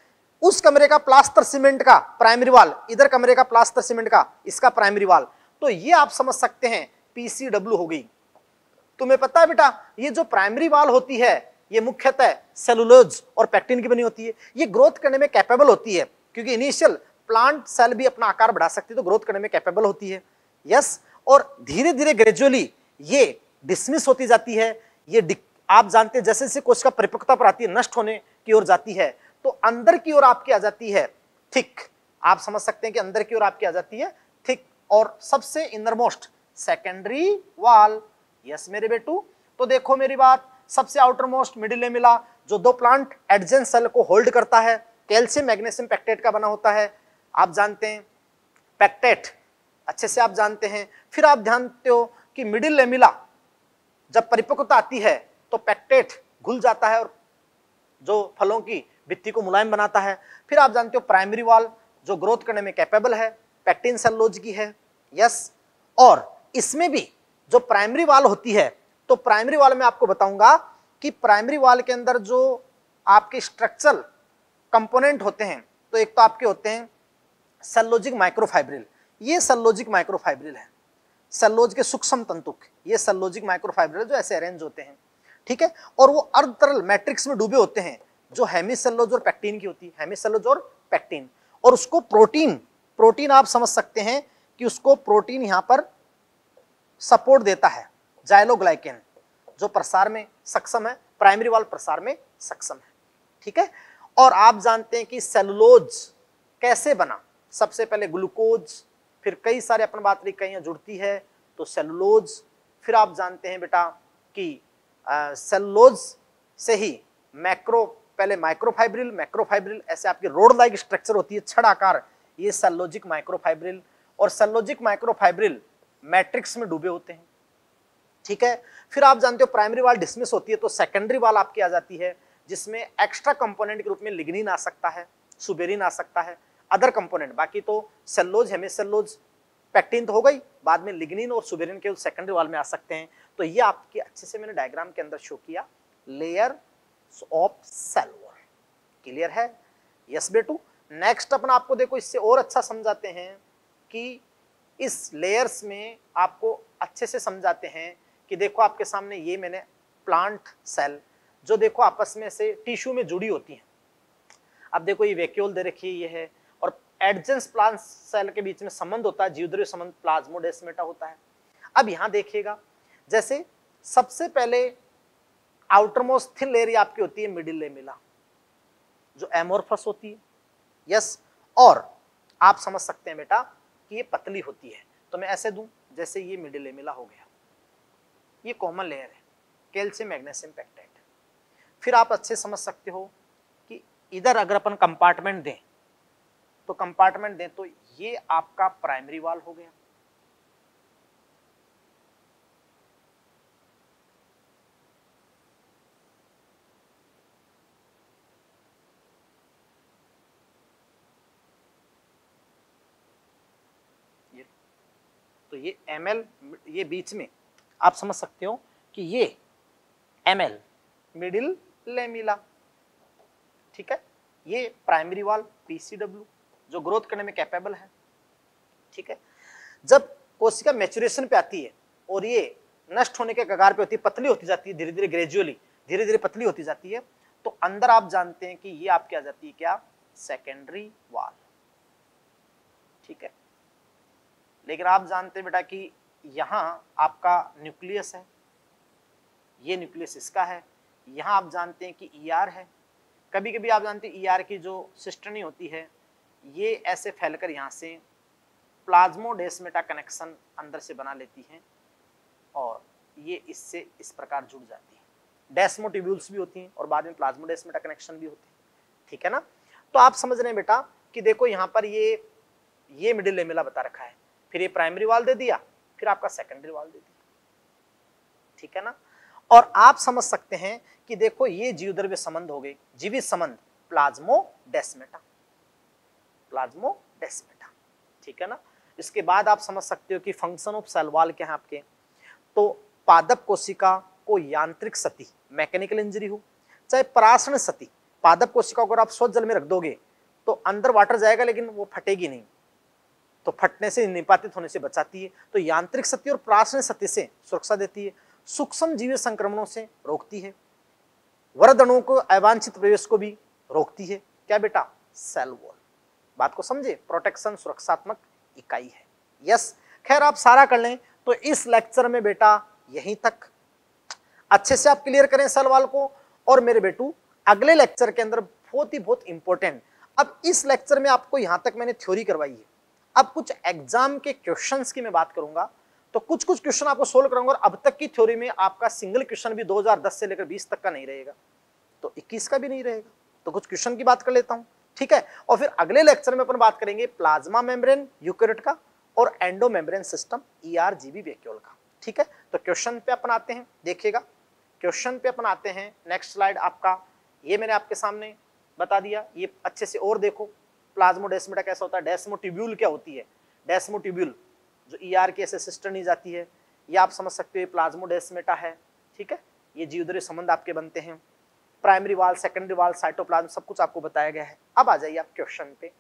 उस कमरे का प्लास्टर सीमेंट का प्राइमरी वाल, इधर कमरे का प्लास्टर सीमेंट का इसका प्राइमरी वाल, तो ये आप समझ सकते हैं पीसीडब्ल्यू हो गई। तुम्हें पता है बेटा ये जो प्राइमरी वाल होती है ये मुख्यतः सेलुलोज और पैक्टिन की बनी होती है। ये ग्रोथ करने में कैपेबल होती है क्योंकि इनिशियल प्लांट सेल भी अपना आकार बढ़ा सकती है तो ग्रोथ करने में कैपेबल होती है। यस, और धीरे धीरे ग्रेजुअली ये डिसमिस होती जाती है। ये आप जानते हैं जैसे जैसे कोशिका परिपक्वता पर आती है, नष्ट होने की ओर जाती है, तो अंदर की ओर आपकी आ जाती है थिक। आप समझ सकते हैं कि अंदर की ओर आपकी आ जाती है थिक और सबसे इनरमोस्ट सेकेंडरी वाल। यस मेरे बेटू, तो देखो मेरी बात, सबसे आउटर मोस्ट मिडिल लेमिला जो दो प्लांट एडजेंट सेल को होल्ड करता है, कैल्शियम मैग्नीशियम पेक्टेट का बना होता है। आप जानते हैं पेक्टेट अच्छे से आप जानते हैं। फिर आप जानते हो कि मिडिल लेमिला जब परिपक्वता आती है तो पेक्टेट घुल जाता है और जो फलों की भित्ति को मुलायम बनाता है। फिर आप जानते हो प्राइमरी वाल जो ग्रोथ करने में कैपेबल है, पेक्टिन सेलुलोज की है। यस, और इसमें भी जो प्राइमरी वाल होती है तो प्राइमरी वाल में आपको बताऊंगा कि प्राइमरी वाल के अंदर जो आपके स्ट्रक्चरल कंपोनेंट होते हैं तो एक तो आपके होते हैं सेलुलोजिक माइक्रोफाइब्रिल, ये सेलुलोजिक माइक्रोफाइब्रिल है, सेलुलोज के सूक्ष्म तंतुक, ये सेलुलोजिक माइक्रोफाइब्रिल जो ऐसे अरेंज होते हैं, ठीक है। और वो अर्धतरल मैट्रिक्स में डूबे होते हैं जो हेमिसेलुलोज और पेक्टिन की होती है, हेमिसेलुलोज और पेक्टिन। और उसको प्रोटीन आप समझ सकते हैं कि उसको प्रोटीन यहां पर सपोर्ट देता है, जाइलोग्लाइकेन जो प्रसार में सक्षम है, प्राइमरी वाल प्रसार में सक्षम है, ठीक है। और आप जानते हैं कि सेलुलोज कैसे बना, सबसे पहले ग्लूकोज, फिर कई सारे अपन बात रही कहीं जुड़ती है तो सेलुलोज, फिर आप जानते हैं बेटा कि सेलुलोज से ही पहले माइक्रोफाइब्रिल, मैक्रोफाइब्रिल, ऐसे आपकी रोड लाइक स्ट्रक्चर होती है, छड़ आकार, ये सेलुलोजिक माइक्रोफाइब्रिल। और सेलुलोजिक माइक्रोफाइब्रिल मैट्रिक्स में डूबे होते हैं, ठीक है। फिर आप जानते हो प्राइमरी वाल डिसमिस होती है तो सेकेंडरी वाल आपकी आ जाती है जिसमें एक्स्ट्रा कंपोनेंट के रूप में लिग्निन आ सकता है, सुबेरिन आ सकता है, अदर कंपोनेंट। बाकी तो सेलुलोज, हेमिसेलुलोज, पेक्टिन तो हो गई, बाद में लिग्निन और सुबेरिन के सेकेंडरी वाल में आ सकते हैं। तो ये आपके अच्छे से मैंने डायग्राम के अंदर शो किया, layer of cell wall. Clear है? यस बेटू। नेक्स्ट अपन आपको देखो इससे और अच्छा समझाते हैं कि इस लेयर्स में आपको अच्छे से समझाते हैं कि देखो आपके सामने ये मैंने प्लांट सेल जो देखो आपस में से टिश्यू में जुड़ी होती हैं। अब देखो ये वैक्यूल दे रखी है, ये है, और एडजेंस प्लांट सेल के बीच में संबंध होता है, जीवद्रव्य संबंध प्लाज्मोडेस्माटा होता है। अब यहां देखिएगा, जैसे सबसे पहले आउटर मोस्ट थिन लेयर आपकी होती है मिडिल लेमिला जो एमोर्फस होती है। यस, और आप समझ सकते हैं बेटा कि ये पतली होती है, तो मैं ऐसे दूं जैसे ये मिडिल लेमिला हो गया, ये कॉमन लेयर है, कैल्शियम मैग्नीशियम पेक्टाइड। फिर आप अच्छे समझ सकते हो कि इधर अगर अपन कंपार्टमेंट दें तो ये आपका प्राइमरी वाल हो गया, तो ये ml, ये बीच में आप समझ सकते हो कि ये ml मिडिल लेमिला, ठीक है। ये प्राइमरी वाल पीसीडब्ल्यू जो ग्रोथ करने में कैपेबल है, ठीक है। जब कोशिका मैच्योरेशन पे आती है और ये नष्ट होने के कगार पे होती है, पतली होती जाती है, धीरे धीरे ग्रेजुअली धीरे धीरे पतली होती जाती है, तो अंदर आप जानते हैं कि ये आपकी आ जाती है क्या, सेकेंडरी वाल, ठीक है। लेकिन आप जानते हैं बेटा कि यहां आपका न्यूक्लियस है, ये न्यूक्लियस इसका है, यहां आप जानते हैं कि ईआर है। कभी कभी आप जानते हैं ईआर की जो सिस्टर्नी होती है ये ऐसे फैलकर यहां से प्लाज्मोडेस्माटा कनेक्शन अंदर से बना लेती है और ये इससे इस प्रकार जुड़ जाती है। डेस्मोटिब्यूल्स भी होती हैं और बाद में प्लाज्मोडेस्माटा कनेक्शन भी होते हैं, ठीक है ना। तो आप समझ रहे हैं बेटा कि देखो यहाँ पर ये मिडिल लेमिला बता रखा है, फिर ये प्राइमरी वाल दे दिया, फिर आपका सेकेंडरी वाल दे दिया, ठीक है ना। और आप समझ सकते हैं कि देखो ये जीवद्रव्य संबंध हो गए, जीवित संबंध प्लाज्मोडेस्माटा, ठीक है ना। इसके बाद आप समझ सकते हो कि फंक्शन ऑफ सेल वॉल क्या है आपके, तो पादप कोशिका को यांत्रिक क्षति, मैकेनिकल इंजरी हो, चाहे परासरण क्षति, पादप कोशिका को अगर आप स्वच्छ जल में रख दोगे तो अंदर वाटर जाएगा लेकिन वो फटेगी नहीं, तो फटने से, निपातित होने से बचाती है। तो यांत्रिक सत्य और प्राश्रय सत्य से सुरक्षा देती है, सूक्ष्म जीव संक्रमणों से रोकती है, वरदणुओं को अवांछित प्रवेश को भी रोकती है। क्या बेटा? Cell wall. बात को समझे, प्रोटेक्शन सुरक्षात्मक इकाई है। यस, खैर आप सारा कर लें तो इस लेक्चर में बेटा यहीं तक। अच्छे से आप क्लियर करें सेल वॉल को। और मेरे बेटू अगले लेक्चर के अंदर बहुत इंपॉर्टेंट, अब इस लेक्चर में आपको यहां तक मैंने थ्योरी करवाई है, अब कुछ एग्जाम के क्वेश्चंस की मैं बात करूंगा, तो कुछ क्वेश्चन आपको सोल्व कराऊंगा। और अब तक की थ्योरी में आपका सिंगल क्वेश्चन भी 2010 से लेकर 20 तक का नहीं रहेगा, तो 21 का भी नहीं रहेगा। तो कुछ क्वेश्चन की बात कर लेता हूं, ठीक है। और फिर अगले लेक्चर में अपन बात करेंगे प्लाज्मा मेम्ब्रेन यूकेरियोट का और endomembrane system ERGB vacuole का, ठीक है। तो क्वेश्चन पे अपन आते हैं, देखिएगा क्वेश्चन पे अपन आते हैं। नेक्स्ट स्लाइड आपका, ये मैंने आपके सामने बता दिया, ये अच्छे से और देखो। प्लाज्मोडेस्माटा कैसा होता है, डेस्मोट्यूब्यूल क्या होती है, डेस्मोट्यूब्यूल जो ER के ऐसे सिस्टर नहीं जाती है, ये आप समझ सकते हो प्लाज्मोडेस्माटा है, ठीक है। ये जीवदरीय संबंध आपके बनते हैं, प्राइमरी वाल, सेकेंडरी वाल, साइटोप्लाज्म, सब कुछ आपको बताया गया है। अब आ जाइए आप क्वेश्चन पे,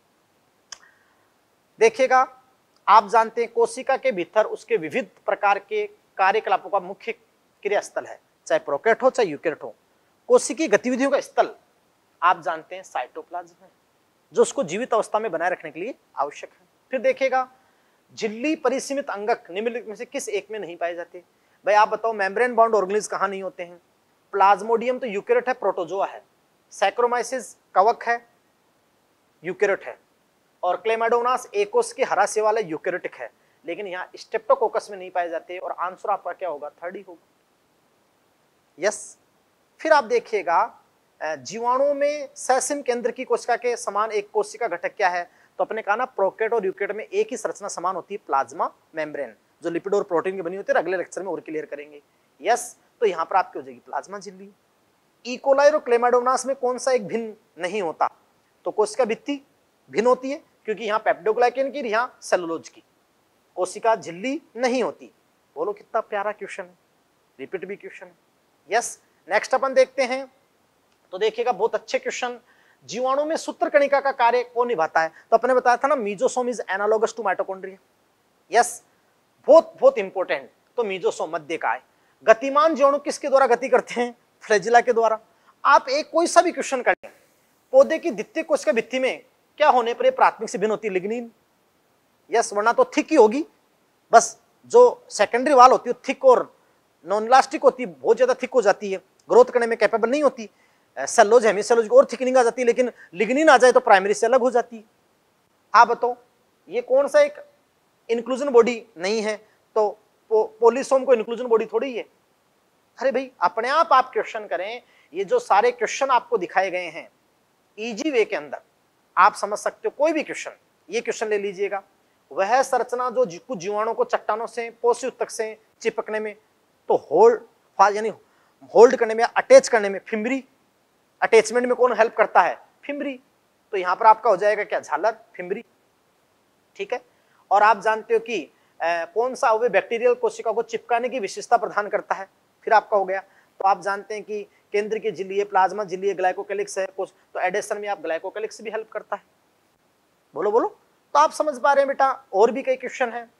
देखिएगा। आप जानते हैं कोशिका के भीतर उसके विविध प्रकार के कार्यकलापों का मुख्य क्रियास्थल है, चाहे प्रोकैरियोट हो चाहे यूकेरियोट हो। कोशिकीय गतिविधियों का स्थल आप जानते हैं साइटोप्लाज्म है, जो उसको जीवित अवस्था में बनाए रखने के लिए आवश्यक है। फिर देखिएगा झिल्ली परिसीमित अंगक निम्नलिखित में से किस एक में नहीं पाए जाते? भाई आप बताओ, मेम्ब्रेन बाउंड ऑर्गेनिज कहां नहीं होते हैं? प्लाज्मोडियम तो यूकेरियोट है, प्रोटोजोआ है, सैक्रोमाइसिस कवक है, यूकेरियोट है, और क्लेमाडोनास एकोस के हरा से वाला यूकेरियोटिक है, लेकिन यहाँ स्टेप्टोकोकस में नहीं पाए जाते। और आंसर आपका क्या होगा? थर्ड ही होगा। यस। फिर आप देखिएगा जीवाणुओं में सेसिम केंद्र की कोशिका के समान एक कोशिका घटक क्या है? तो अपने कहा ना प्रोकैरियोट और यूकेरियोट में एक ही संरचना समान होती है, प्लाज्मा मेम्ब्रेन, जो लिपिड और प्रोटीन की बनी होती है। अगले लेक्चर में और क्लियर करेंगे। यस, तो यहाँ पर आपकी हो जाएगी प्लाज्मा झिल्ली। इकोलाई और क्लेमाडोनास में कौन सा एक भिन्न नहीं होता? तो कोशिका भित्ति भिन्न होती है, क्योंकि यहाँ पेप्टोग्लाइकेन की, यहाँ सेलुलोज की। कोशिका झिल्ली नहीं होती। बोलो कितना प्यारा क्वेश्चन है, रिपीट भी क्वेश्चन है। यस, नेक्स्ट अपन देखते हैं, तो देखिएगा बहुत अच्छे क्वेश्चन। जीवाणु में सूत्रकणिका का कार्य कौन निभाता है? तो अपने बताया था ना, mesosome is analogous to mitochondria. Yes, बहुत इंपॉर्टेंट। तो मीजोसोम मध्य का है। गतिमान जीवाणु किसके द्वारा गति करते हैं? फ्लैजिला के द्वारा। आप एक कोई सा भी क्वेश्चन करें, पौधे की द्वितीय कोशिका भित्ति में क्या होने पर प्राथमिक से भिन्न होती है? लिग्निन। यस, वरना तो थिक ही होगी। बस जो सेकेंडरी वाल होती है थिक और नॉन इलास्टिक होती है, बहुत ज्यादा थिक हो जाती है, ग्रोथ करने में कैपेबल नहीं होती। सेलोज हेमिसेलोज और थिकनिंग आ जाती है, लेकिन लिग्निन आ जाए तो प्राइमरी से अलग हो जाती है। आप बताओ ये कौन सा एक इंक्लूजन बॉडी नहीं है? तो पोलिसोम को इंक्लूजन बॉडी थोड़ी है। अरे भाई अपने आप क्वेश्चन करें। ये जो सारे क्वेश्चन आपको दिखाए गए हैं इजी वे के अंदर, आप समझ सकते हो कोई भी क्वेश्चन। ये क्वेश्चन ले लीजिएगा, वह संरचना जो कुछ जीवाणुओं को चट्टानों से पोषी उत्तक से चिपकने में, तो होल्ड यानी होल्ड करने में, अटैच करने में फिम्बरी, अटैचमेंट में कौन हेल्प करता है? फिम्बरी। तो यहां पर आपका हो जाएगा क्या? झालर, फिम्बरी, ठीक है। और आप जानते हो कि कौन सा अवयव बैक्टीरियल कोशिका को चिपकाने की विशेषता प्रदान करता है? फिर आपका हो गया। तो आप जानते हैं कि केंद्र की झिल्ली है, प्लाज्मा झिल्ली है, ग्लाइकोकैलिक्स है, तो एडेशन में आप ग्लाइकोकैलिक्स भी हेल्प करता है। बोलो बोलो। तो आप समझ पा रहे हैं बेटा? और भी कई क्वेश्चन है।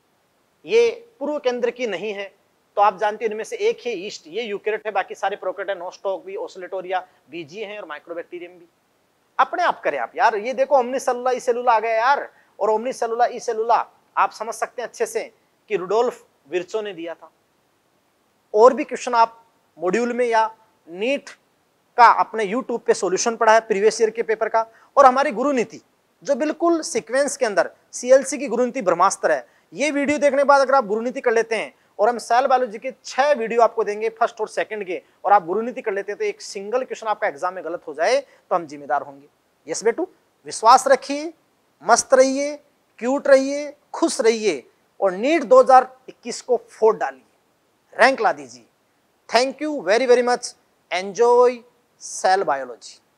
ये पूर्व केंद्र की नहीं है, तो आप जानते हैं इनमें से एक है ईस्ट, ये यूकेरियोट है, बाकी सारे प्रोकैरियोट है, नोस्टॉक भी, ओसिलेटोरिया, बीजी हैं और माइक्रोबैक्टीरियम भी। अपने आप करें आप यार। ये देखो ओमनीसेलुला इसेलुला आ गया यार, और ओमनीसेलुला इसेलुला आप समझ सकते हैं अच्छे से कि रुडोल्फ विर्चो ने दिया था। और भी क्वेश्चन आप मॉड्यूल में या नीट का अपने यूट्यूब पे सॉल्यूशन पढ़ा है प्रीवियस ईयर के पेपर का, और हमारी गुरु नीति जो बिल्कुल सीक्वेंस के अंदर सीएलसी की गुरु नीति ब्रह्मास्त्र है। ये वीडियो देखने के बाद अगर आप गुरु नीति कर लेते हैं, और हम सेल बायोलॉजी के 6 वीडियो आपको देंगे फर्स्ट और सेकंड के, और आप गुरु नीति कर लेते हैं, तो एक सिंगल क्वेश्चन आपका एग्जाम में गलत हो जाए तो हम जिम्मेदार होंगे। यस बेटू, विश्वास रखिए, मस्त रहिए, क्यूट रहिए, खुश रहिए, और नीट 2021 को फोड़ डालिए, रैंक ला दीजिए। Thank you very very much. Enjoy cell biology.